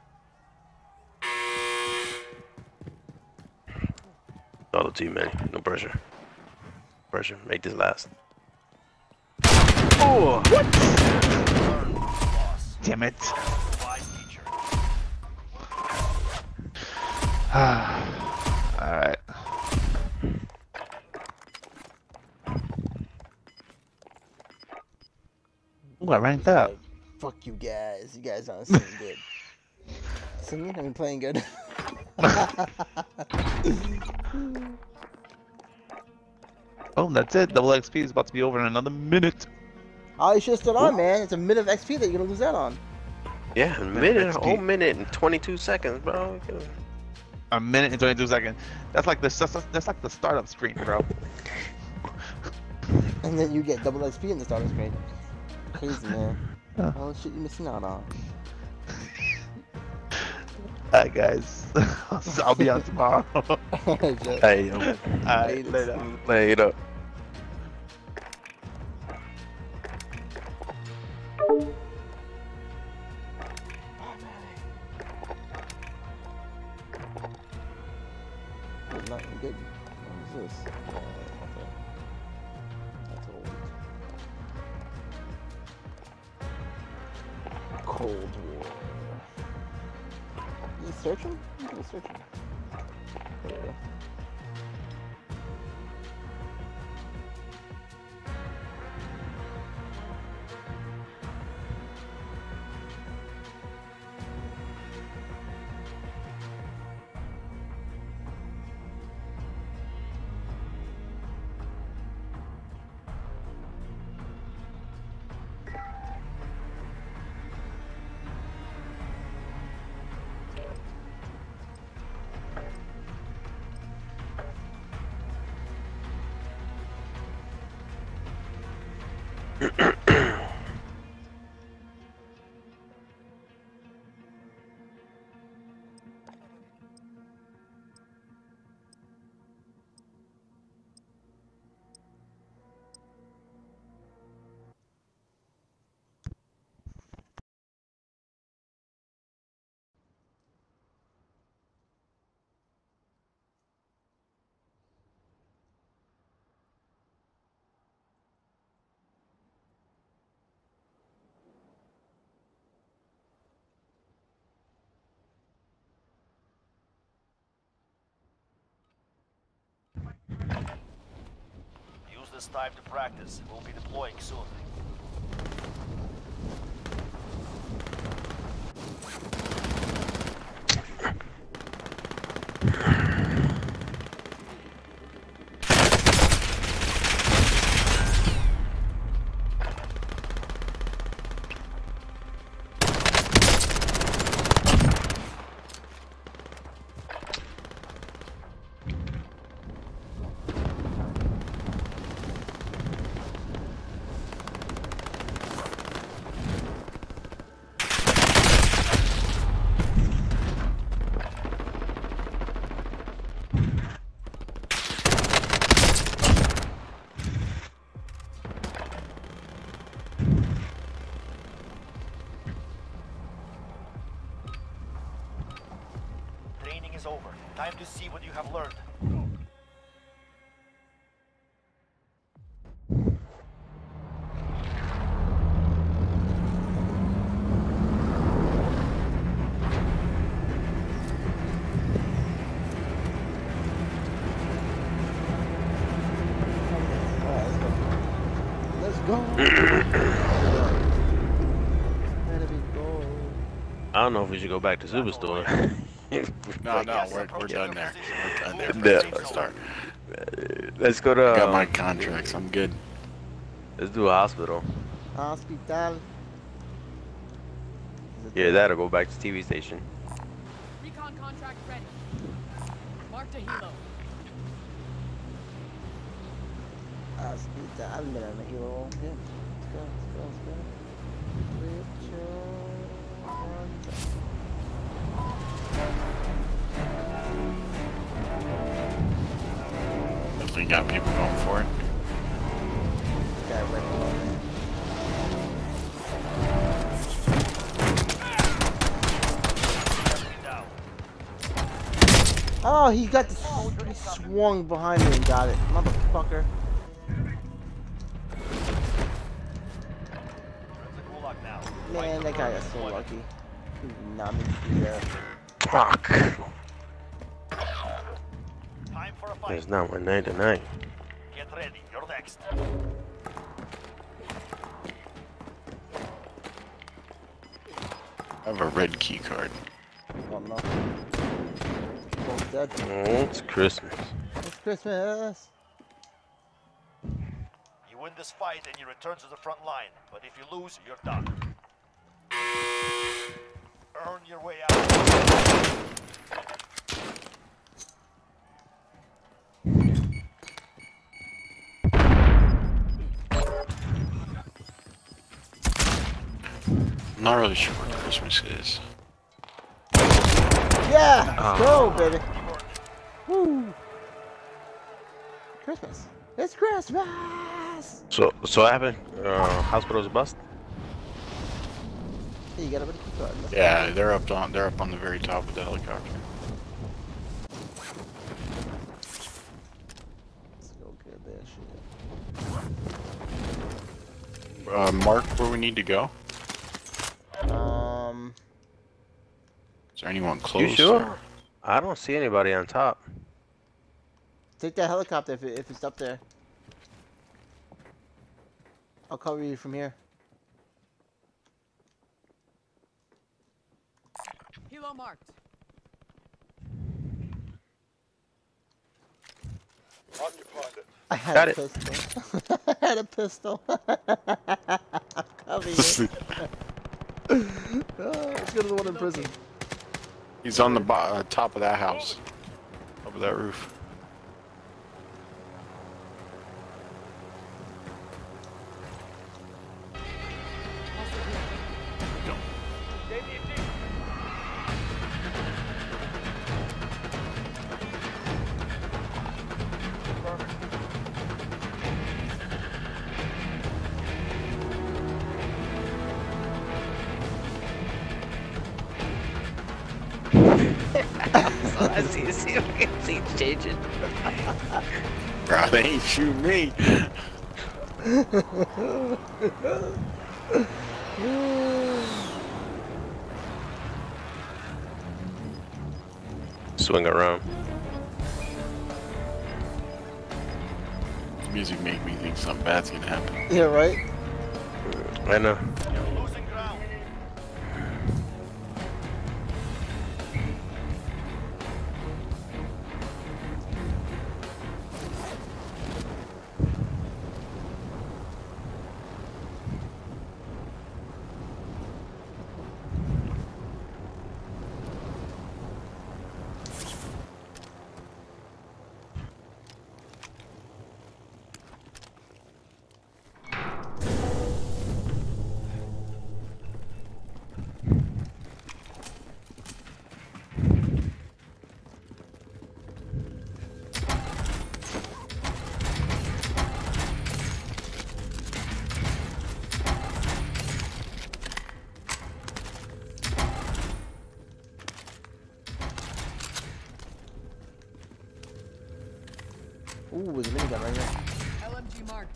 All the team, man. No pressure. Pressure. Make this last. Oh! What? Damn it. Alright. Ooh, I ranked up. Fuck you guys. You guys aren't singing good. Singing? I mean, playing good. Oh, that's it. Double X P is about to be over in another minute. Oh, you should have stood on, man. It's a minute of X P that you're gonna lose out on. Yeah, a minute, a whole minute and twenty-two seconds, bro. A minute and twenty-two seconds. That's like the that's, that's like the startup screen, bro. And then you get double X P in the starting screen. Crazy, man. Huh. Oh shit, you're missing out on. Alright, guys. I'll be on tomorrow. Hey, yo. Alright, later. Later. Not good. What is this? Uh, okay. That's old. Cold War. You searching? You can search him. There you go. Use this time to practice. We'll be deploying soon. Training is over. Time to see what you have learned. Let's go. Where do we go? I don't know if we should go back to Superstore. No, no, we're, we're done there. We're done there. Yeah. Let's start. Let's go to. I got my um, contracts. I'm good. Let's do a hospital. Hospital. Yeah, that'll go back to T V station. Recon contract ready. Mark to helo. Hospital. Mira, me equivoco. Bien. Let's go, let's go, let's go. Richard. Definitely got people going for it. Guy right below me. Oh, he got the. He swung behind me and got it. Motherfucker. Man, that guy got so lucky. He did not mean to do that. Fuck. Time for a fight. It's not one night tonight. Get ready. You're next. I have a red key card. Oh no. Both dead. Oh, it's Christmas. It's Christmas. You win this fight and you return to the front line. But if you lose, you're done. Earn your way out. I'm not really sure what Christmas is. Yeah! Let's Oh. go, baby. Woo! Christmas. It's Christmas! So, so what happened? Uh, hospital's a bust? Hey, you got a red key card. Let's Yeah, go. they're up on they're up on the very top of the helicopter. Let's go get that shit. Uh, mark where we need to go. Um, Is there anyone close? You sure? or- I don't see anybody on top. take that helicopter if, it, if it's up there. I'll cover you from here. Helo marked. I had Got a it. pistol. I had a pistol. I'll cover you. Oh, let's go to the one in prison. He's on the bo uh, top of that house. Top of that roof. Go. I see, see, I see it changing. Bro, they ain't shoot me. Swing around. Music make me think something bad's gonna happen. Yeah, right? I know. You're losing ground. Ooh, there's a minigun right here. L M G marked.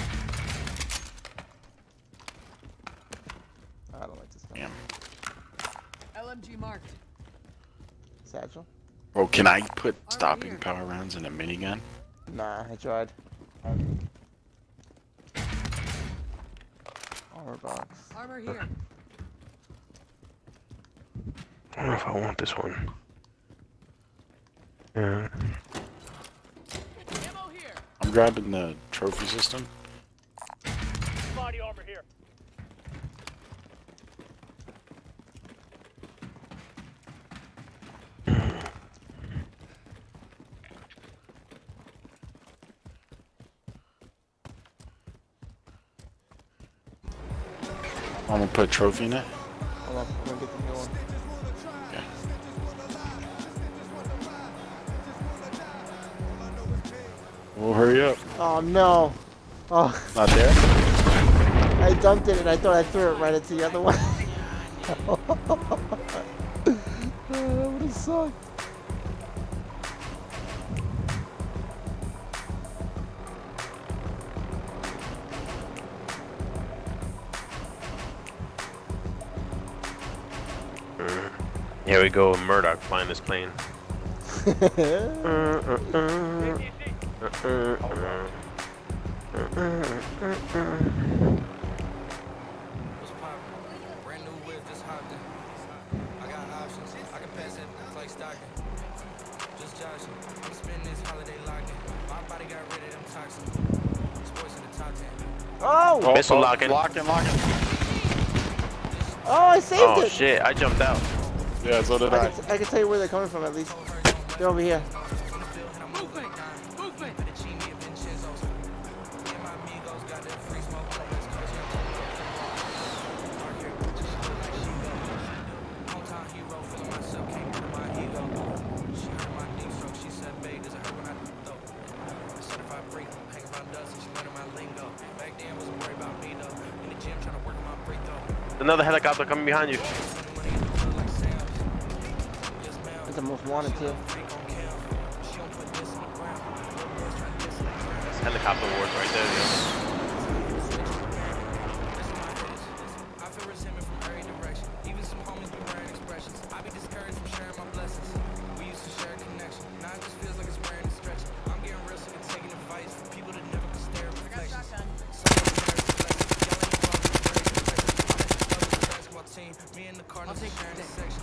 I don't like this gun. Damn. L M G marked. Satchel? Oh, can I put stopping power rounds in a minigun? Nah, I tried. Armor box. Armor here. I don't know if I want this one. Yeah. Ammo here. I'm grabbing the trophy system. Body armor here. I'm gonna put a trophy in it. Hold on, I'm gonna get the new one. Okay. Well, hurry up. Oh no! Oh, Not there? I dumped it and I thought I threw it right into the other one. That would have sucked. Here we go, Murdoch flying this plane. What's poppin'? Brand new whip, just hopped in. I got options. I can pass it like stocking. Just joshing. I'm spending this holiday locked in. My body got rid of them toxins. Sports in the top ten. Oh! Oh, Missile oh, locking. Locking, locking. Oh, I saved Oh it! shit, I jumped out. Yeah, so did I I. can, I can tell you where they're coming from at least. They're over here. Movement. Movement. Another helicopter coming behind you. It's the most wanted too. It's helicopter wars right there, yo. I feel resentment from every direction. Even some homies be wearing expressions. I be discouraged from sharing my blessings. We used to share a connection. Now it just feels like it's wearing a stretch. I'm getting real sick of taking advice from people that never can stare at reflections. Me and the Cardinals are sharing this section.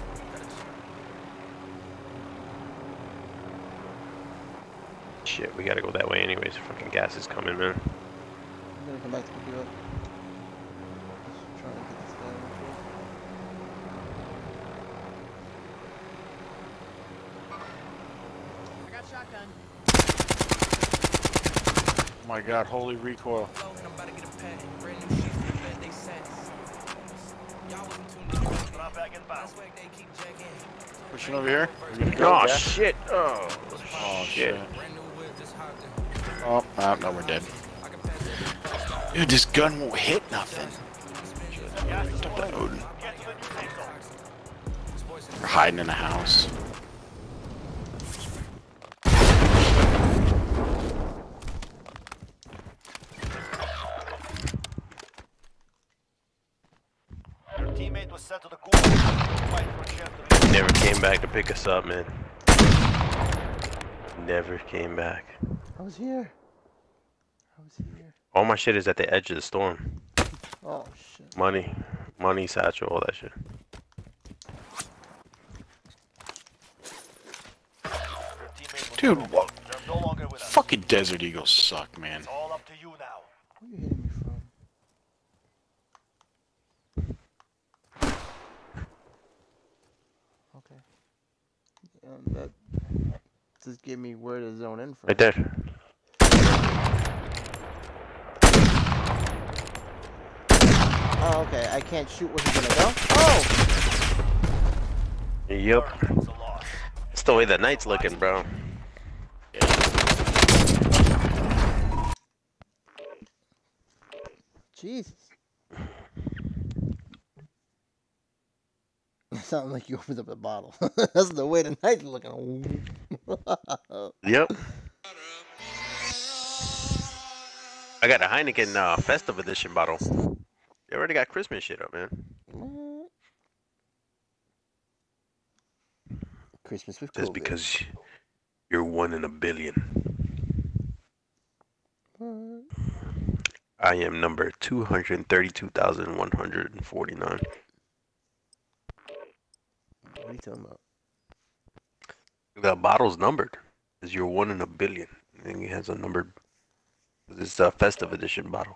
Shit, we gotta go that way anyways. Fucking gas is coming, man. I'm gonna come back to pick you up. Just trying to get this guy real quick. I got shotgun. Oh my god, holy recoil. Pushing over here. We're gonna go. Oh yeah? shit! Oh, Oh shit! shit. Oh, ah, no, we're dead. Dude, this gun won't hit nothing. Dude. We're hiding in a house. Your teammate was sent to the corner. Fight for a chance to Never came back to pick us up, man. Never came back. I was here. I was here. All my shit is at the edge of the storm. Oh shit. Money, money, satchel, all that shit. Your teammate was Dude, killed. what? They're no longer with us. Fucking Desert Eagles suck, man. It's all up to you now. Where are you hitting me from? Okay. Um, that just give me where to zone in from. Right there. Oh, okay. I can't shoot where he's gonna go. Oh! Yep. It's a loss. It's the way the night's looking, bro. Jesus. It sounded like you opened up a bottle. That's the way the night's looking. Yep. I got a Heineken uh, Festive Edition bottle. They already got Christmas shit up, man. What? Christmas with Just COVID. because you're one in a billion. What? I am number two hundred thirty-two thousand one hundred forty-nine. What are you talking about? The bottle's numbered. Because you're one in a billion. I think it has a numbered. It's a Festive Edition bottle.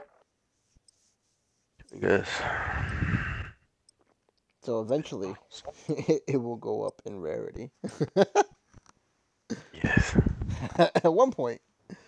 I guess. So eventually, it, it will go up in rarity. Yes. At one point.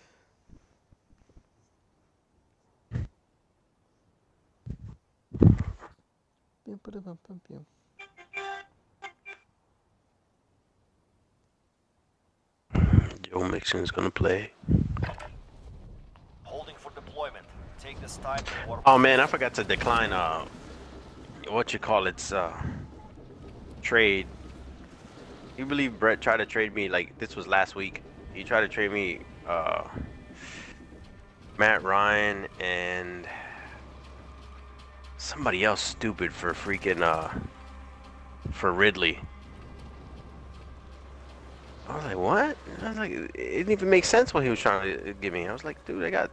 Joe Mixon's gonna play. Holding for deployment. Take this time to warp. Oh man, I forgot to decline uh what you call it's uh trade. You believe Brett tried to trade me like this was last week? He tried to trade me uh Matt Ryan and somebody else stupid for freaking uh for Ridley. I was like, what? I was like, it didn't even make sense what he was trying to give me. I was like, dude, I got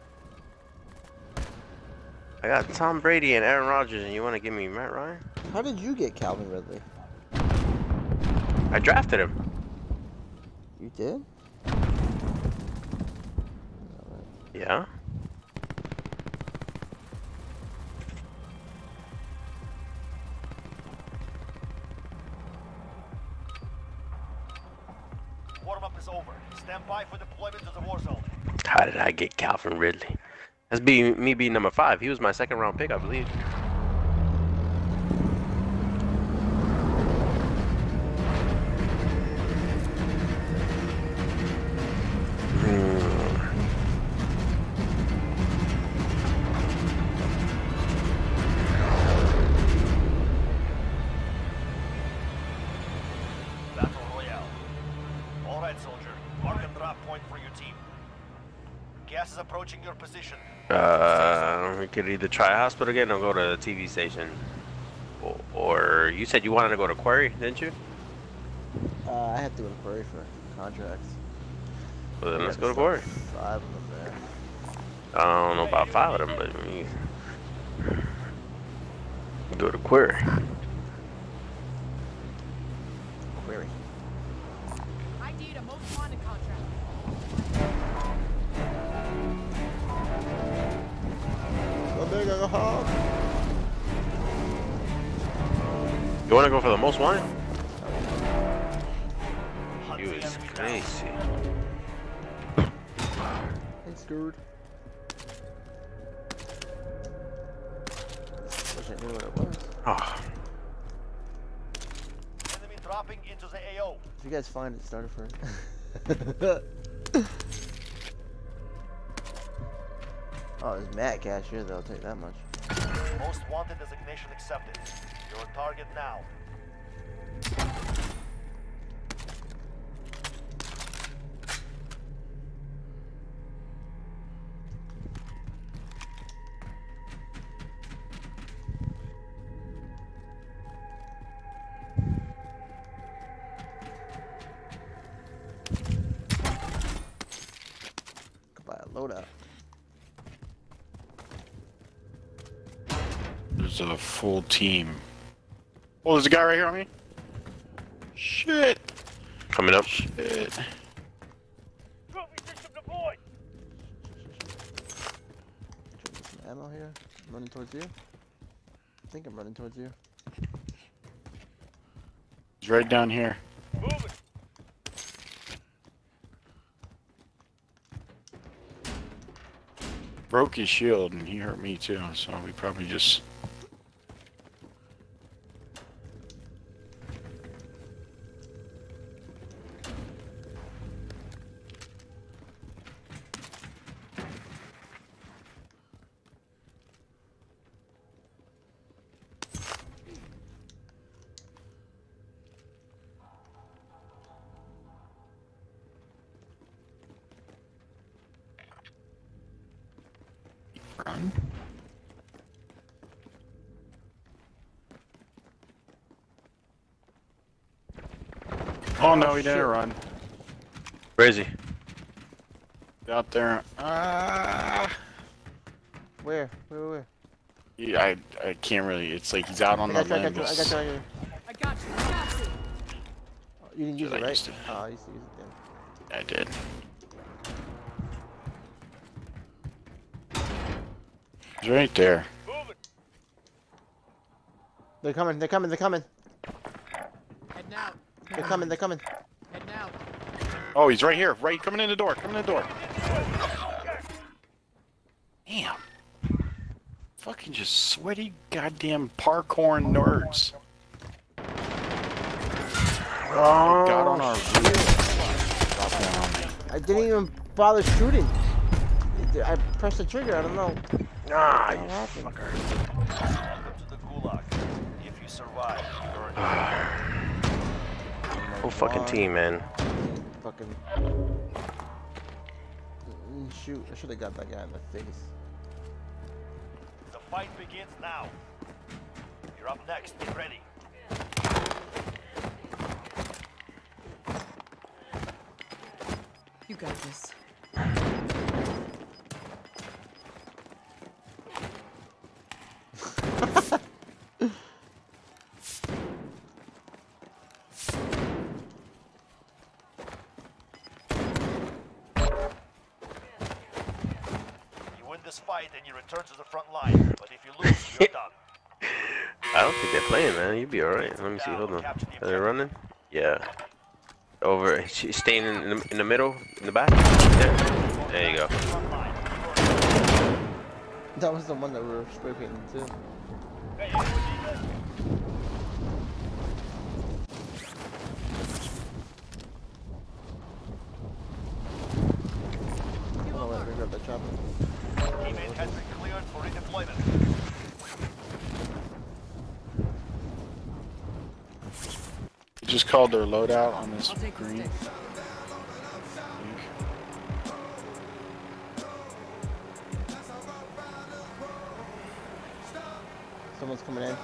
I got Tom Brady and Aaron Rodgers, and you want to give me Matt Ryan? How did you get Calvin Ridley? I drafted him. You did? Yeah. Warm-up is over. Stand by for deployment to the war zone. How did I get Calvin Ridley? That's be me being number five. He was my second round pick, I believe. Battle Royale. All right, soldier. Mark and drop point for your team. Gas is approaching your position. Uh, we could either try hospital again or go to the T V station. Or, or you said you wanted to go to Quarry, didn't you? Uh, I have to go to Quarry for contracts. Well, then I let's got go to stuff- Quarry. Five of them there. I don't know about five of them, but I mean, go to Quarry. Quarry. I need a most wanted contract. So big like a hog. You want to go for the most wanted? Hunt You the is enemy down. crazy. I'm scared. Wish I knew what it was. Oh, Enemy dropping into the A O. If you guys find it, start it first. Oh, there's Matt cash here, though. I'll take that much. Most wanted designation accepted. You're on target now. Could buy a loadout. There's a full team. Oh, there's a guy right here on me. Shit. coming up. Shit. Trophy system deployed. Some ammo here. I'm running towards you. I think I'm running towards you. He's right down here. Moving. Broke his shield and he hurt me too, so we probably just... Oh no, he shit. didn't run. Where is he? Out there. Ah. Where? Where? Where? where? Yeah, I I can't really. It's like he's out on I the got you, I limb. got you, I got you right here. I got you. I got you. Oh, you didn't use Should it, I right? used it? Oh, I used to use it then. I did. He's right there. They're coming, they're coming, they're coming. Heading out. They're coming, they're coming. Heading out. Oh, he's right here. Right, coming in the door. Coming in the door. Damn. Fucking just sweaty goddamn parkour nerds. Oh, Got on our roof. Drop down on me. I didn't even bother shooting. I pressed the trigger, I don't know. Ah, you What happened? fucker. Welcome to the Gulag. If you survive, you're in Whole fucking team, man. Fucking. Mm, Shoot, I should have got that guy in the face. The fight begins now. You're up next. Be ready. You got this. You win this fight and you return to the front line. But if you lose, you're done. I don't think they're playing, man. You'd be alright. Let me see. Hold on. Are they running? Yeah. Over. She's staying in the, in the middle, in the back. There. There you go. Front line. You're That was the one that we were spray painting too. Hey, anyone need this? Oh, wait, we grabbed that chopper. Teammate has been cleared for redeployment. He just called their loadout on this I'll take the green. stick. Someone's coming in.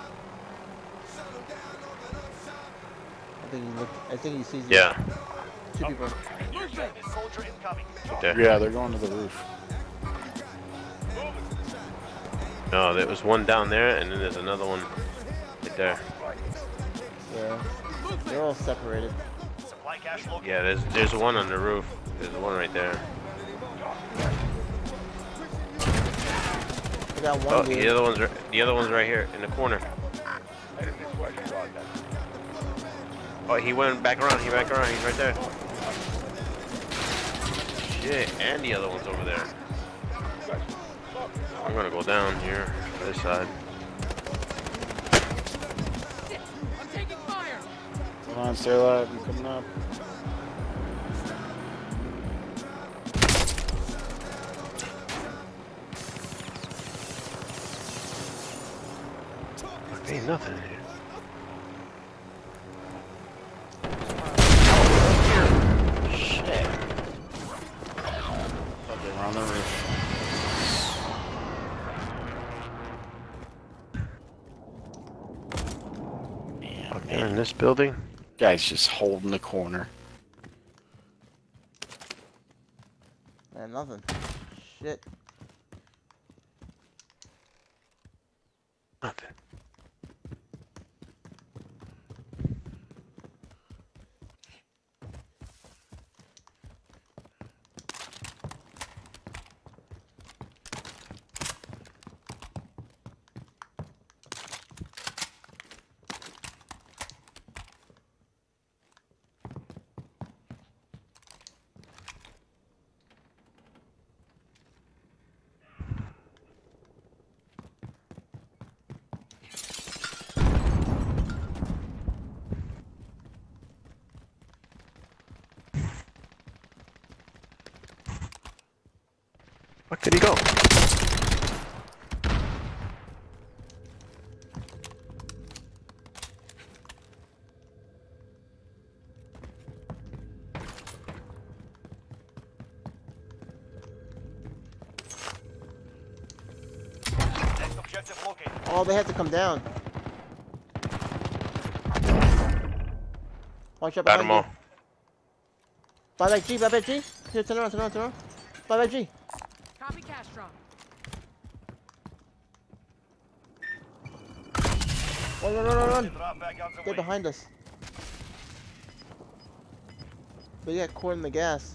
I think he look. I think he sees you. Yeah. Two people. Soldier incoming. Right there. Yeah, they're going to the roof. No, there was one down there, and then there's another one right there. Yeah. They're all separated. Supply cache located. Yeah, there's there's one on the roof. There's one right there. I got one Oh, dude. the other one's right, the other one's right here in the corner. Oh, he went back around. He back around. He's right there. Shit, and the other one's over there. I'm gonna go down here, this side. I'm taking fire. Come on, stay alive. I'm coming up. Ain't nothing in here. Shit. Thought they were on the roof. Damn, They're in man. this building. Guy's just holding the corner. Man, nothing. Shit. Nothing. Where did he go? Next objective located. Oh, they have to come down. Watch out Got behind them you. all. Buy back G, buy back G. Here, turn around, turn around, turn around. Buy back G. Copy cash drop. Run, run, run, run, run. Drop back on the They're way. behind us. They got caught in the gas.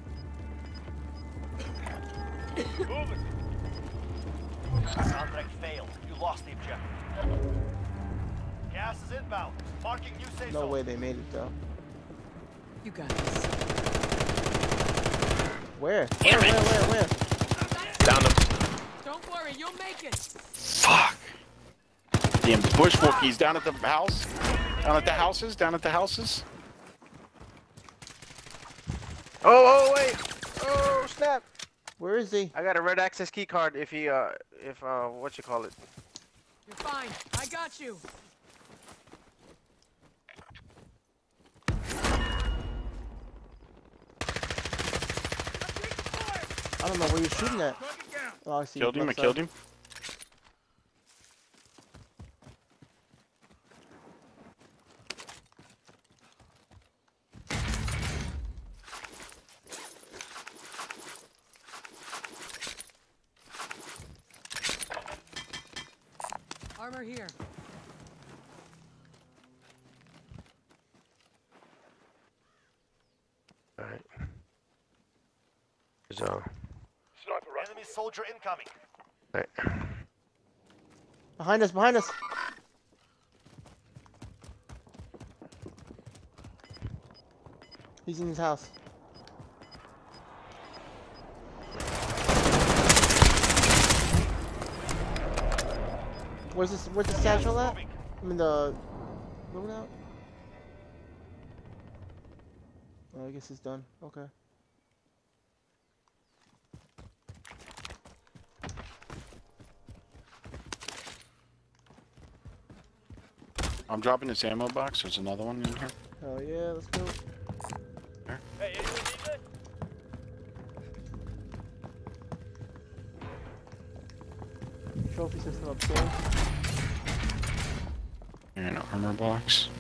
Move it. Contract failed. You lost the objective. Gas is inbound. Marking new safe No zone. way they made it though. You got this. Where? Where, where, where, where? Down them. Don't worry, you'll make it. Fuck. Damn bushwalkies down at the house. Down at the houses. Down at the houses. Oh, oh, wait. Oh, snap. Where is he? I got a red access key card if he, uh, if, uh, what you call it? You're fine. I got you. I don't know where you're shooting at. Oh, I see. Killed him. I left killed side. him. Armor here. Alright. So. Enemy soldier incoming. Right. Behind us, behind us. He's in his house. Where's this? Where's the satchel at? I mean the loadout. Oh, I guess it's done. Okay. I'm dropping this ammo box. There's another one in here. Hell yeah, let's go. Hey, anyone need this? Trophy system upstairs. And an armor box.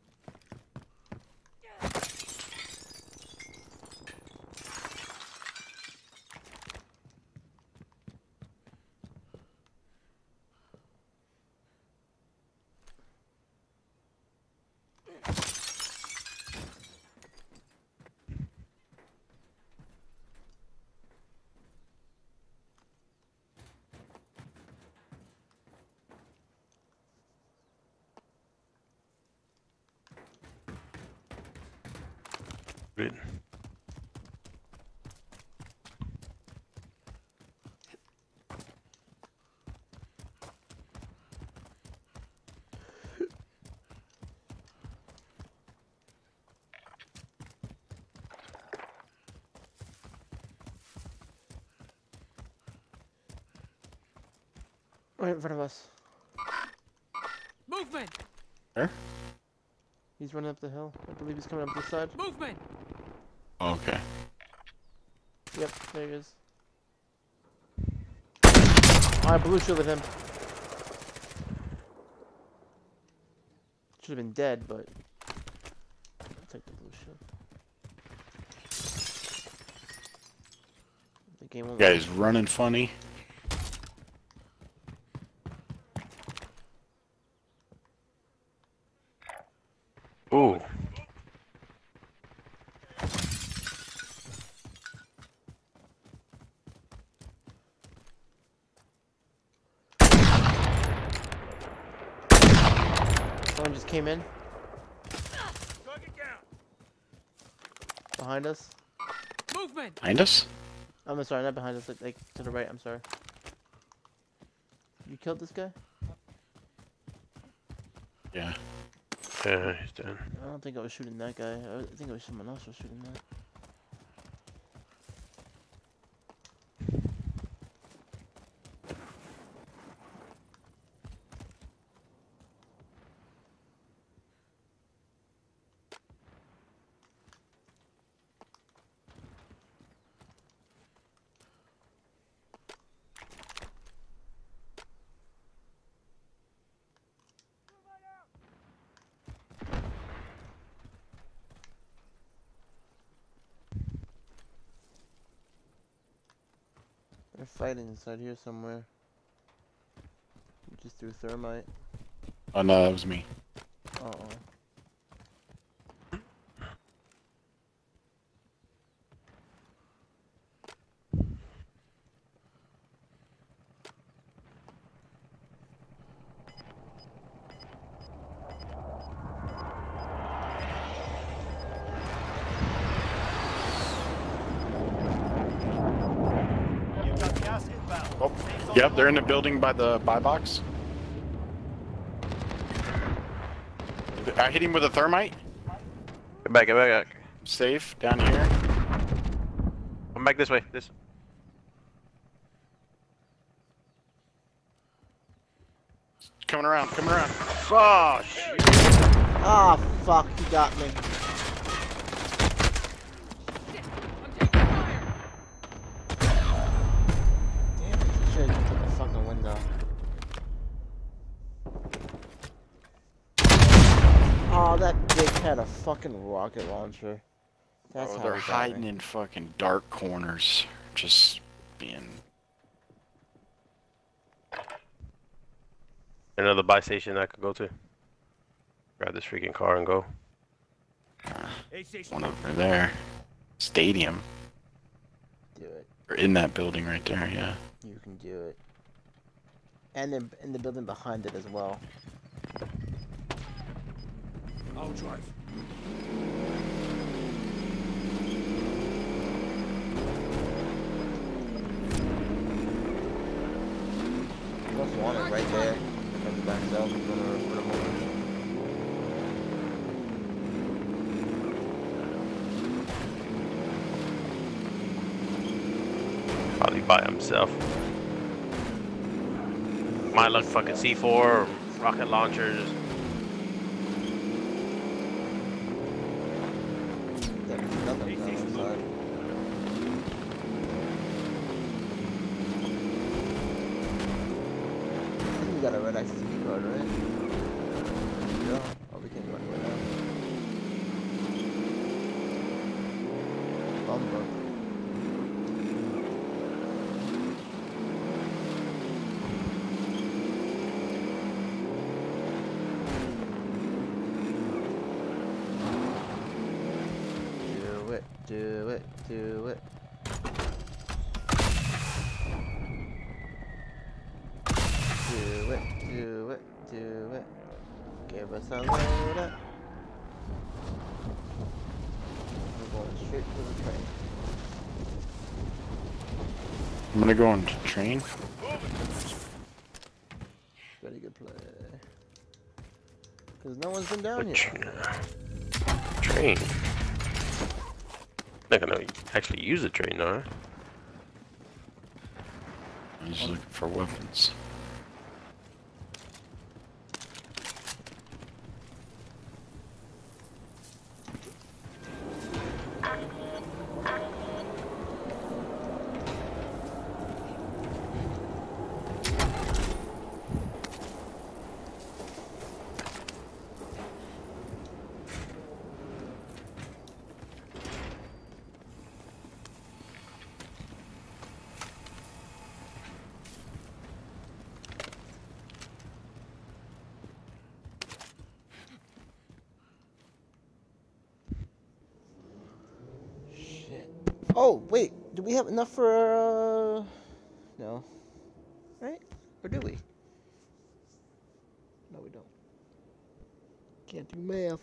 Good. Right in front of us. Movement. Where? He's running up the hill. I believe he's coming up this side. Movement. Okay. Yep, there he is. Oh, I blue shielded him. Should have been dead, but I'll take the blue shield. The game won't. Guy's running funny. Ooh. Someone just came in. Behind us. Movement. Behind us? I'm sorry, not behind us. Like, like to the right. I'm sorry. You killed this guy? Yeah. Yeah, he's dead. I don't think I was shooting that guy. I was- I think it was someone else was shooting that. They're fighting inside here somewhere. You just threw thermite. Oh no, that was me. Uh oh. You've got gas inbound. Oh, Safe zone yep, they're in the building by the buy box. I hit him with a thermite. Get back, get back, get back. Safe down here. Come back this way. This. Coming around, coming around. Oh shit! Ah, fuck, he got me. Damn it, he should have put the fucking window. Oh, that dick had a fucking rocket launcher. That's Oh, how they're he got hiding me. in fucking dark corners. Just being... Another buy station I could go to. Grab this freaking car and go. Uh, one over there. Stadium. Do it. Or in that building right there, yeah. You can do it. And then in the building behind it as well. I'll drive. Most wanted right there. Comes by himself. He's gonna put him over. Probably by himself. Might look fucking C four or rocket launchers. There's nothing on the side. I think we got a red I C card, right? Yeah. Oh, we can't go anywhere now. Bumper. Do it, do it, do it. Do it, do it, do it. Give us a load up. We're going straight to the train. I'm gonna go on train. Very good play. Because no one's been down here. Train. Not gonna actually use a train, no. I'm just looking for weapons. Oh, wait. Do we have enough for, uh... No. Right? Or do we? No, we don't. Can't do math.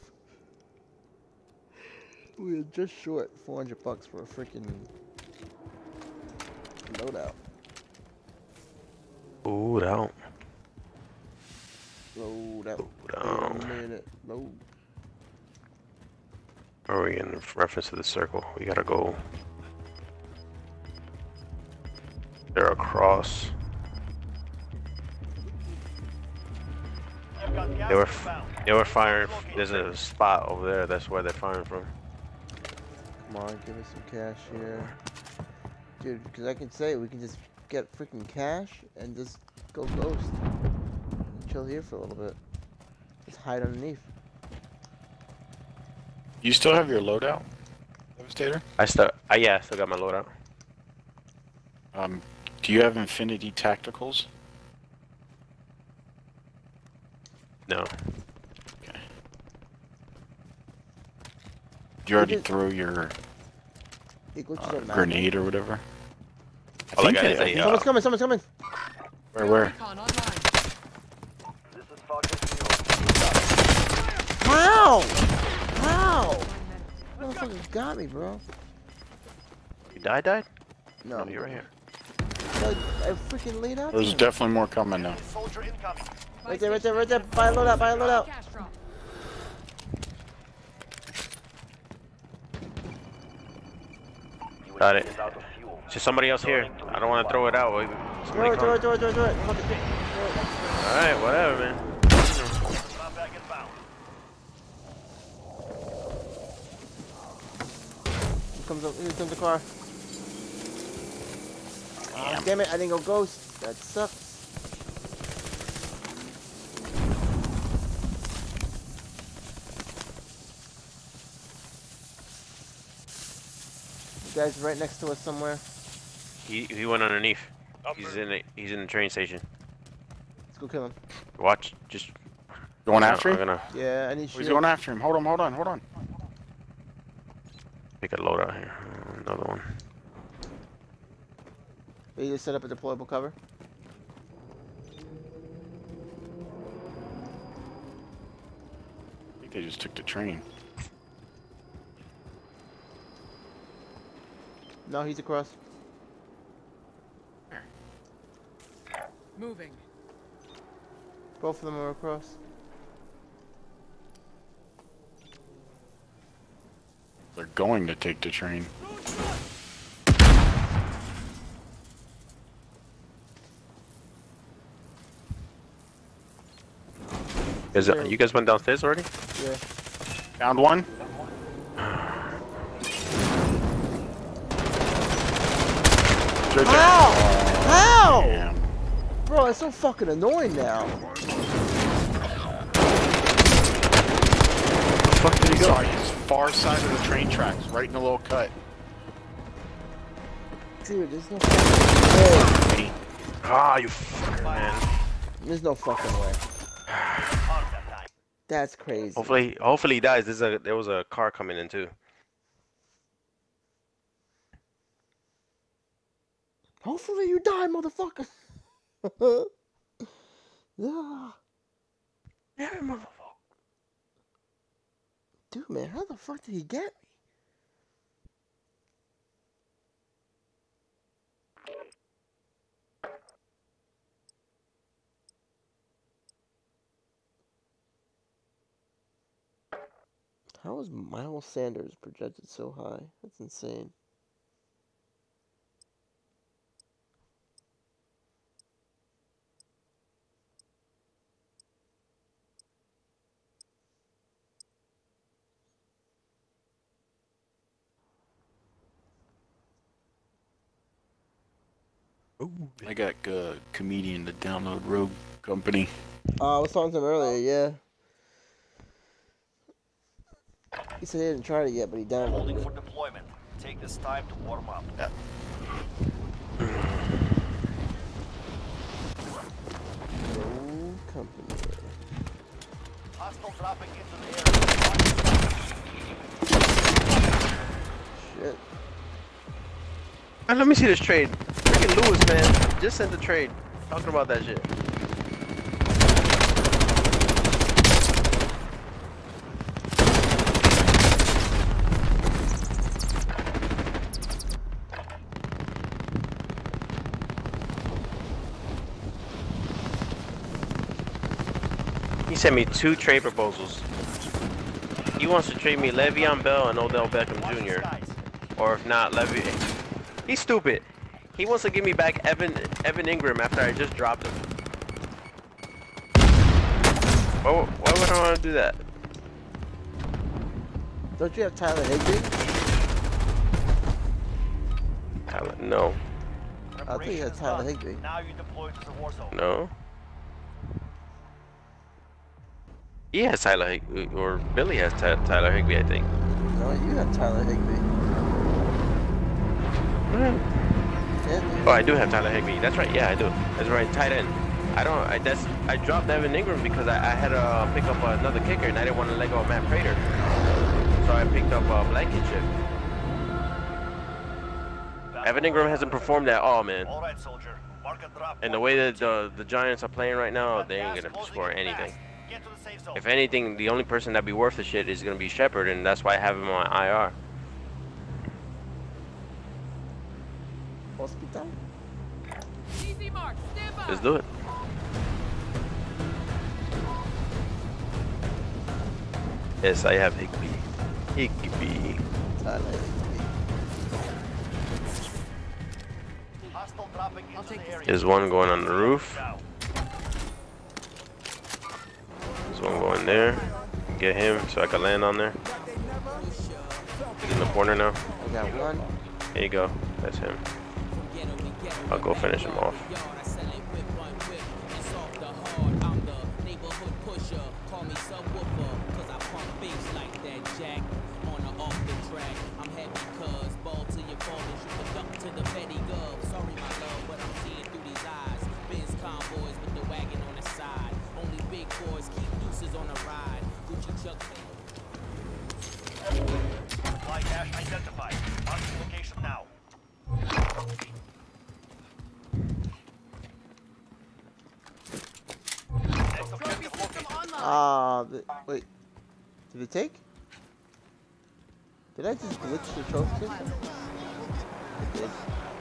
We are just short four hundred bucks for a freaking loadout. Load out. Load out. Load out. Wait a minute. Load. Where are we in reference to the circle? We gotta go. They're across. You've got gas They were, inbound. they were firing. There's a spot over there. That's where they're firing from. Come on, give us some cash here. Dude, because I can say we can just get freaking cash and just go ghost. Chill here for a little bit. Just hide underneath. You still have your loadout, Devastator? I still, I yeah, I still got my loadout. Um, Do you have Infinity Tacticals? No. Okay. Did you already did- throw your It glitches uh, up now. grenade or whatever? All I think got it- is I a, think- uh, Someone's coming, someone's coming. Where, where? Recon online. This is Falcon Zero. How? How? Motherfucker got me, bro. You died, died? No, No, you're right here. I, I freaking laid out. There's to him. definitely more coming now. Soldier incoming. Right there, right there, right there. Buy a loadout, buy a loadout. Cash drop. Got it. Is out of fuel. There's somebody else here. I don't want to throw it out. Wait, Throw somebody it, throw it, come. throw it, throw it, throw it. Fuck it, throw it. Alright, whatever, man. Drop back inbound. Here comes, the, here comes the car. Ah, damn it, I didn't go ghost. That sucks. The guy's right next to us somewhere. He he went underneath. He's in the he's in the train station. Let's go kill him. Watch, just Going I'm after him? gonna Yeah, I need He's shield. going after him. Hold on, hold on, hold on. pick a load out here. Another one. You just set up a deployable cover. I think they just took the train. No, he's across. Moving. Both of them are across. They're going to take the train. Is it, you guys went downstairs already? Yeah. Found one? Right there. How? How? Damn. Bro, it's so fucking annoying now. Fuck did he go? Sorry, he's far side of the train tracks, right in the little cut. Dude, there's no fucking way. Ah, you fucker, man. There's no fucking way. That's crazy. Hopefully, hopefully he dies. There's a there was a car coming in too. Hopefully you die, motherfucker. Yeah. Yeah, motherfucker. Dude, man, how the fuck did he get me? How is Miles Sanders projected so high? That's insane. I got a comedian to download Rogue Company. Uh, I was talking to him earlier, yeah. He said he hadn't tried it yet, but he downloaded Holding it. for deployment. Take this time to warm up. Yeah. Rogue Company. Hostile dropping into the area. Shit. Man, let me see this trade. Freaking Lewis, man, just sent the trade. Talking about that shit. He sent me two trade proposals. He wants to trade me Le'Veon Bell and Odell Beckham Junior Or if not, Levy. He's stupid. He wants to give me back Evan Evan Ingram after I just dropped him. Why, why would I want to do that? Don't you have Tyler Higbee? Tyler, no, I think you had Tyler Higbee. Now you deploy to the war zone. no. He has Tyler Higbee, or Billy has Ty Tyler Higbee, I think. No, you have Tyler Higbee. Mm. Yeah. Oh, I do have Tyler Higbee. That's right. Yeah, I do. That's right. Tight end. I don't. I that's. I dropped Evan Ingram because I, I had to uh, pick up another kicker and I didn't want to let go of Matt Prater. So I picked up uh, Blankenship. Evan Ingram hasn't performed at all, man. All right, soldier. Mark a drop. And the way that the the Giants are playing right now, they ain't gonna score anything. Get to the safe zone. If anything, the only person that'd be worth the shit is gonna be Shepard, and that's why I have him on I R. Hospital. Easy mark. Stand by. Let's do it. Yes, I have Higbee. Higbee. Tyler Higbee. Hostile dropping into I'll take the this. area. There's one going on the roof. Now. There's one going there. Get him so I can land on there. He's in the corner now. I got one. There you go. That's him. I'll go finish him off. Supply cache identified. Mark the location now. Next objective located. Ah, the, wait. Did it take? Did I just glitch the trophy system? It did.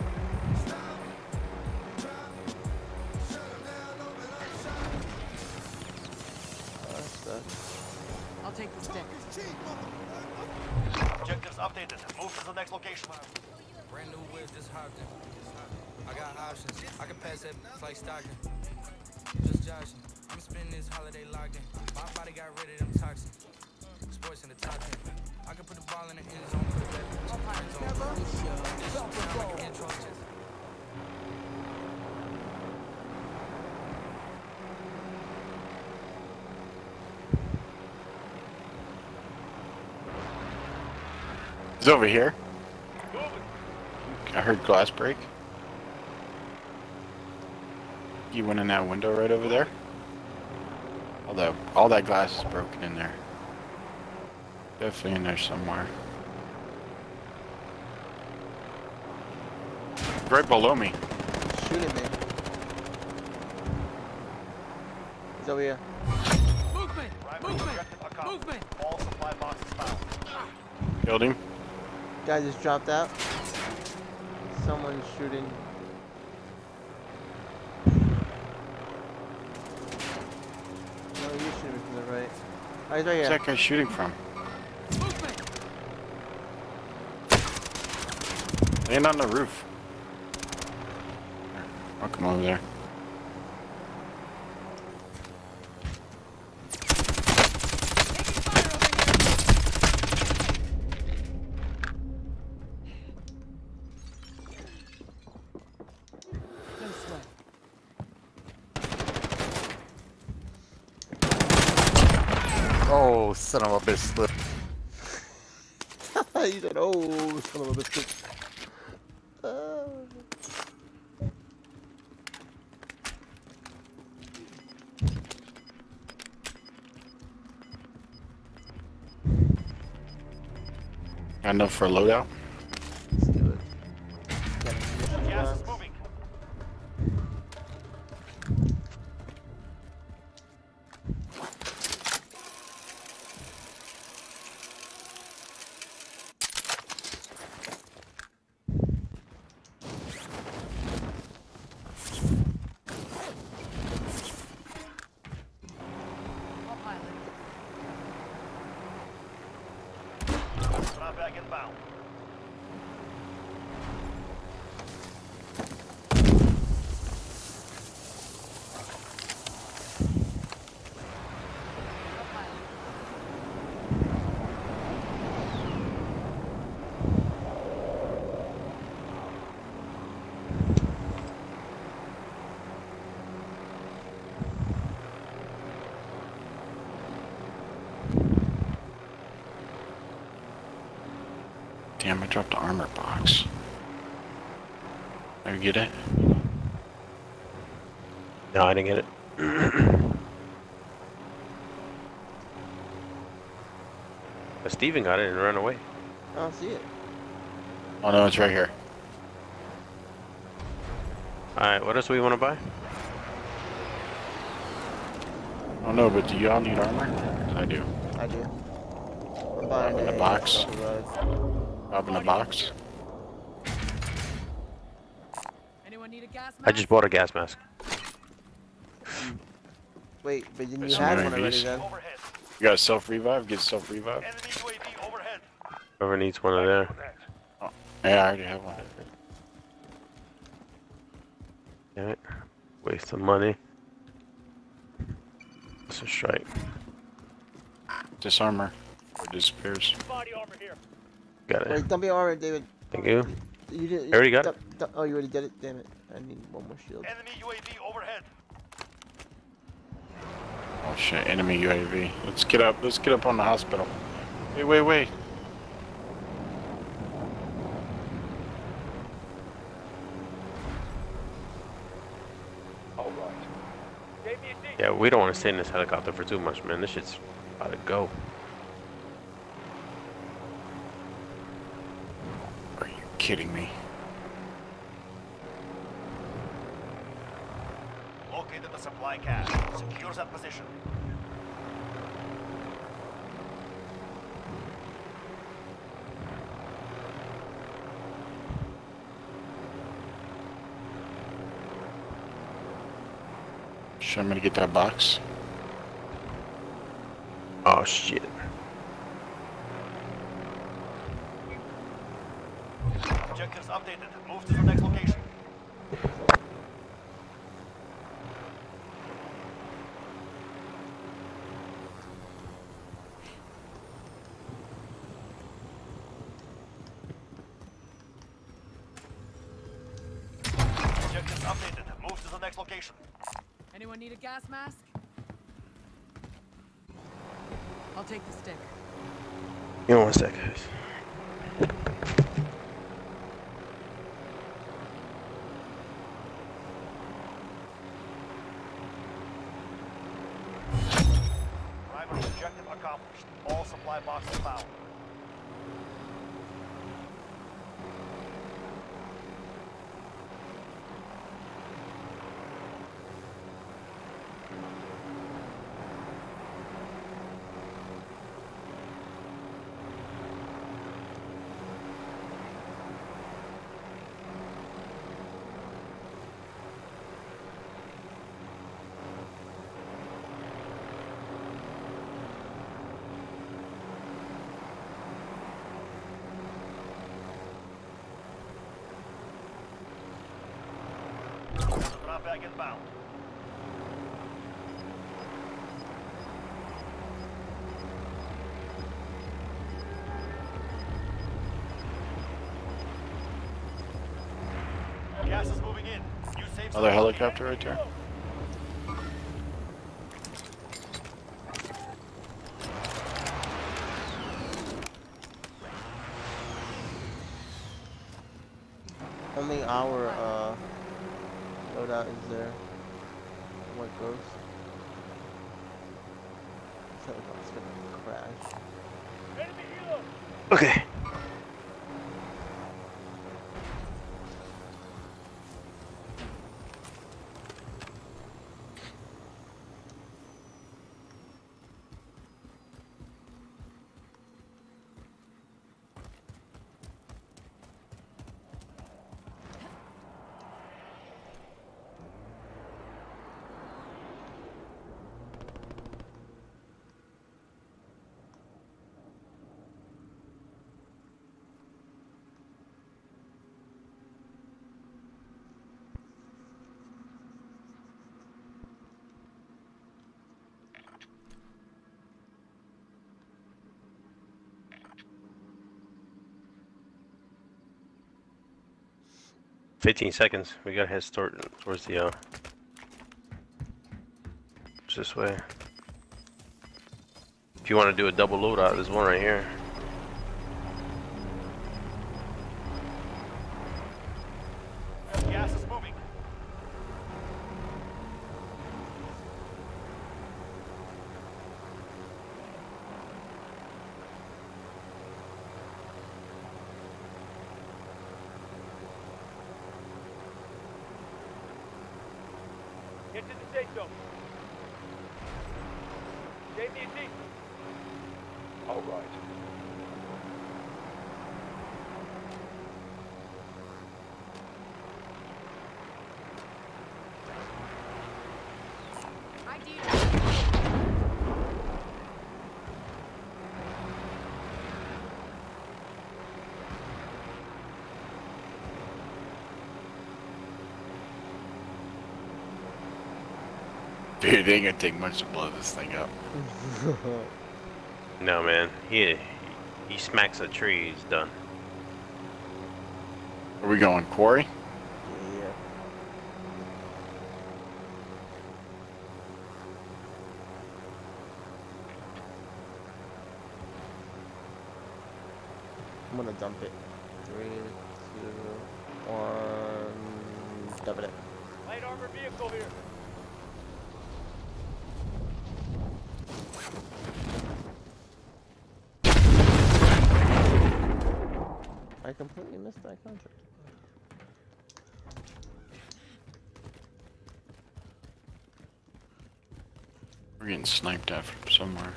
Oh, that sucks. I'll take the stick. Objectives updated. Move to the next location. Brand new whip, just hopped in. I got options. I can pass that like Stockton. Just joshing. I'm spending this holiday locked in. My body got rid of them toxins. Sports in the top ten. I can put the ball in the end zone, put it back in the end zone. This sound like an intro just. He's over here. I heard glass break. You went in that window right over there. All that, all that glass is broken in there. Definitely in there somewhere. Right below me. Shooting me. He's over here. Movement. Primary Movement. objective accomplished. Movement. All supply boxes found. Killed him. Guy just dropped out. Someone's shooting. No, you're shooting from the right. Oh, he's right Where's here. that guy shooting from? Movement. Land on the roof. I'll come over there. Taking fire over here. No sweat. Oh, son of a bitch slip. He said, oh, son of a biscuit. Uh, Got enough for a loadout? let's do it. Got a mission Gas box. is moving. I'll pilot. Drop back inbound. I'll pilot. Damn, I dropped the armor box. I get it. No, I didn't get it. But Steven got it and ran away. I don't see it. Oh no, it's right here. Alright, what else do we want to buy? Oh no, but do y'all need armor? I do. I do. I'm Drop buying in the a box. self-revive. Drop in the box. Anyone need a gas mask? I just bought a gas mask. Wait, but then you There's had some one already enemies. then. Overhead. You got a self revive? Get self revive. Enemy U A V overhead. Whoever needs one of there. Yeah, I already have one. Damn it. Waste of money. That's a strike. Disarmor. Or disappears. Body armor here. Got it. Wait, don't be alright, David. Thank you. You did. I already got it. Oh, you already did it. Damn it! I need one more shield. Enemy U A V overhead. Oh shit, enemy U A V. Let's get up. Let's get up on the hospital. Wait, wait, wait. Yeah, we don't want to stay in this helicopter for too much, man. This shit's about to go. Are you kidding me? Located the supply cache. Secure that position. Should I gonna get that box? Oh shit. Objectives updated. Move to the next location. Objectives updated. Move to the next location. Anyone need a gas mask? I'll take the stick. Give me one sec, guys. Primary objective accomplished. All supply boxes found. Drop bag inbound. Gas is moving in. You save Another some- helicopter right there. Only our uh, loadout is there. What goes? This helicopter's gonna crash. Okay. Fifteen seconds. We gotta head toward towards the uh. This way. If you want to do a double loadout, there's one right here. Gas Get to the safe zone. J T T. All right. I D. Dude, it ain't gonna take much to blow this thing up. No, man. He he smacks a tree. He's done. Are we going quarry? Yeah. I'm gonna dump it. Three, two, one. Dump it. Light armored vehicle here. I completely missed that contract. We're getting sniped at from somewhere.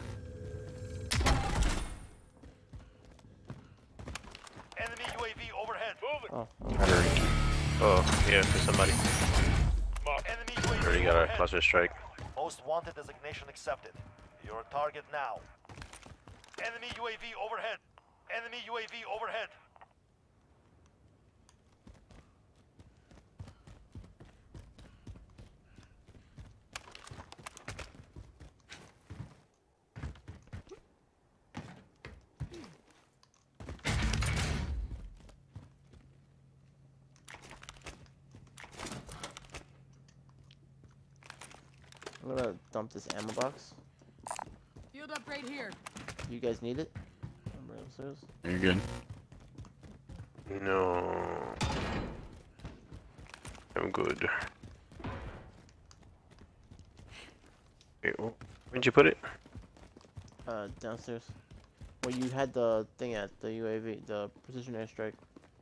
Enemy U A V overhead. Moving. Oh, Battery. Oh, yeah, for somebody. Enemy U A V Already got a overhead. cluster strike. Most wanted designation accepted. You're a target now. Enemy U A V overhead. Enemy U A V overhead. I'm gonna dump this ammo box. Field upgrade here. You guys need it? I'm right upstairs. You're good. No. I'm good. Wait, wh- where'd you put it? Uh, downstairs. Where you had the thing at, the U A V, the precision airstrike.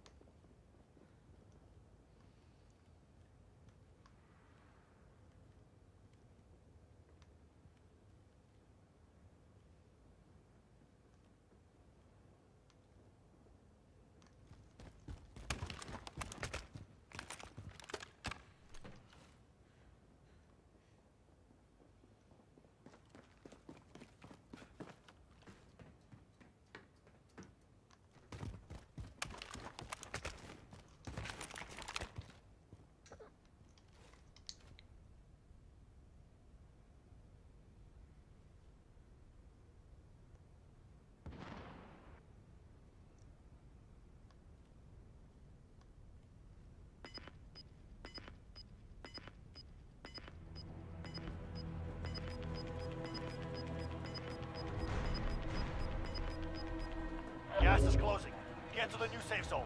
Gas is closing. Get to the new safe zone.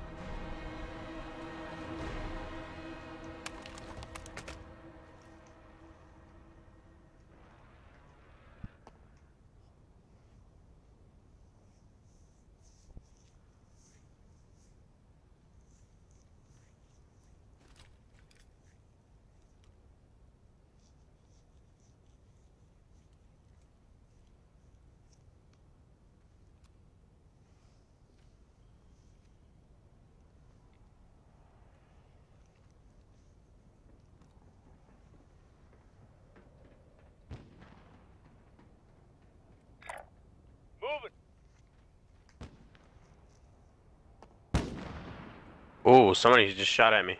Oh, somebody just shot at me.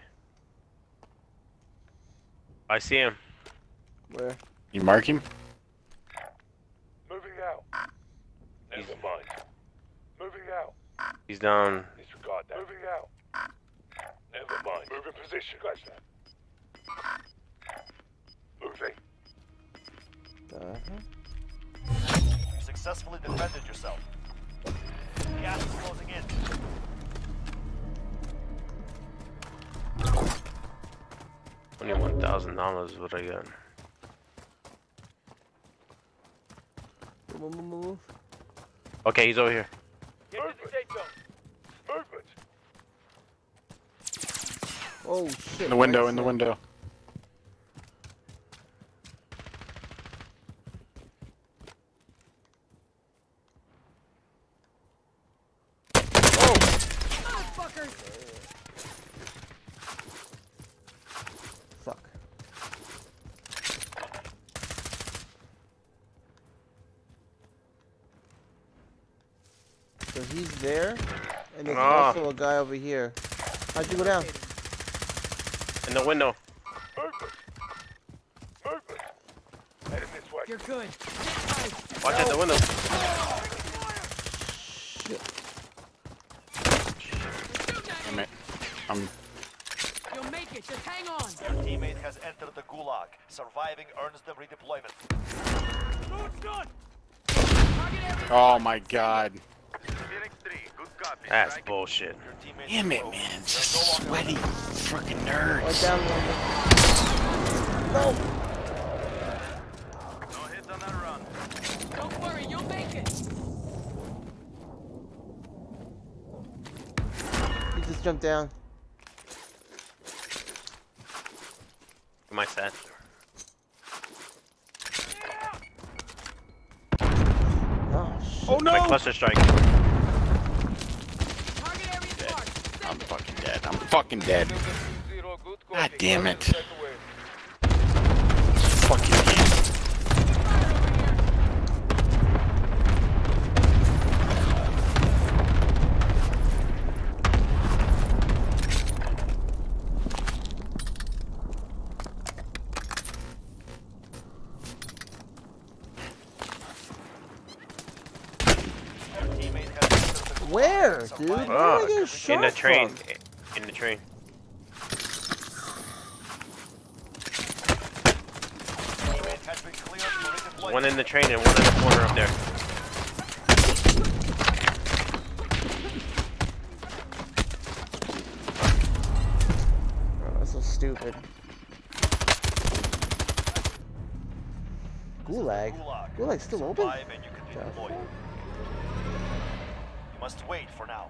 I see him. Where? You mark him? Moving out. Never mind. Moving out. He's down. Disregard that. Moving out. Never mind. Move in position. Scratch that. Moving. Uh-huh. You successfully defended yourself. Gas is closing in. Twenty-one thousand dollars is what I got. Move, move, move, move. Okay, he's over here. Get to the safe zone. Movement. Oh shit. In the window, right in the side. window. fuckers! Fuck. So he's there, and there's Ah. also a guy over here. How'd you go down? In the window. You're good. Watch out the window. Shit. Damn it. I'm. You'll make it. Just hang on. Your teammate has entered the gulag. Surviving earns them redeployment. Target area. Oh my god. That's bullshit. Your teammate Damn is it, low. man. They're Just no longer sweaty freaking Right nerds. down one. No. no hits on that run. Don't worry, you'll make it. He just jumped down. My set. Oh shit. Oh My no! cluster strike. Target area marked. I'm Send it. fucking dead. I'm fucking dead. God damn it. Fucking damn. Your teammate has entered the gulag. Where, dude? Surviving Where Oh, did I get in shot the train. from? In the train. teammate has been cleared for redeployment. One in the train and one in the corner up there. Oh, that's so stupid. Gulag? Gulag. Gulag's still open? Survive and you can redeploy. You must wait for now.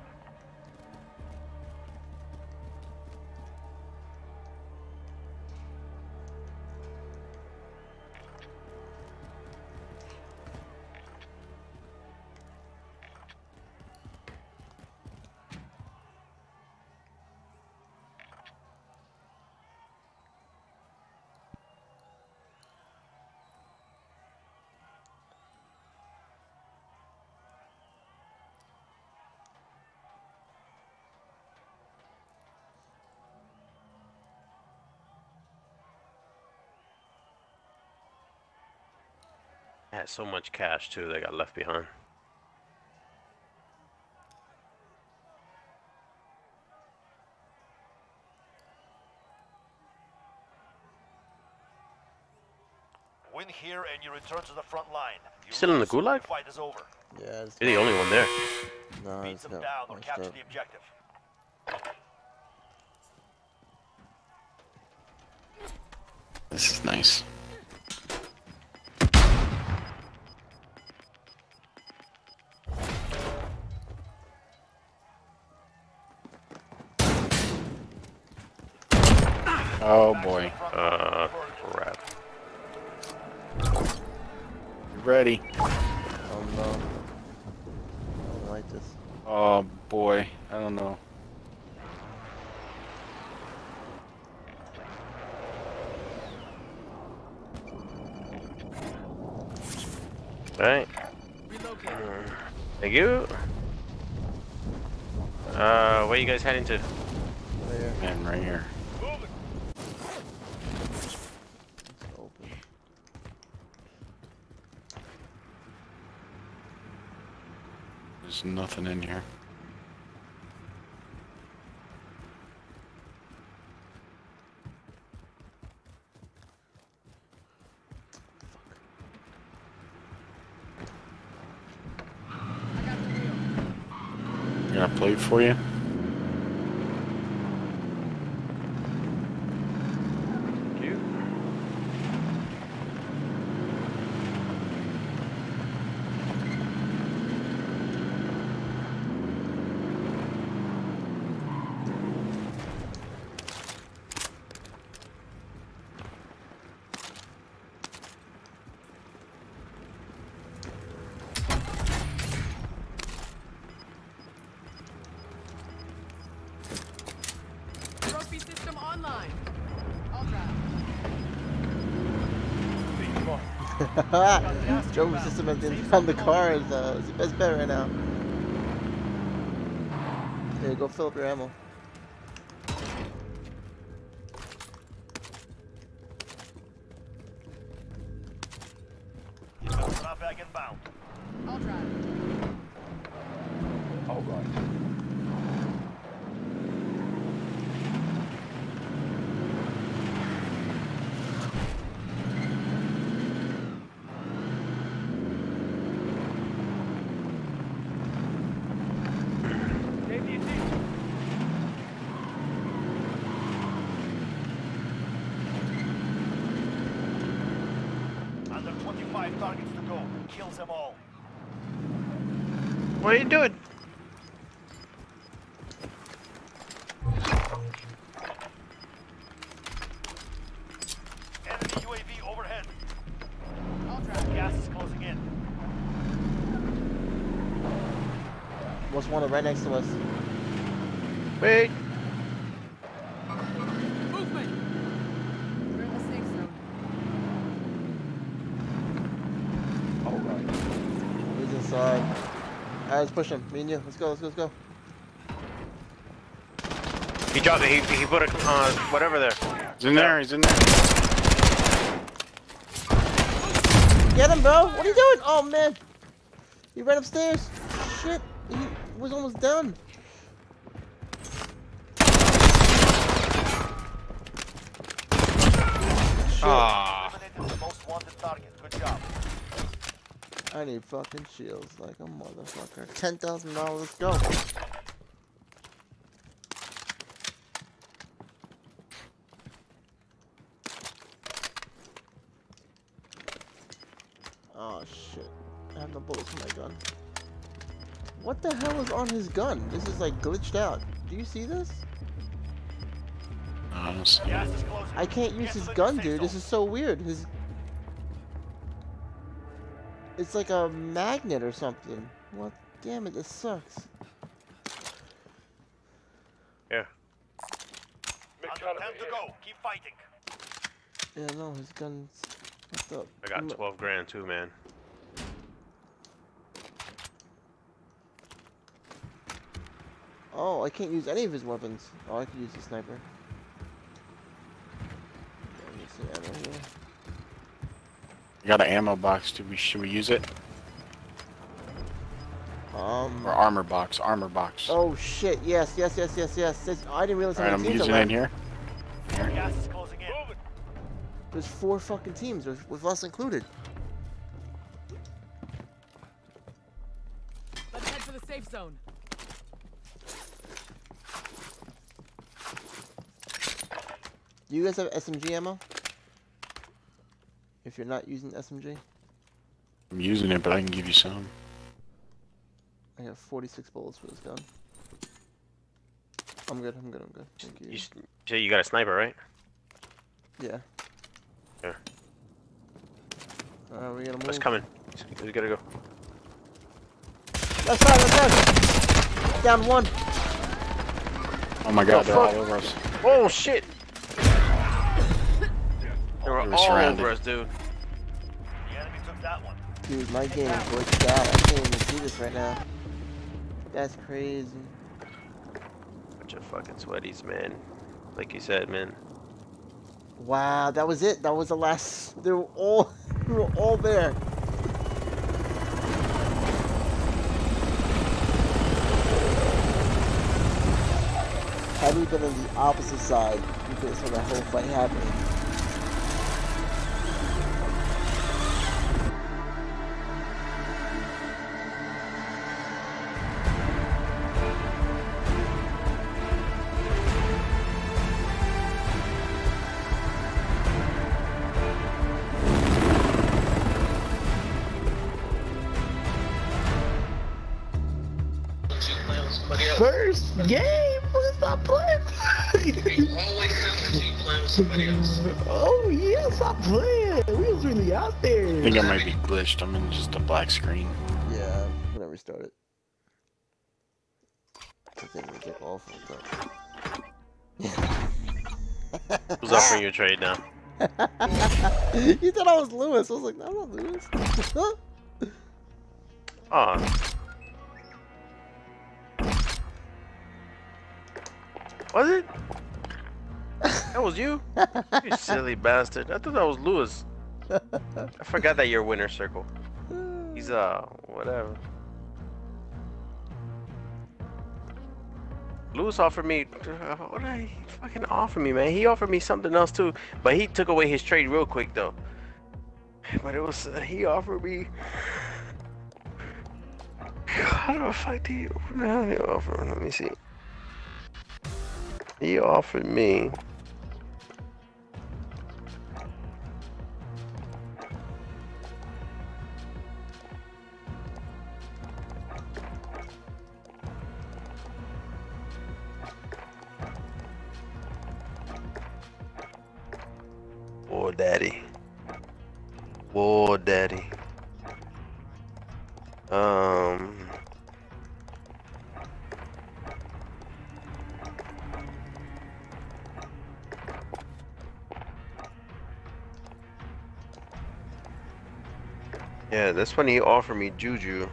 I had so much cash too that got left behind. Win here and you return to the front line. You Still in the lose, gulag? the fight is over. Yeah, it's You're the only one there. no, Beat it's them not. down or It's capture not. the objective. This is nice. Oh boy. Uh, crap. You ready? Oh no. I don't like this. Oh boy. I don't know. Alright. Relocate. Thank you. Uh, where you guys heading to? There. Man, right here. It's open. There's nothing in here. I got the wheel. I got a plate for you. Thank you. online. I'll drive. Drone system at the end on the car is, uh, is the best bet right now. Here, go fill up your ammo. Drop back inbound. I'll drive. Oh god. Under twenty-five targets to go. Kills them all. What are you doing? Enemy U A V overhead. I'll drive. Gas is closing in. What's one right next to us? Wait. Movement. We're in the safe zone. Oh god. He's inside. Alright, let's push him. Me and you. Let's go, let's go, let's go. He dropped it. He, he put a uh, whatever there. He's in there, he's in there. Get him, bro! What are you doing? Oh man! He ran upstairs. Shit! He was almost done. Ah. Eliminated the most wanted target. Good job. I need fucking shields like a motherfucker. Ten thousand dollars. Let's go. Oh shit! I have no bullets for my gun. What the hell is on his gun? This is like glitched out. Do you see this? Honestly. Gas is closing. I can't use Get his to the gun, safe dude. This zone. is so weird. His It's like a magnet or something. What? Damn it, this sucks. Yeah. Under ten to go. Keep fighting. Yeah, no, his gun's fucked up. I got twelve grand too, man. Oh, I can't use any of his weapons. Oh, I can use the sniper. Let me see ammo here. I got an ammo box. Do we should we use it? Um. Or armor box, armor box. Oh shit! Yes, yes, yes, yes, yes. This, I didn't realize how Alright, many I'm teams using are it in left. here. Here. Gas is closing in. There's four fucking teams, with, with us included. Let's head for the safe zone. Do you guys have S M G ammo? If you're not using S M G, I'm using it, but I can give you some. I have forty-six bullets for this gun. I'm good. I'm good. I'm good. Thank you. You, s- you you got a sniper, right? Yeah. Here. Alright, we gotta move. What's coming? We gotta go. Left side, left side. Down one. Oh my god, Oh, they're fuck. all over us. Oh shit! They were They were all surrounded. over us, dude. The enemy took that one. Dude, my game is glitched out. I can't even see this right now. That's crazy. Bunch of fucking sweaties, man. Like you said, man. Wow, that was it. That was the last. They were all. We were all there. Had we been on the opposite side, we could have saw that whole fight happening. First game? Stop playing. Oh yeah, stop playing. We was really out there. I think I might be glitched. I'm in just a black screen. Yeah, whenever we started. I think we get all fucked up. Who's offering your trade now? You thought I was Lewis. I was like, no, I'm not Lewis. Oh. Was it? That was you? You silly bastard. I thought that was Lewis. I forgot that you're winner circle. He's uh whatever. Lewis offered me uh, what did he fucking offer me, man? He offered me something else too, but he took away his trade real quick though. But it was uh, he offered me. How the fuck did he? What the hell did he offer? Let me see. He offered me. War daddy. War daddy. Um. Yeah, that's when he offered me Juju.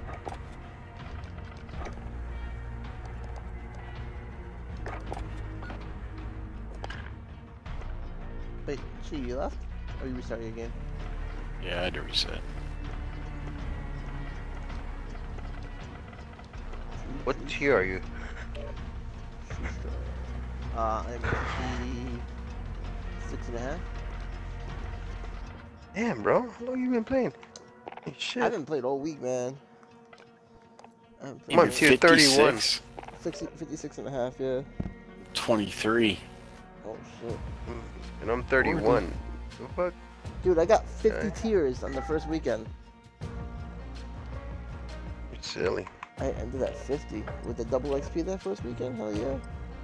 Wait, Chi, you left? Or you restarting again? Yeah, I had to reset. What tier are you? Uh, I'm Chi six and a half. Damn, bro. How long you been playing? Hey, shit. I haven't played all week, man. I haven't played I'm on tier thirty-one. fifty, fifty-six and a half, yeah. twenty-three. Oh, shit. And I'm thirty-one. The fuck? Dude, I got fifty Okay. tiers on the first weekend. You're silly. I ended at fifty with the double X P that first weekend. Hell yeah.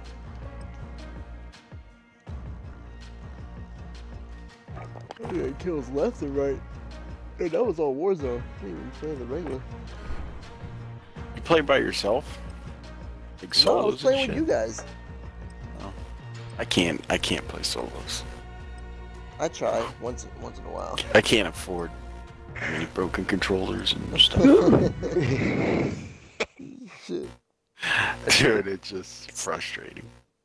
Yeah, it kills left and right. Hey, that was all Warzone. I didn't even play the regular. You play by yourself? Like No, I was solos and playing shit? with you guys. Oh. I can't. I can't play solos. I try once once in a while. I can't afford many broken controllers and stuff. Shit. Dude, it's just frustrating.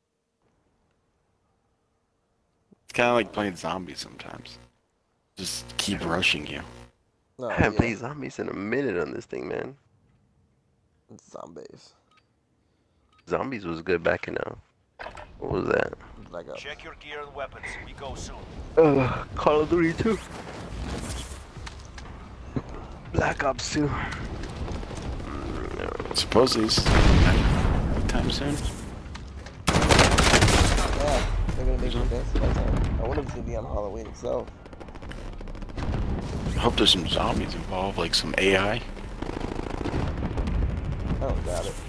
It's kind of like playing zombies sometimes. Just keep rushing you. No, I haven't yeah. played zombies in a minute on this thing, man. Zombies. Zombies was good back in uh what was that? Black Ops. Check your gear and weapons. We go soon. Uh Call of Duty two. Black Ops two. Supposedly it's time soon. Yeah, they're gonna make it dance that time. I wonder if it's gonna be on Halloween itself. I hope there's some zombies involved, like some A I. I don't doubt it.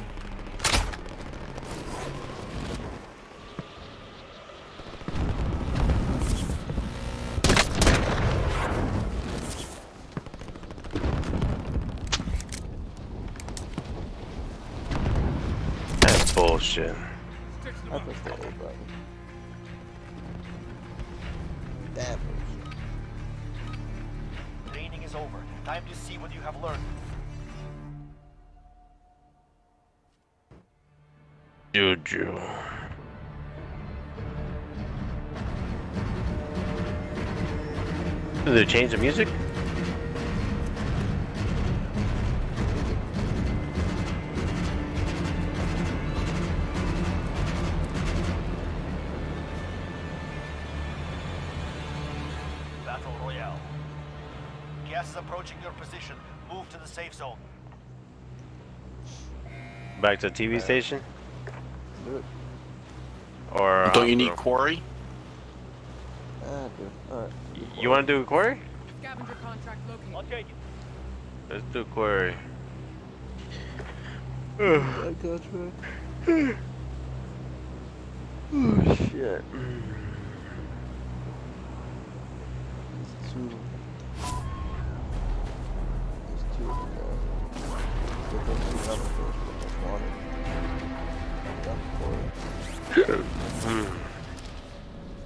That's bullshit. I pushed the A button. Damn. Training is over. Time to see what you have learned. Juju. Did they change the music? Battle Royale. Gas is approaching your position. Move to the safe zone. Back to the T V station? Do it. Or Don't you need hospital? quarry? Ah, dude. Alright. You wanna do a quarry? Scavenger contract located. I'll take it. Let's do quarry. I contract. Oh shit. There's two. There's two of them there. Get those two other first, but that's one. Got the quarry.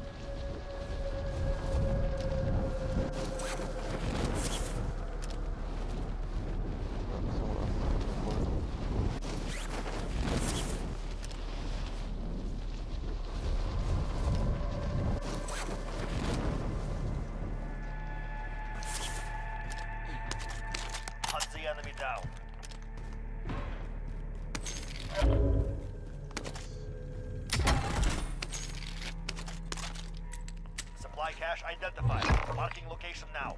identified. Marking location now.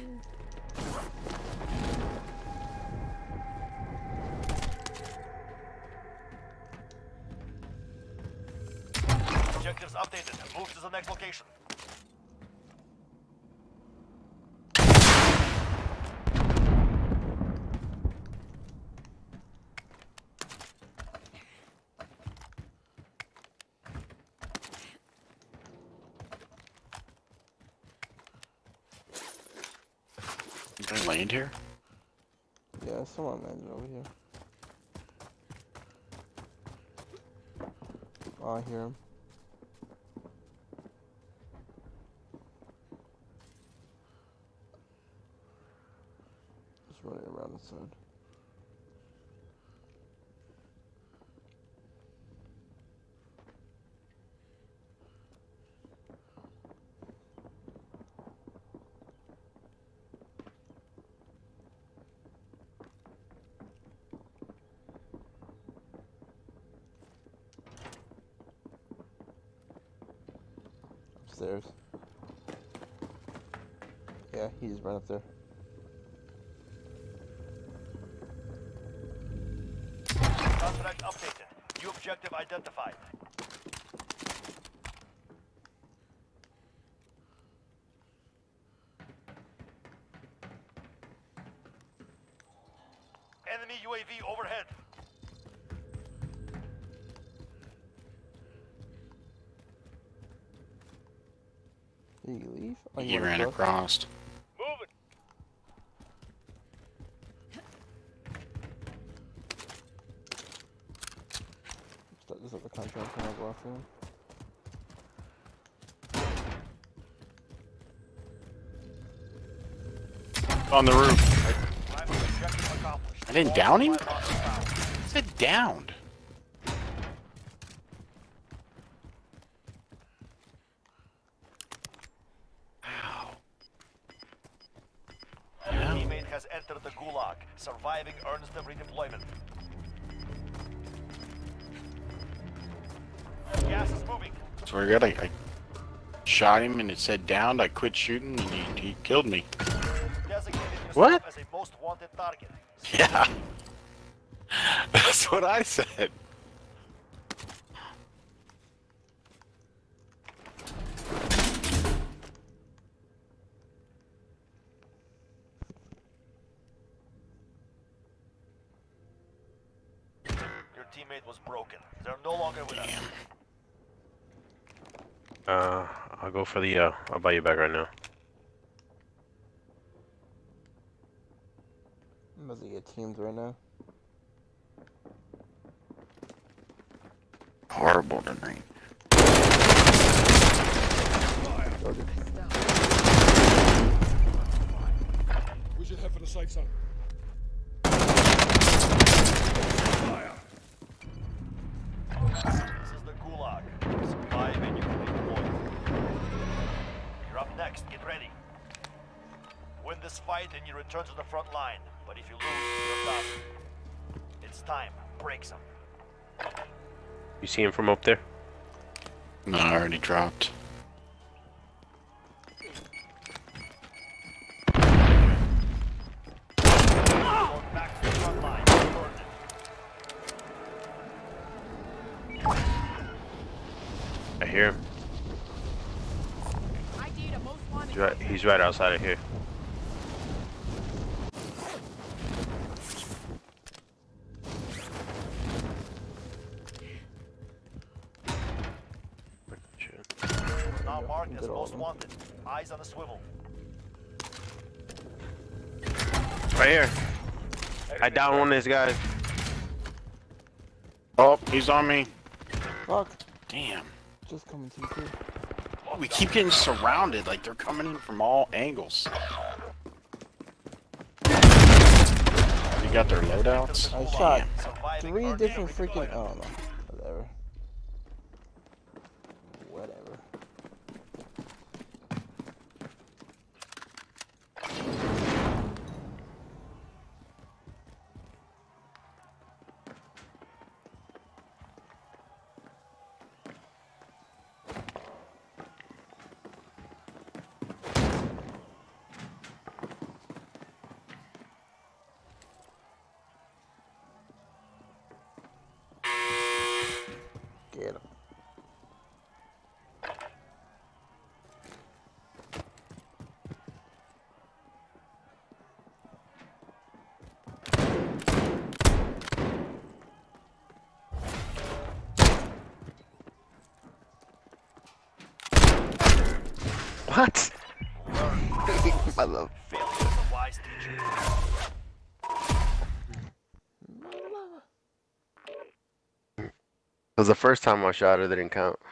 Objectives updated. Move to the next location. Can I land here? Yeah, someone landed over here. Oh, I hear him. Just running around the side. Upstairs. Yeah, he's right up there. Contract updated. New objective identified. Enemy U A V overhead. Did you leave? Oh, He you ran wanna across. Moving. Start this other contract and I'll go after him. On the roof. Primary objective accomplished. I didn't down him? I said downed. Ow. Yeah. Teammate has entered the gulag. Surviving earns them redeployment. Gas is moving. Swear to God, I, I shot him and it said downed. I quit shooting and he, he killed me. Designated yourself What? as a most wanted target. Yeah. That's what I said. Your teammate was broken. They're no longer with us. Uh, I'll go for the, uh, I'll buy you back right now. I'm about to get teamed right now. Horrible tonight. We should head for the safe zone. This is the gulag. Survive and you can redeploy. You're up next. Get ready. Win this fight and you return to the front line. But if you lose, you're done. It's time. Break some. You see him from up there? No, I already dropped. Going back to the front line. I hear him. I D to most wanted. He's right, he's right outside of here. Now marked as most wanted. Eyes on a swivel. Right here. I downed one of these guys. Oh, he's on me. Fuck. Damn. Just coming to you too. Oh, we keep getting surrounded, like they're coming in from all angles. You got their loadouts? I shot Surviving three earns different you freaking. redeployment. Oh no. Whatever. Whatever. What? I love. Failure is a wise teacher. It was the first time I shot her that didn't count.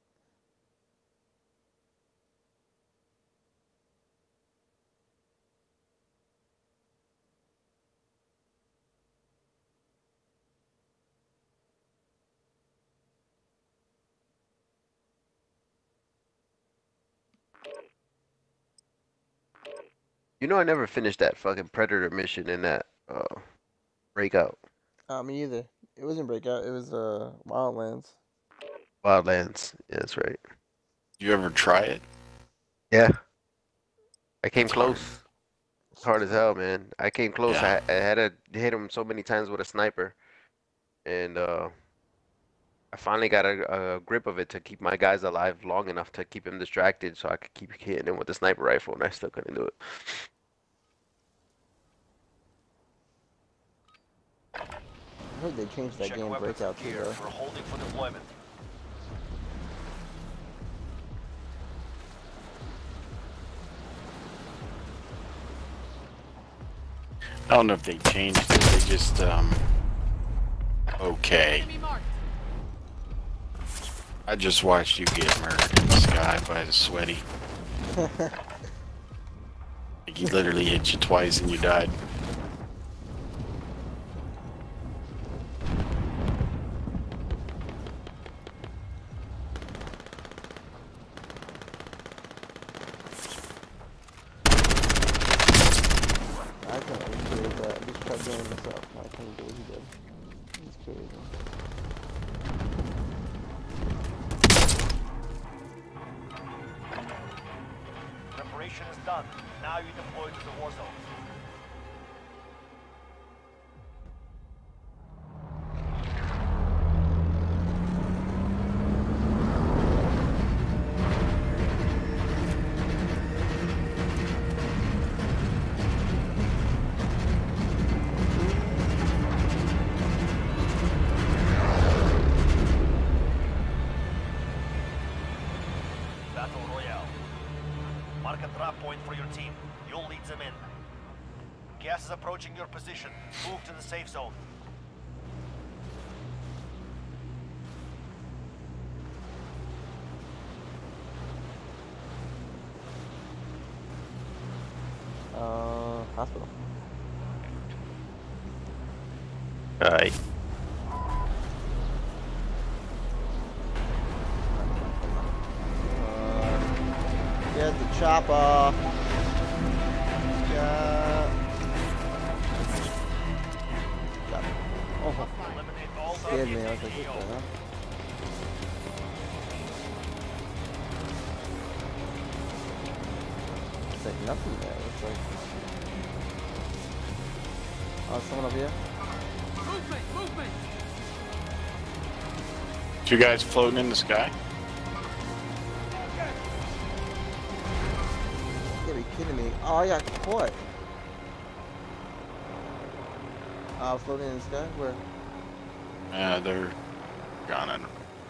You know I never finished that fucking Predator mission in that uh breakout. Uh, me either. It wasn't Breakout. It was uh Wildlands. Wildlands. Yeah, that's right. You ever try it? Yeah. I came It's close. hard. It's hard as hell, man. I came close. Yeah. I, I had to hit him so many times with a sniper. And uh I finally got a, a grip of it to keep my guys alive long enough to keep him distracted so I could keep hitting him with the sniper rifle, and I still couldn't do it. I heard they changed that Check game weapons Breakout and too, gear though. for holding for deployment. I don't know if they changed it. They just um. Okay. Enemy marked. I just watched you get murdered in the sky by the sweaty. Like he literally hit you twice and you died. I couldn't recreate that. I just tried doing it myself. I couldn't do what he did. It's crazy. Preparation is done. Now you deploy to the war zone. Battle Royale. Mark a drop point for your team. You'll lead them in. Gas is approaching your position. Move to the safe zone. Uh, hospital. Alright. Uh, get the chopper. Yeah. Got it. Oh, Eliminate all scared me. I was targets like, in what the hell? It's like nothing there. It's like. Oh, someone up here? Movement, movement. Two guys floating in the sky. You gotta be kidding me. Oh, I got caught. Uh, floating in the sky? Where? Yeah, they're gone. I don't know.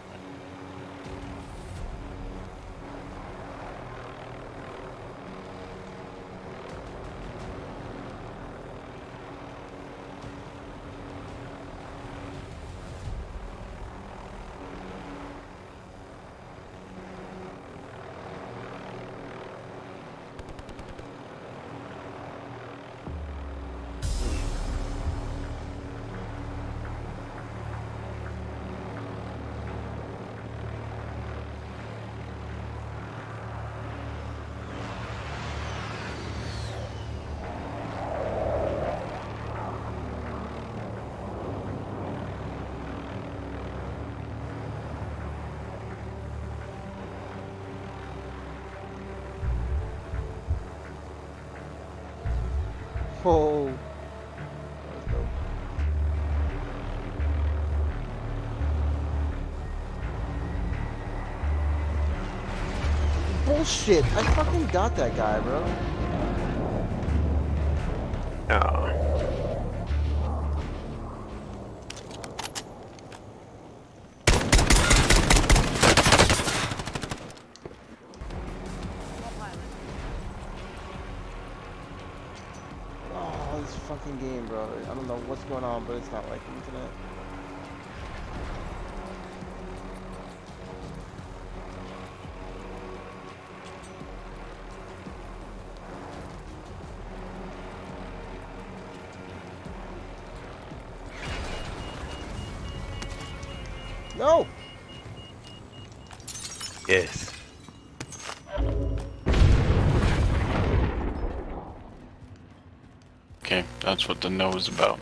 Oh. That was dope. Bullshit! I fucking got that guy, bro. Oh. fucking game, bro. I don't know what's going on, but it's not liking tonight. No! Yes. Okay, that's what the no is about.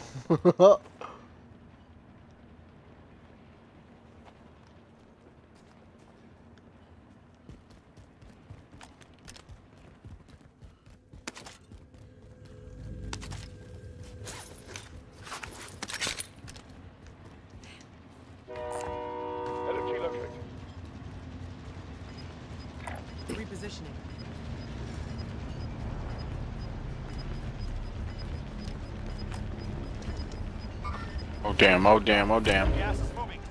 Energy located. Repositioning. Oh damn, oh damn, oh damn. Gas is moving.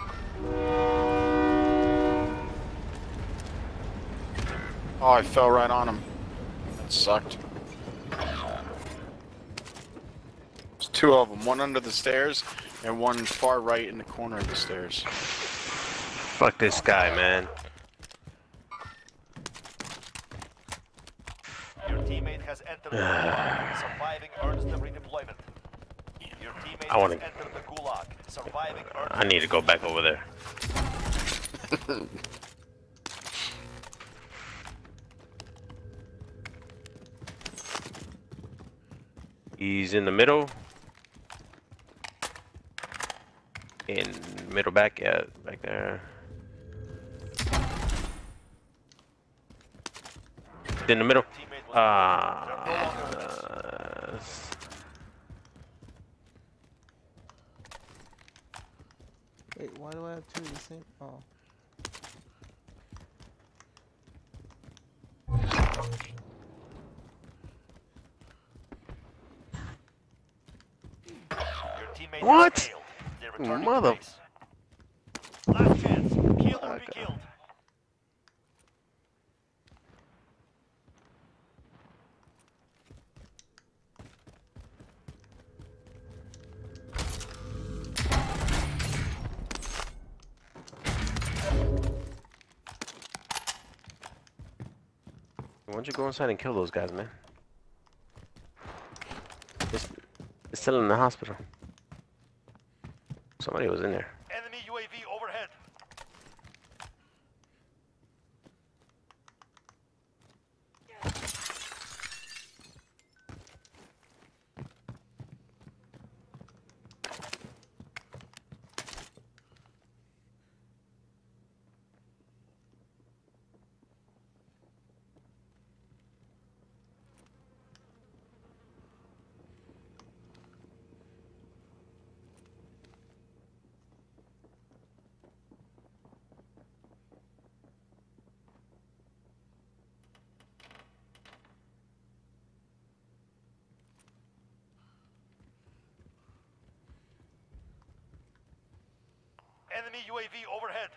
Oh, I fell right on him. That sucked. There's two of them, one under the stairs and one far right in the corner of the stairs. Fuck this guy, man. Your teammate has entered the gulag. Surviving earns the redeployment. Your teammate I wanna- has entered the gulag. Surviving earns I need to go back over there. He's in the middle. In middle back, yeah, back there. In the middle. Ah. Uh, Wait, why do I have two of the same? Oh. Your teammate What? has failed. They're returning Mother- to base. Last chance. Kill or be killed. Why don't you go inside and kill those guys, man? It's, it's still in the hospital. Somebody was in there. Enemy U A V overhead. Enemy U A V overhead.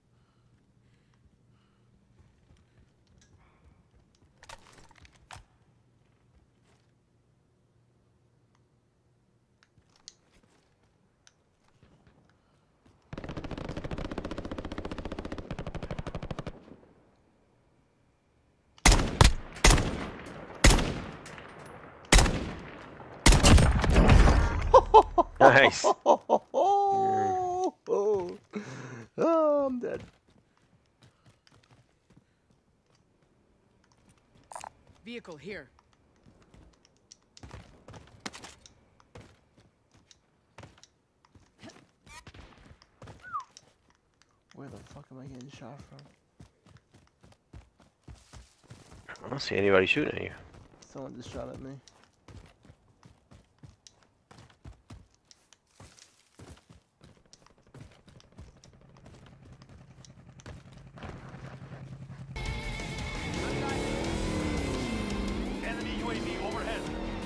Nice. Oh, oh, oh, I'm dead. Vehicle here. Where the fuck am I getting shot from? I don't see anybody shooting at you. Someone just shot at me. Enemy U A V overhead.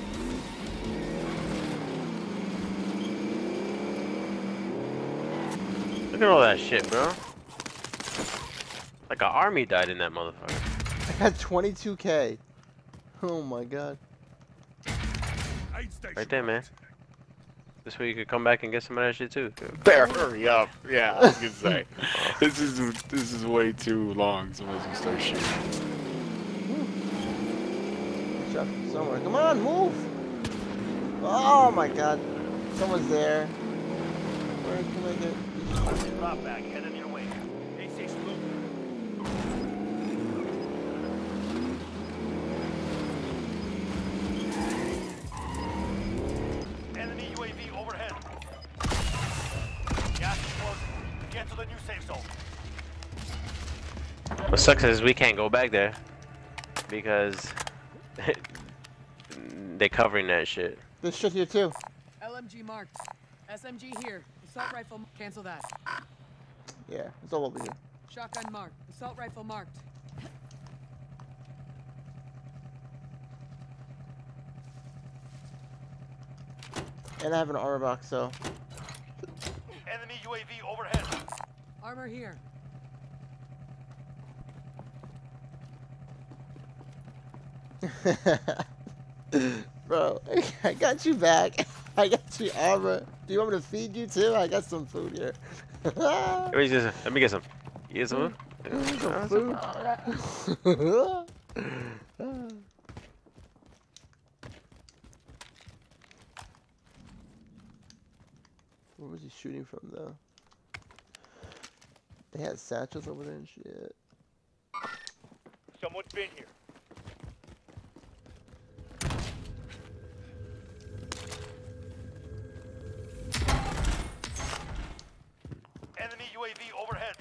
Look at all that shit, bro. Like an army died in that motherfucker. I got twenty-two K. Oh my god. Right there, man. This way you could come back and get some of that shit too. There, hurry up. Yeah, I was gonna say. This is this is way too long. Someone's gonna start shooting. Shot from somewhere. Come on, move! Oh my god. Someone's there. Where can I get? Drop back, headed your way. A station move. Enemy U A V overhead. Gas is closing. Get to the new safe zone. What sucks is we can't go back there because they're covering that shit. There's shit here too. L M G marked. S M G here. Assault rifle. Cancel that. Yeah, it's all over here. Shotgun marked. Assault rifle marked. And I have an armor box, so. Enemy U A V overhead. Armor here. Bro, I got you back. I got you armor. Do you want me to feed you too? I got some food here. Let me get some. Let me get some. You get some? Some food. Where was he shooting from though? They had satchels over there and shit. Someone's been here. Enemy U A V overhead.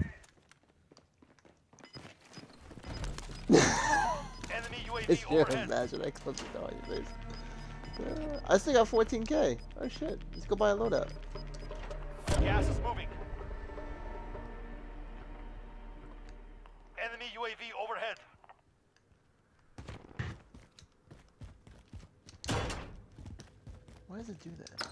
Enemy U A V It's your overhead. imagine I close the door on your face. Yeah, I still got fourteen K. Oh shit. Let's go buy a loadout. Gas is moving. Enemy U A V overhead. Why does it do that?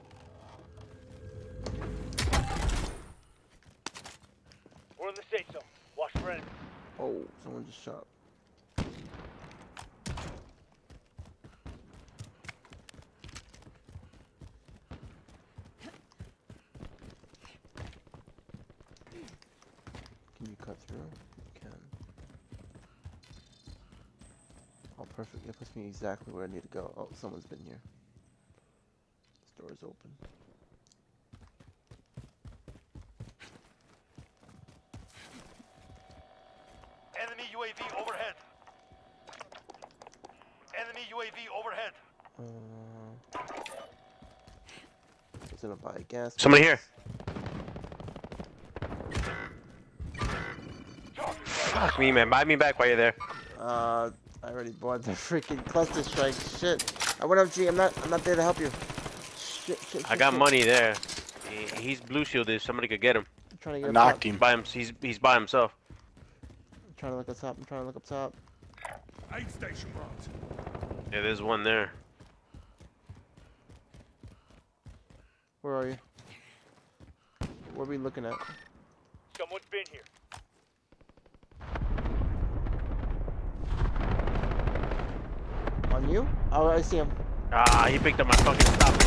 We're in the safe zone. Watch for enemies. Oh, someone just shot. Can you cut through? You can. Oh, perfect. It puts me exactly where I need to go. Oh, someone's been here. This door is open. Enemy U A V overhead. Enemy U A V overhead. Uh, it's gonna buy gas. Somebody here. Fuck me, man. Buy me back while you're there. Uh, I already bought the freaking cluster strike. Shit. I went up, G. I'm not. I'm not there to help you. Shit, shit, shit I got shit. money there. He, he's blue shielded. Somebody could get him. I'm trying to get I up knocked top. him. By him. He's he's by himself. I'm trying to look up top. I'm trying to look up top. Aid station marked. Yeah, there's one there. Where are you? What are we looking at? Someone's been here. On you? Oh, I see him. Ah, he picked up my fucking stopping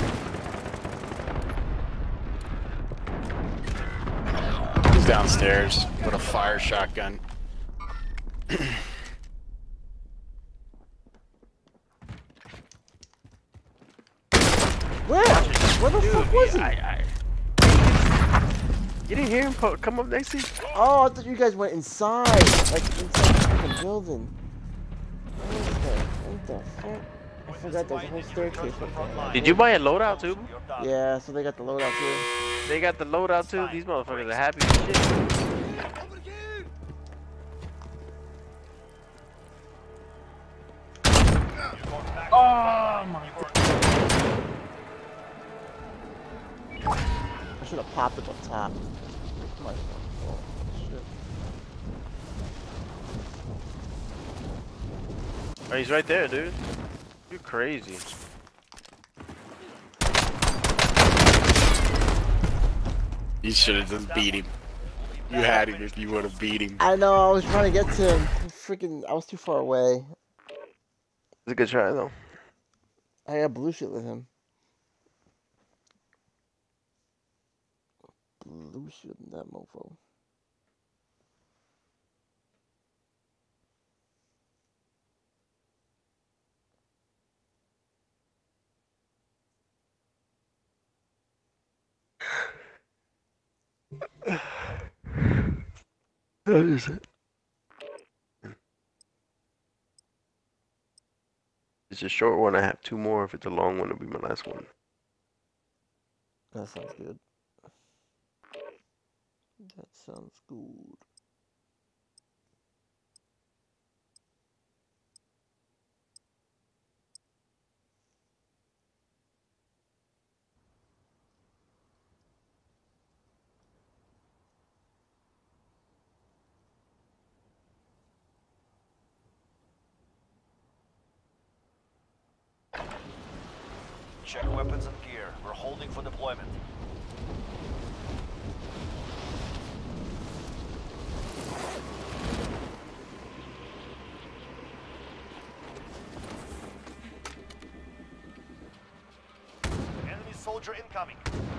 round. He's downstairs with a fire shotgun. Where? Where the Dude, fuck was he? I, I... You didn't hear him po come up next to you? Oh, I thought you guys went inside. Like, inside the fucking building. What the, what the fuck? I forgot there's a whole staircase up there. Did you buy a loadout too? Yeah, so they got the loadout too. They got the loadout too? These motherfuckers are happy as shit. Oh my I should have popped it up top. My fault. Shit. Oh, he's right there, dude. You're crazy. You should have just beat him. You had him if you would have beat him. I know, I was trying to get to him. Freaking, I was too far away. It's a good try though. I got blue shit with him. Blue shit in that mofo. That is it. It's a short one. I have two more. If it's a long one, it'll be my last one. That sounds good. That sounds good. Check weapons and gear. We're holding for deployment. Enemy soldier incoming.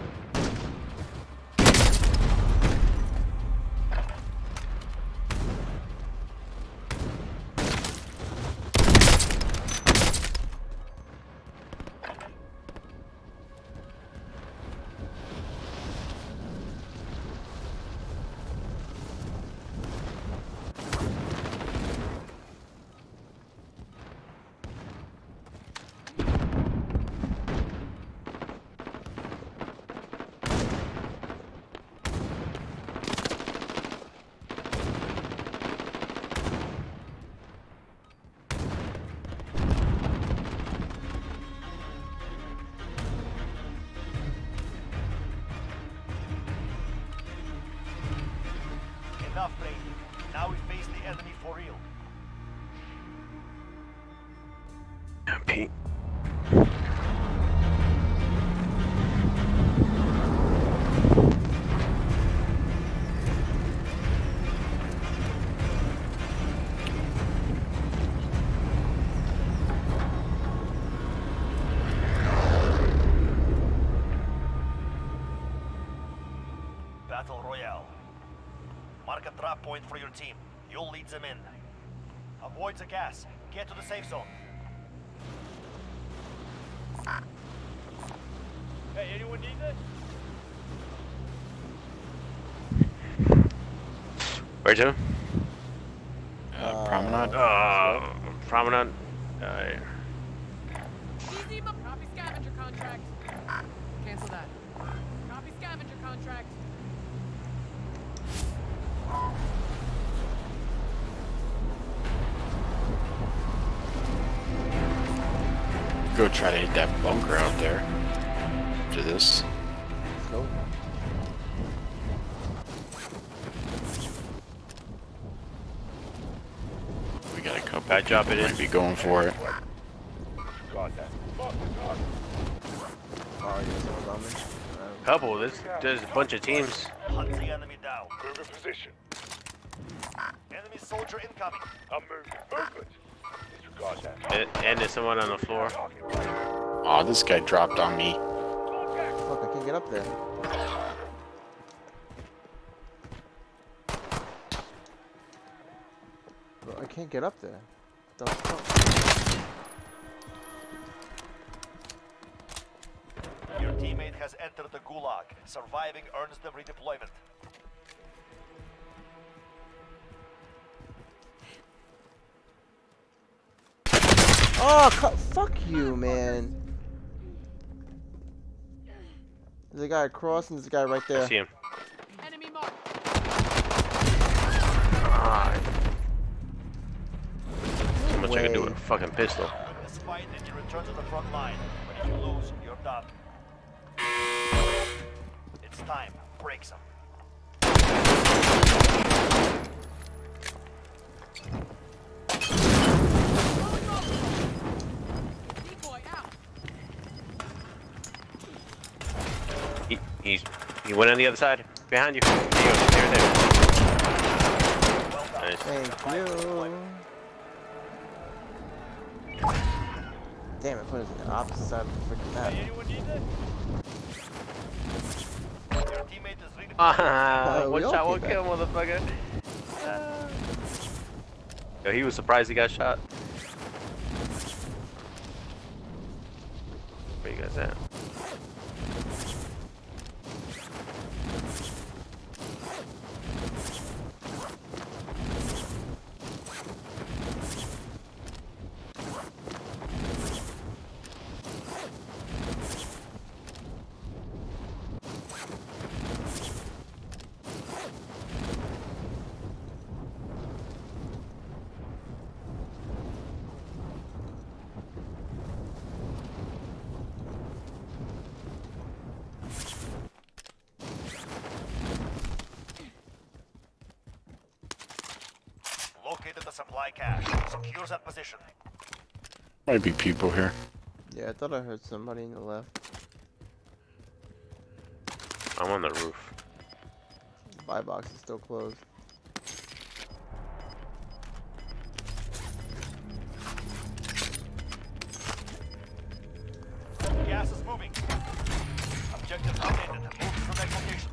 Enough, Brady. Now we face the enemy for real. Pete. Battle Royale. Mark a drop point for your team. You'll lead them in. Avoid the gas. Get to the safe zone. Hey, anyone need this? Where to? Uh, promenade. Uh, promenade. Uh, Easy, but copy scavenger contract. Cancel that. Copy scavenger contract. Go try to hit that bunker out there. After this. Let's go. We got a couple. I drop it in. Might be going for it. Got that. Fuck, got it. Oh, yeah, someone's on me. Um, couple. There's there's a bunch of teams. Hunt the enemy down. Move in position. Enemy soldier incoming. I'm moving. Movement. Disregard that. And, and there's someone on the floor. Oh, this guy dropped on me. fuck, I can't get up there. Bro, I can't get up there. What the fuck? Your teammate has entered the gulag. Surviving earns them redeployment. Oh, cu- fuck you, man. There's a guy across and there's a guy right there. I see him. Enemy mark. Ah. So much I can do way. with a fucking pistol. Win this fight and you return to the front line. But if you lose, you're done. It's time. Break some. Decoy out. He, he's he went on the other side. Behind you. There you go. There, there. Well done. Nice. Thank you. Damn it, put us on the opposite side of the freaking map. Hey, anyone need that? Your teammate is redeploying. Ah, Uh, one we all shot, came one back. kill, motherfucker. Ah. Yo, he was surprised he got shot. Where you guys at? Located the supply cache. Secure that position. Might be people here. Yeah, I thought I heard somebody in the left. I'm on the roof. The buy box is still closed. Gas is moving. Objective updated. Move to the next location.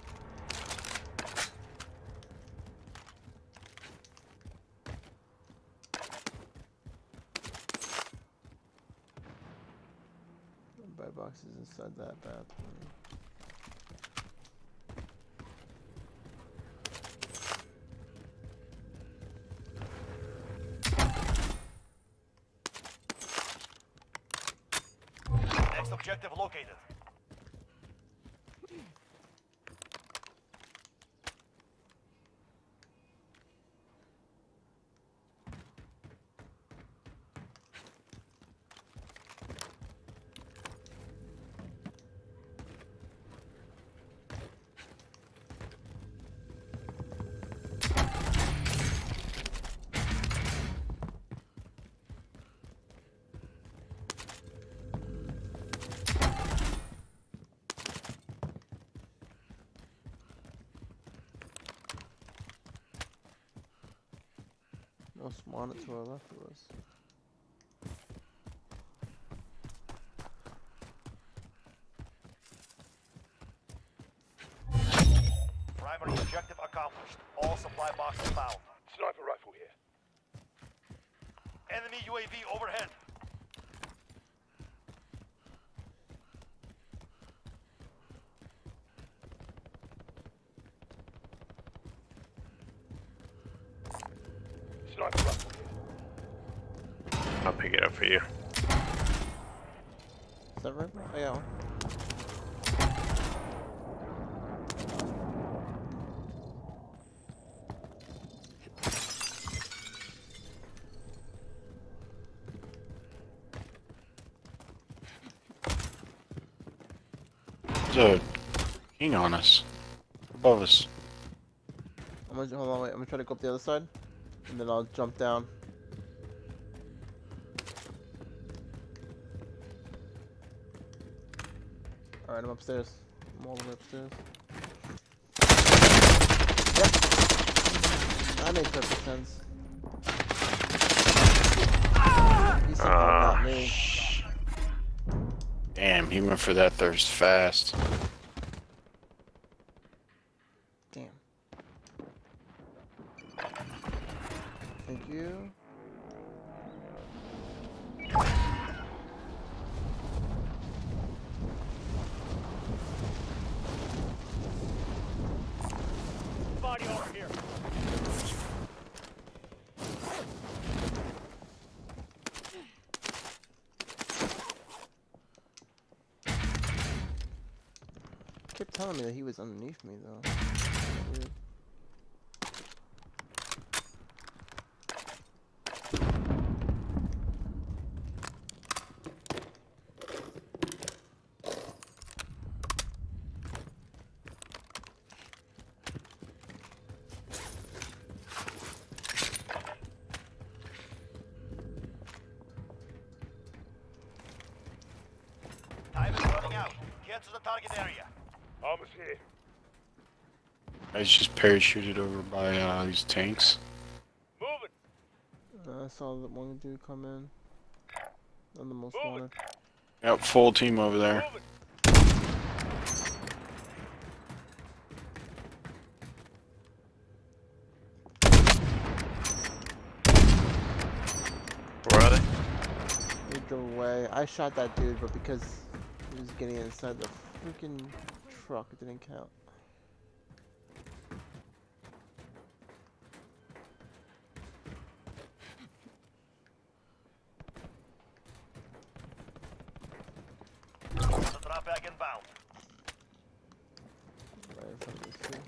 The buy box is inside that bathroom. Next objective located. No spawn it to our left of us. Primary objective accomplished. All supply boxes found. Sniper rifle here. Enemy U A V overhead. Sniper rifle here. I'll pick it up for you. Is that right? I got one. There's a king on us. Above us. I'm gonna hold on, wait. I'm gonna try to go up the other side, and then I'll jump down. All right, I'm upstairs. I'm all the way upstairs. Yep. That made perfect sense. He somehow got me. Damn, he went for that thirst fast. Damn. Thank you. Body over here. Kept telling me that he was underneath me though. Weird. Time is running out. Get to the target area. Armor's here. I just parachuted over by uh, these tanks. Moving. Uh, I saw that one dude come in. I'm the most wanted. Yep, full team over there. Where are they? They drove away. I shot that dude, but because he was getting inside the freaking truck, it didn't count. The drop bag inbound. Right in front of this too.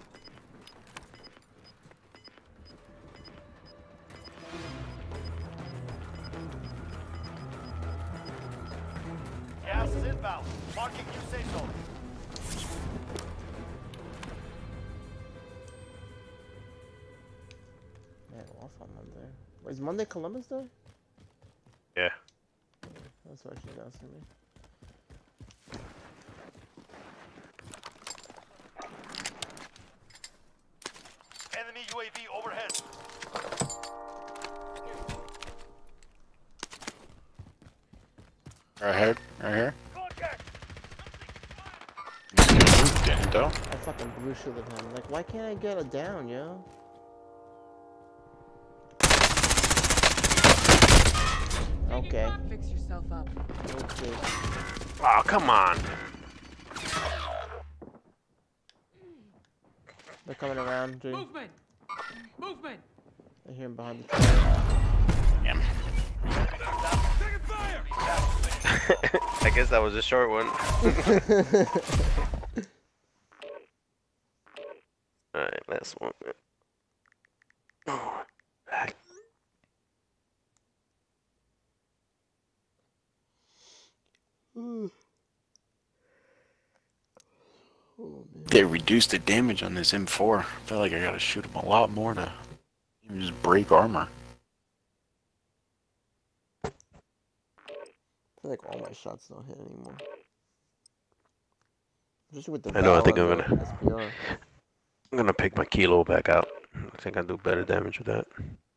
Gas is inbound. Marking new safe zone. Man, off on Monday. Wait, is Monday Columbus Day? Yeah. That's why she's asking me. Enemy U A V overhead. Right here, right here. Contact. Didn't though. I fucking blue shielded him. Like, why can't I get a down, yo? Okay. Fix yourself up. Okay. Oh, come on. They're coming around, dude. Movement! Movement! I hear him behind the tree. Damn. I guess that was a short one. Alright, last one. Oh, back. Oh, man. They reduced the damage on this M four. I feel like I gotta shoot him a lot more to even just break armor. I feel like all my shots don't hit anymore. Just with the I know, I think Val I'm and gonna- the S P R. I'm gonna pick my kilo back out. I think I do better damage with that.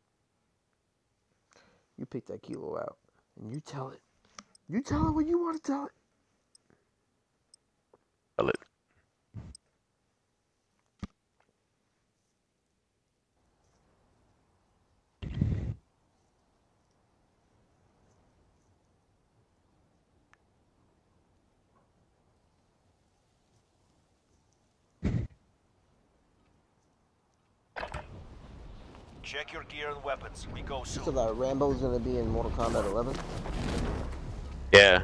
You pick that kilo out, and you tell it. You tell it when you want to tell it. Tell it. Check your gear and weapons. We go soon. So that Rambo's gonna be in Mortal Kombat eleven? Yeah.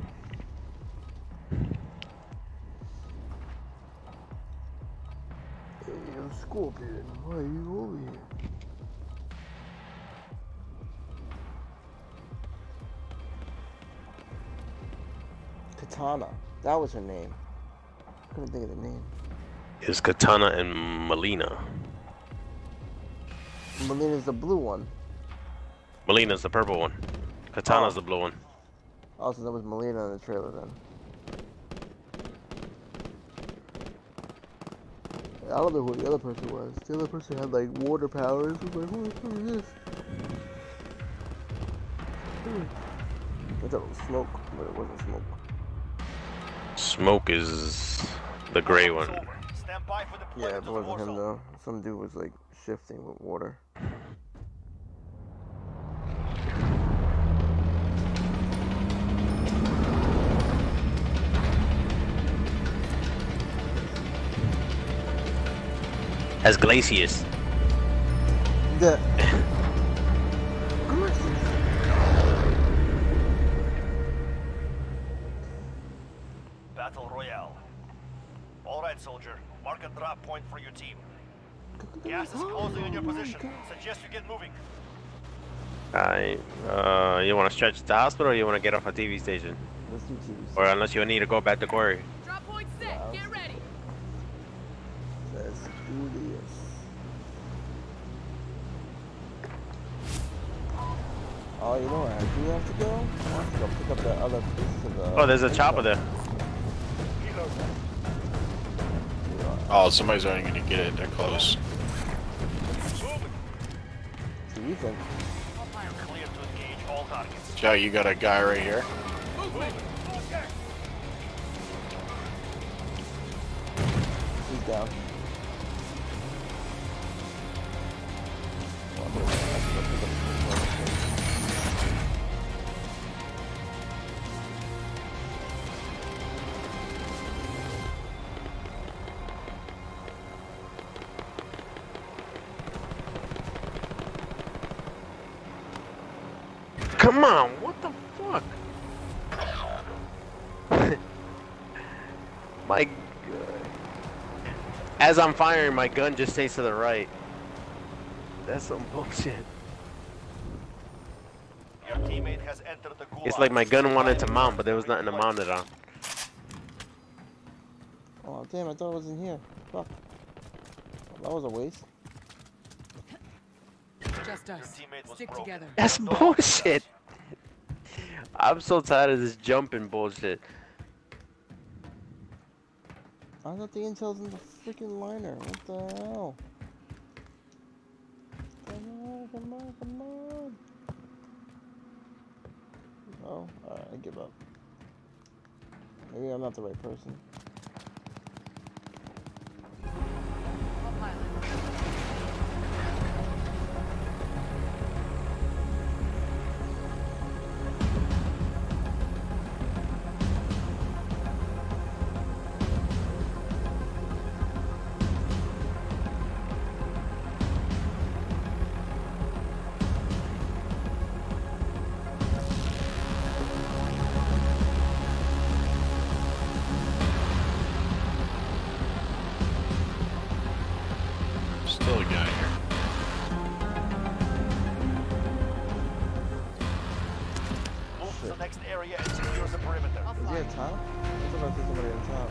Hey, yo, Scorpion, why are you over here? Katana, that was her name. I couldn't think of the name. It's Katana and Melina. Melina's the blue one. Melina's the purple one. Katana's Oh. the blue one. Oh, so that was Melina in the trailer then. I don't know who the other person was. The other person had like water powers. I was like, who the fuck is this? I thought it was smoke, but it wasn't smoke. Smoke is the gray one. Stand by for the Yeah, it wasn't him though. Some dude was like shifting with water. As Glacius. The Battle Royale. All right, soldier. Mark a drop point for your team. Gas is closing on your position. Suggest you get moving. I, uh, you want to stretch to the hospital or you want to get off a T V station? Let's do T V. Or unless you need to go back to quarry. Drop point set. Get ready. Let's do this. Oh, you know where I do have to go? I have to go pick up that other piece of the... Oh, there's a chopper there. Oh, somebody's already gonna get it. They're close. What do you think? Clear to engage all targets. Joe, you got a guy right here. He's down. Come on, what the fuck? My gun. As I'm firing, my gun just stays to the right. That's some bullshit. Your teammate has entered the gulag. It's like my gun wanted to mount, but there was nothing to mount it on. Oh damn! I thought it was in here. Fuck. That was a waste. Just us. Stick together. That's bullshit. I'm so tired of this jumping bullshit. I thought the intel's in the freaking liner. What the hell? Come on, come on, come on. Oh, alright, I give up. Maybe I'm not the right person. Still a guy here. Move to the next area and secure the perimeter. Is he on top? I thought I see somebody on top.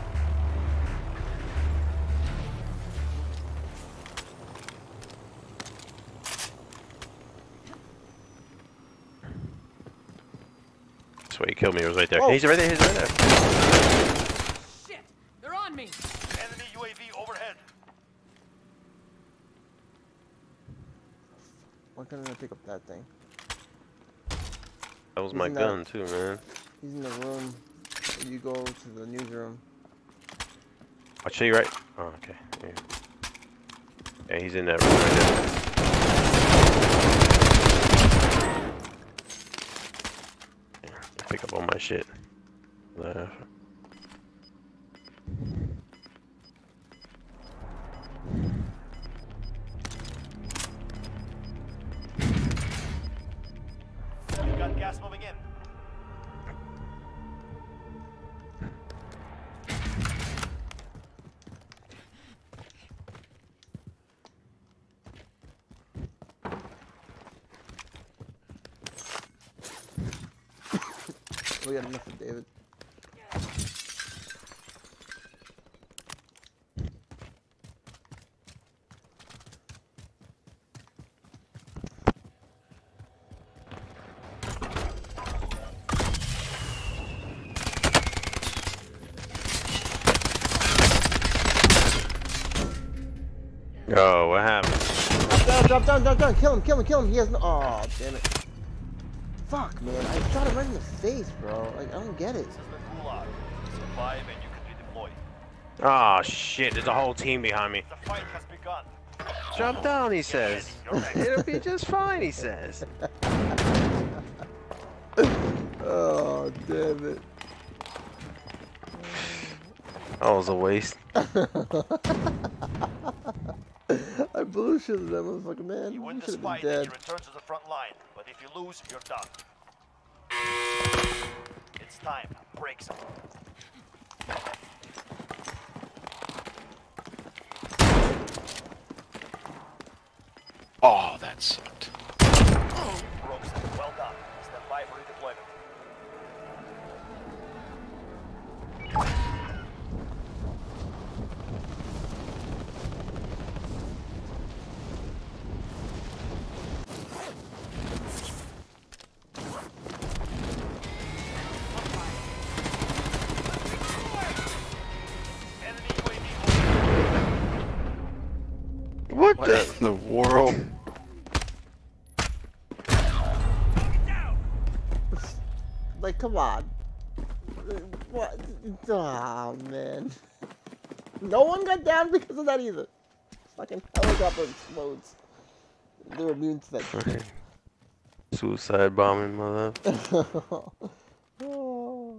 That's why he killed me. It was right there. Oh. He's right there. He's right there. Shit! They're on me. Enemy U A V overhead. Why couldn't I pick up that thing? That was He's my in gun that- too, man. He's in the room. You go to the newsroom. I'll show you right. Oh, okay. Yeah, yeah he's in that room right there. Yeah, pick up all my shit. Left. You got gas moving in. We got enough for David. Oh, what happened? Drop down, drop down, drop down. Kill him, kill him, kill him. He has no. Oh, damn it. Fuck, man. I shot him right in the face, bro. Like, I don't get it. This is the gulag. Survive and you can redeploy. Oh shit! There's a whole team behind me. The fight has begun. Jump down, he says. It'll be just fine, he says. Oh, damn it. That was a waste. I bullshitted that motherfucker, man. You win You this should have fight been and dead. you return to the front line. But if you lose, you're done. It's time. Break some. Oh, that sucked. Broke some. Well done. Stand by for redeployment. What, What the? in the world? Like, come on. What? Oh, man. No one got down because of that either. Fucking helicopter explodes. They're immune to that shit. Suicide bombing, mother. Oh.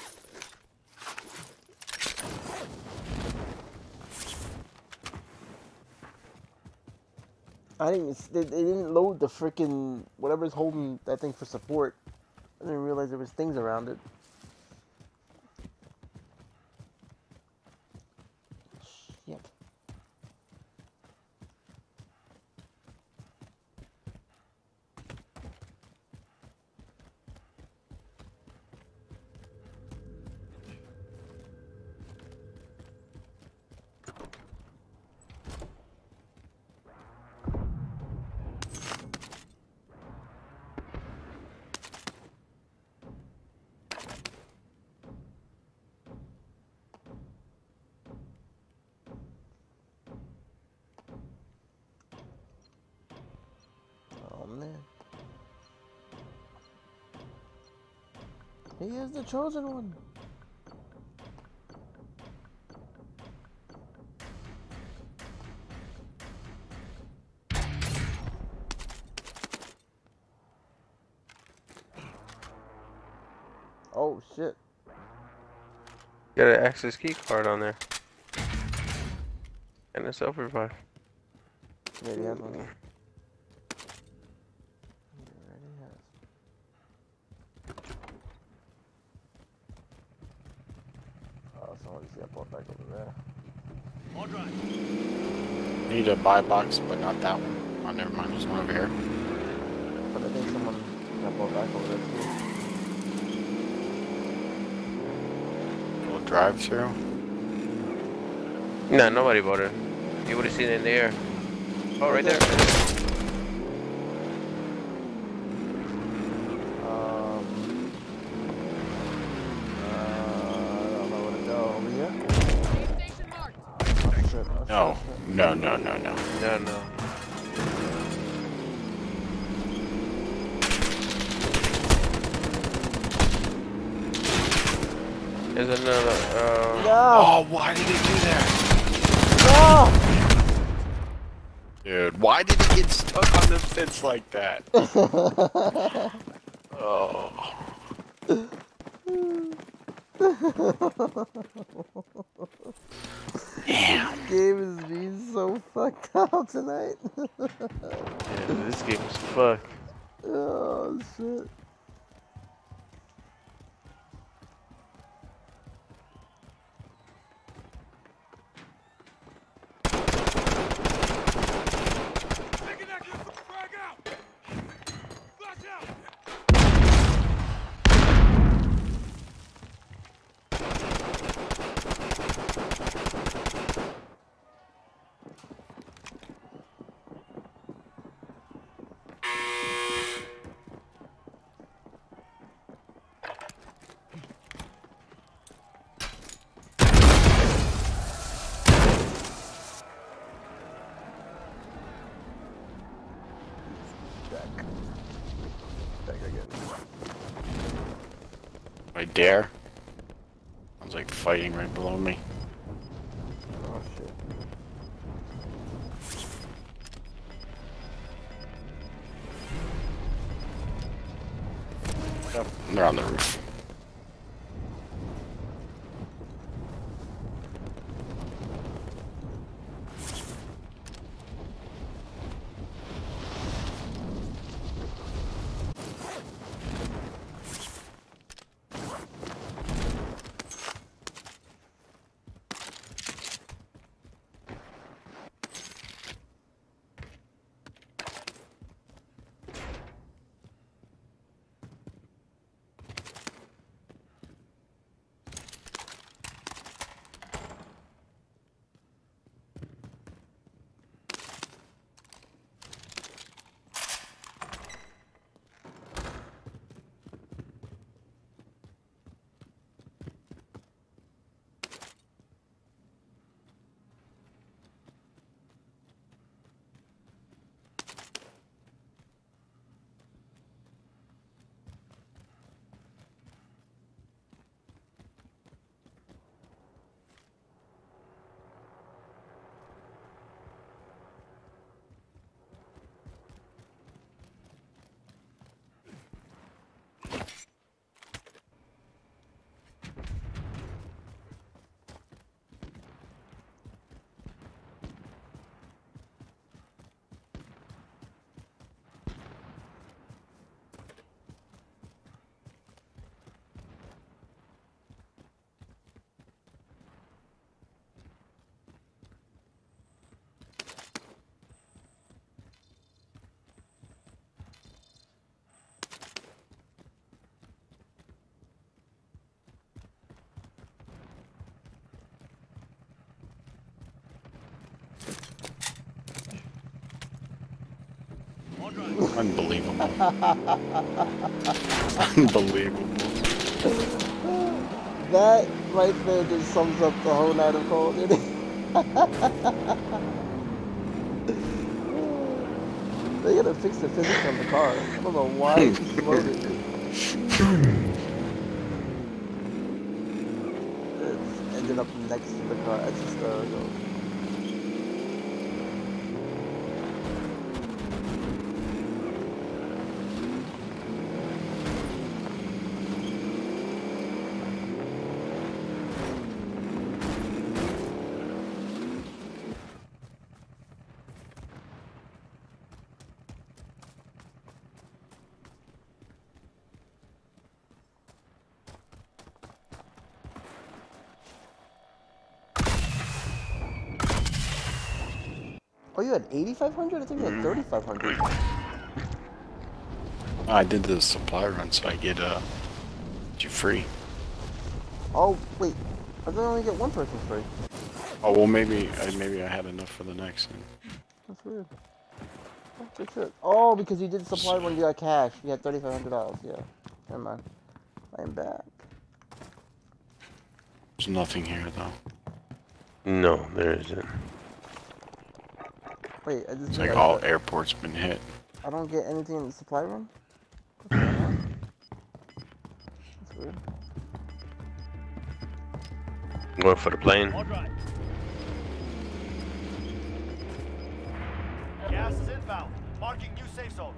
I didn't even, they, they didn't load the freaking whatever's holding that thing for support. I didn't realize there was things around it. Shit. Oh man. He is the chosen one. Oh shit. Got an access key card on there. And a self revive. Yeah, he has one. He already has. Oh, someone just got brought back over there. On drive. Need a buy box, but not that one. Oh, never mind. There's one over here. But I think someone got brought back over there too. Little drive through. Nah, nobody bought it. You would have seen it in the air. Oh, right there. Um, uh, I don't know where to go. Over here? Station marked. Oh, shit. Oh, No, shit, shit. no, no, no, no. No, no. There's another. Uh... No! Oh, why did he do that? No! Dude, why did he get stuck on the fence like that? Oh. Damn. This game is being so fucked out tonight. Yeah, this game is fucked. Oh shit. Right there. Sounds like fighting right below me. Oh shit. Yep, they're on the roof. Unbelievable. Unbelievable. That right there just sums up the whole night of Call of Duty. They gotta fix the physics on the car. I don't know why it exploded. It ended up next to the car. That's hysterical. Oh, you had eighty-five hundred? I think you had thirty-five hundred. I did the supply run, so I get uh, you free. Oh, wait. I thought I only get one person free. Oh well, maybe I maybe I had enough for the next one. That's weird. That's it. Oh, because you did supply when you got cash. You had thirty-five hundred dollars. Yeah. Never mind. I am back. There's nothing here though. No, there isn't. Wait, I just It's like all airports been hit. I don't get anything in the supply room? What's going on? That's weird. Going for the plane. Gas is inbound. Marking new safe zone.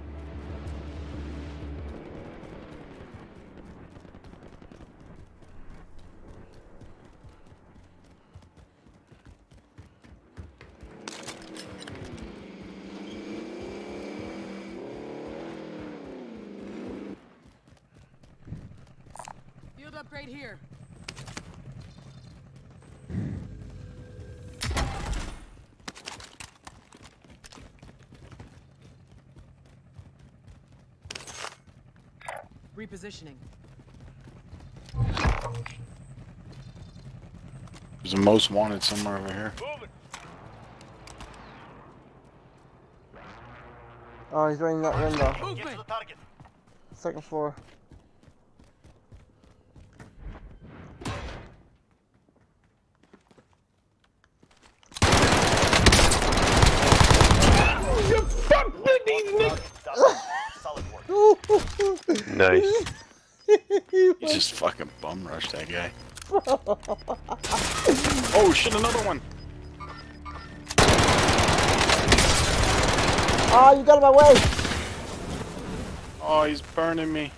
Field upgrade here. Repositioning. There's a most wanted somewhere over here. Oh, he's right in that window. Get to the target. Second floor. You fuck with these niggas! Solid work. Nice. You just fucking bum rushed that guy. Oh shit, another one! Ah, you got in my way! Oh, he's burning me.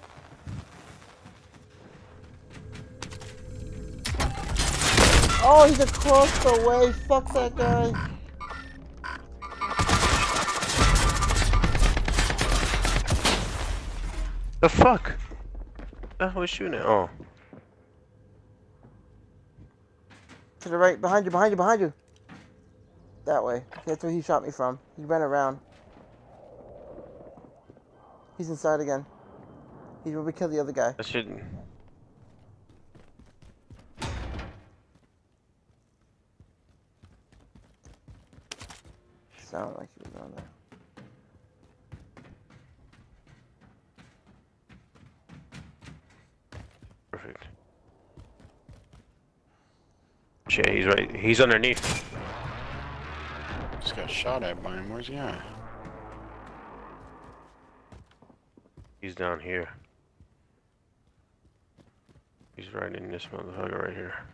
Oh, he's across the way. Fuck that guy. The fuck? The hell was shooting at? Oh. To the right, behind you, behind you, behind you. That way. That's where he shot me from. He ran around. He's inside again. He's where we killed the other guy. That shouldn't. Sounded like he was on there. Perfect. Shit, he's right. He's underneath. Just got shot at by him. Where's he at? He's down here. He's right in this motherfucker right here.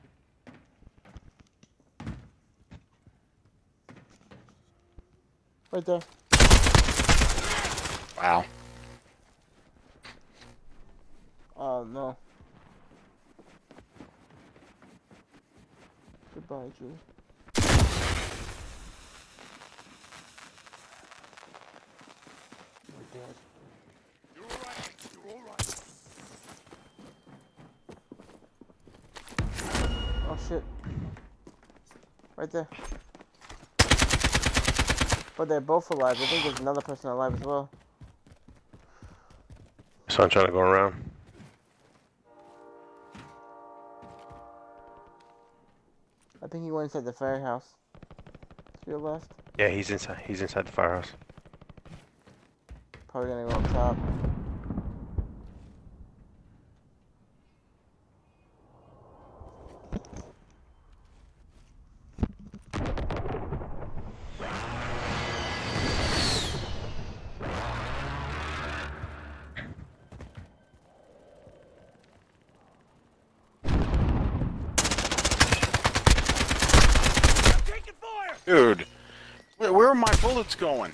Right there. Wow. Oh no. Goodbye, Julie. We're dead. You're alright. You're alright. Oh shit. Right there. But they're both alive. I think there's another person alive as well. So I'm trying to go around. I think he went inside the firehouse. To your left. Yeah, he's inside. He's inside the firehouse. Probably gonna go up top. Dude, where, where are my bullets going?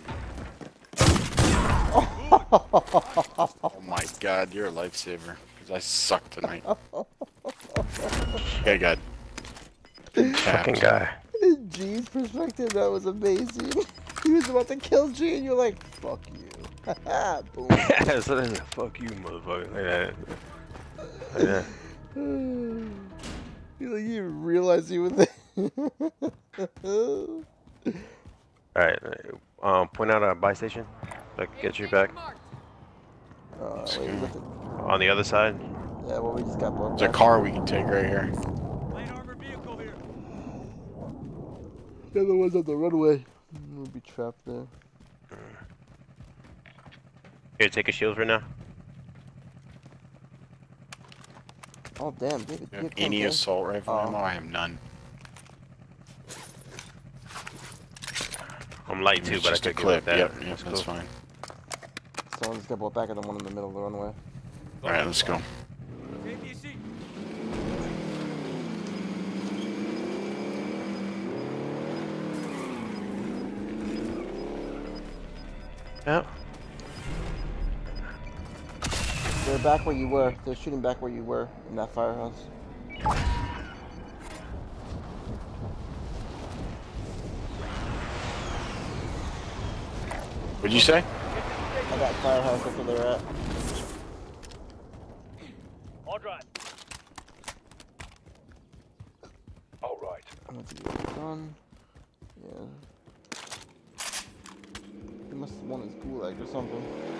Oh my god, you're a lifesaver. Because I suck tonight. Okay, good. Fucking guy. In G's perspective, that was amazing. He was about to kill G, and you're like, fuck you. Boom. Yeah, so then, fuck you, motherfucker. Like that. Like that. You like you realize he was there. Alright, um, point out a buy station so I can get you back. Uh, wait, we got the... On the other side? Yeah, well, we just got both. There's a car we can take right here. Light armored vehicle here. The other one's on the runway. We'll be trapped there. Here, take a shield for now. Oh, damn, David. You have any assault rifle oh. ammo? I have none. I'm light too, It's but I just a could clip. that. Yep, yep, that's, that's cool. fine. Someone just got brought back at the one in the middle of the runway. Alright, let's go. Safety is seat. Yeah. They're back where you were. They're shooting back where you were in that firehouse. What'd you say? I got firehouse. That's where they're at. All right. All right. I'm gonna get it done. Yeah. He must have won his gulag or something.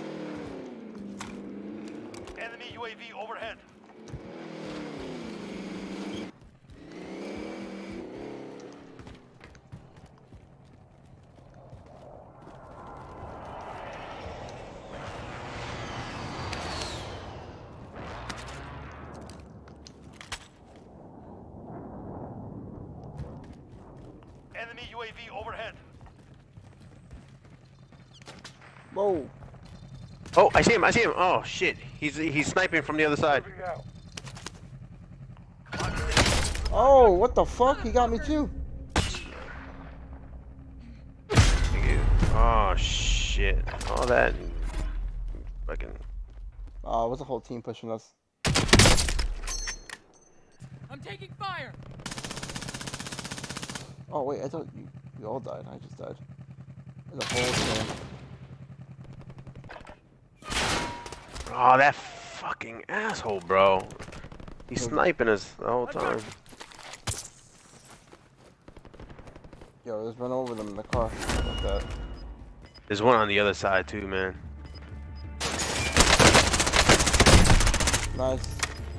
Enemy U A V overhead. Enemy U A V overhead. Whoa. Oh, I see him, I see him. Oh, shit. He's he's sniping from the other side. Oh, what the fuck? He got me too. Oh, shit. All that. Fucking. Oh, it was a whole team pushing us. I'm taking fire. Oh, wait, I thought you, you all died. I just died. There's a whole team. Oh, that fucking asshole, bro. He's sniping us the whole time. Yo, let's run over them in the car. Like that. There's one on the other side, too, man. Nice.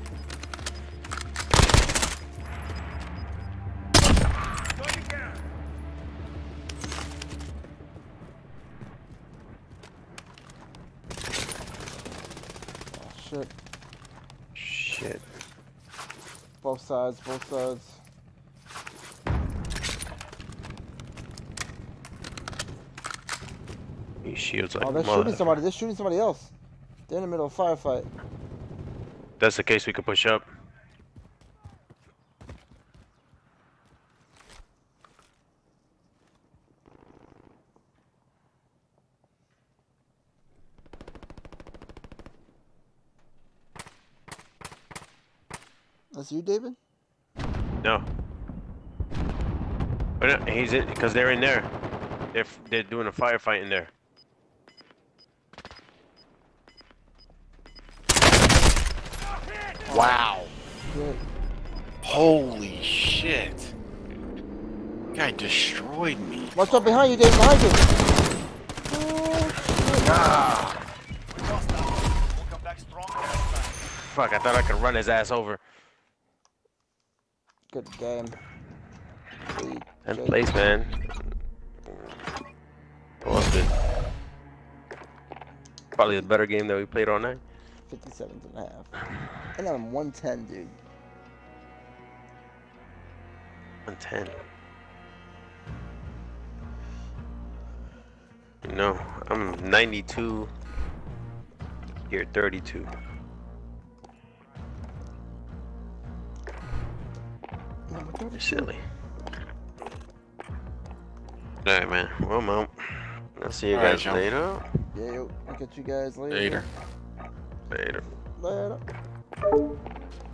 Shit. Shit. Both sides, both sides. He shields like Oh, a they're mother. shooting somebody. They're shooting somebody else. They're in the middle of a firefight. If that's the case, we could push up. That's you, David? No. But no, he's in because they're in there. They're they're doing a firefight in there. Wow. Good. Holy shit. Guy destroyed me. Watch out behind you, David. Behind you. Oh, shit. Ah. We'll come back strong next time. Fuck! I thought I could run his ass over. Good game. Hey, And Jake. place, man. Lost it. Probably the better game that we played all night. fifty-seven and a half. And I'm one ten, dude. one ten. No, I'm ninety-two. You're thirty-two. You're silly. Alright, man. Well, Mom. I'll see you All right, guys Joe. later. Yeah, yo, I'll catch you guys later. Later. Later. Later.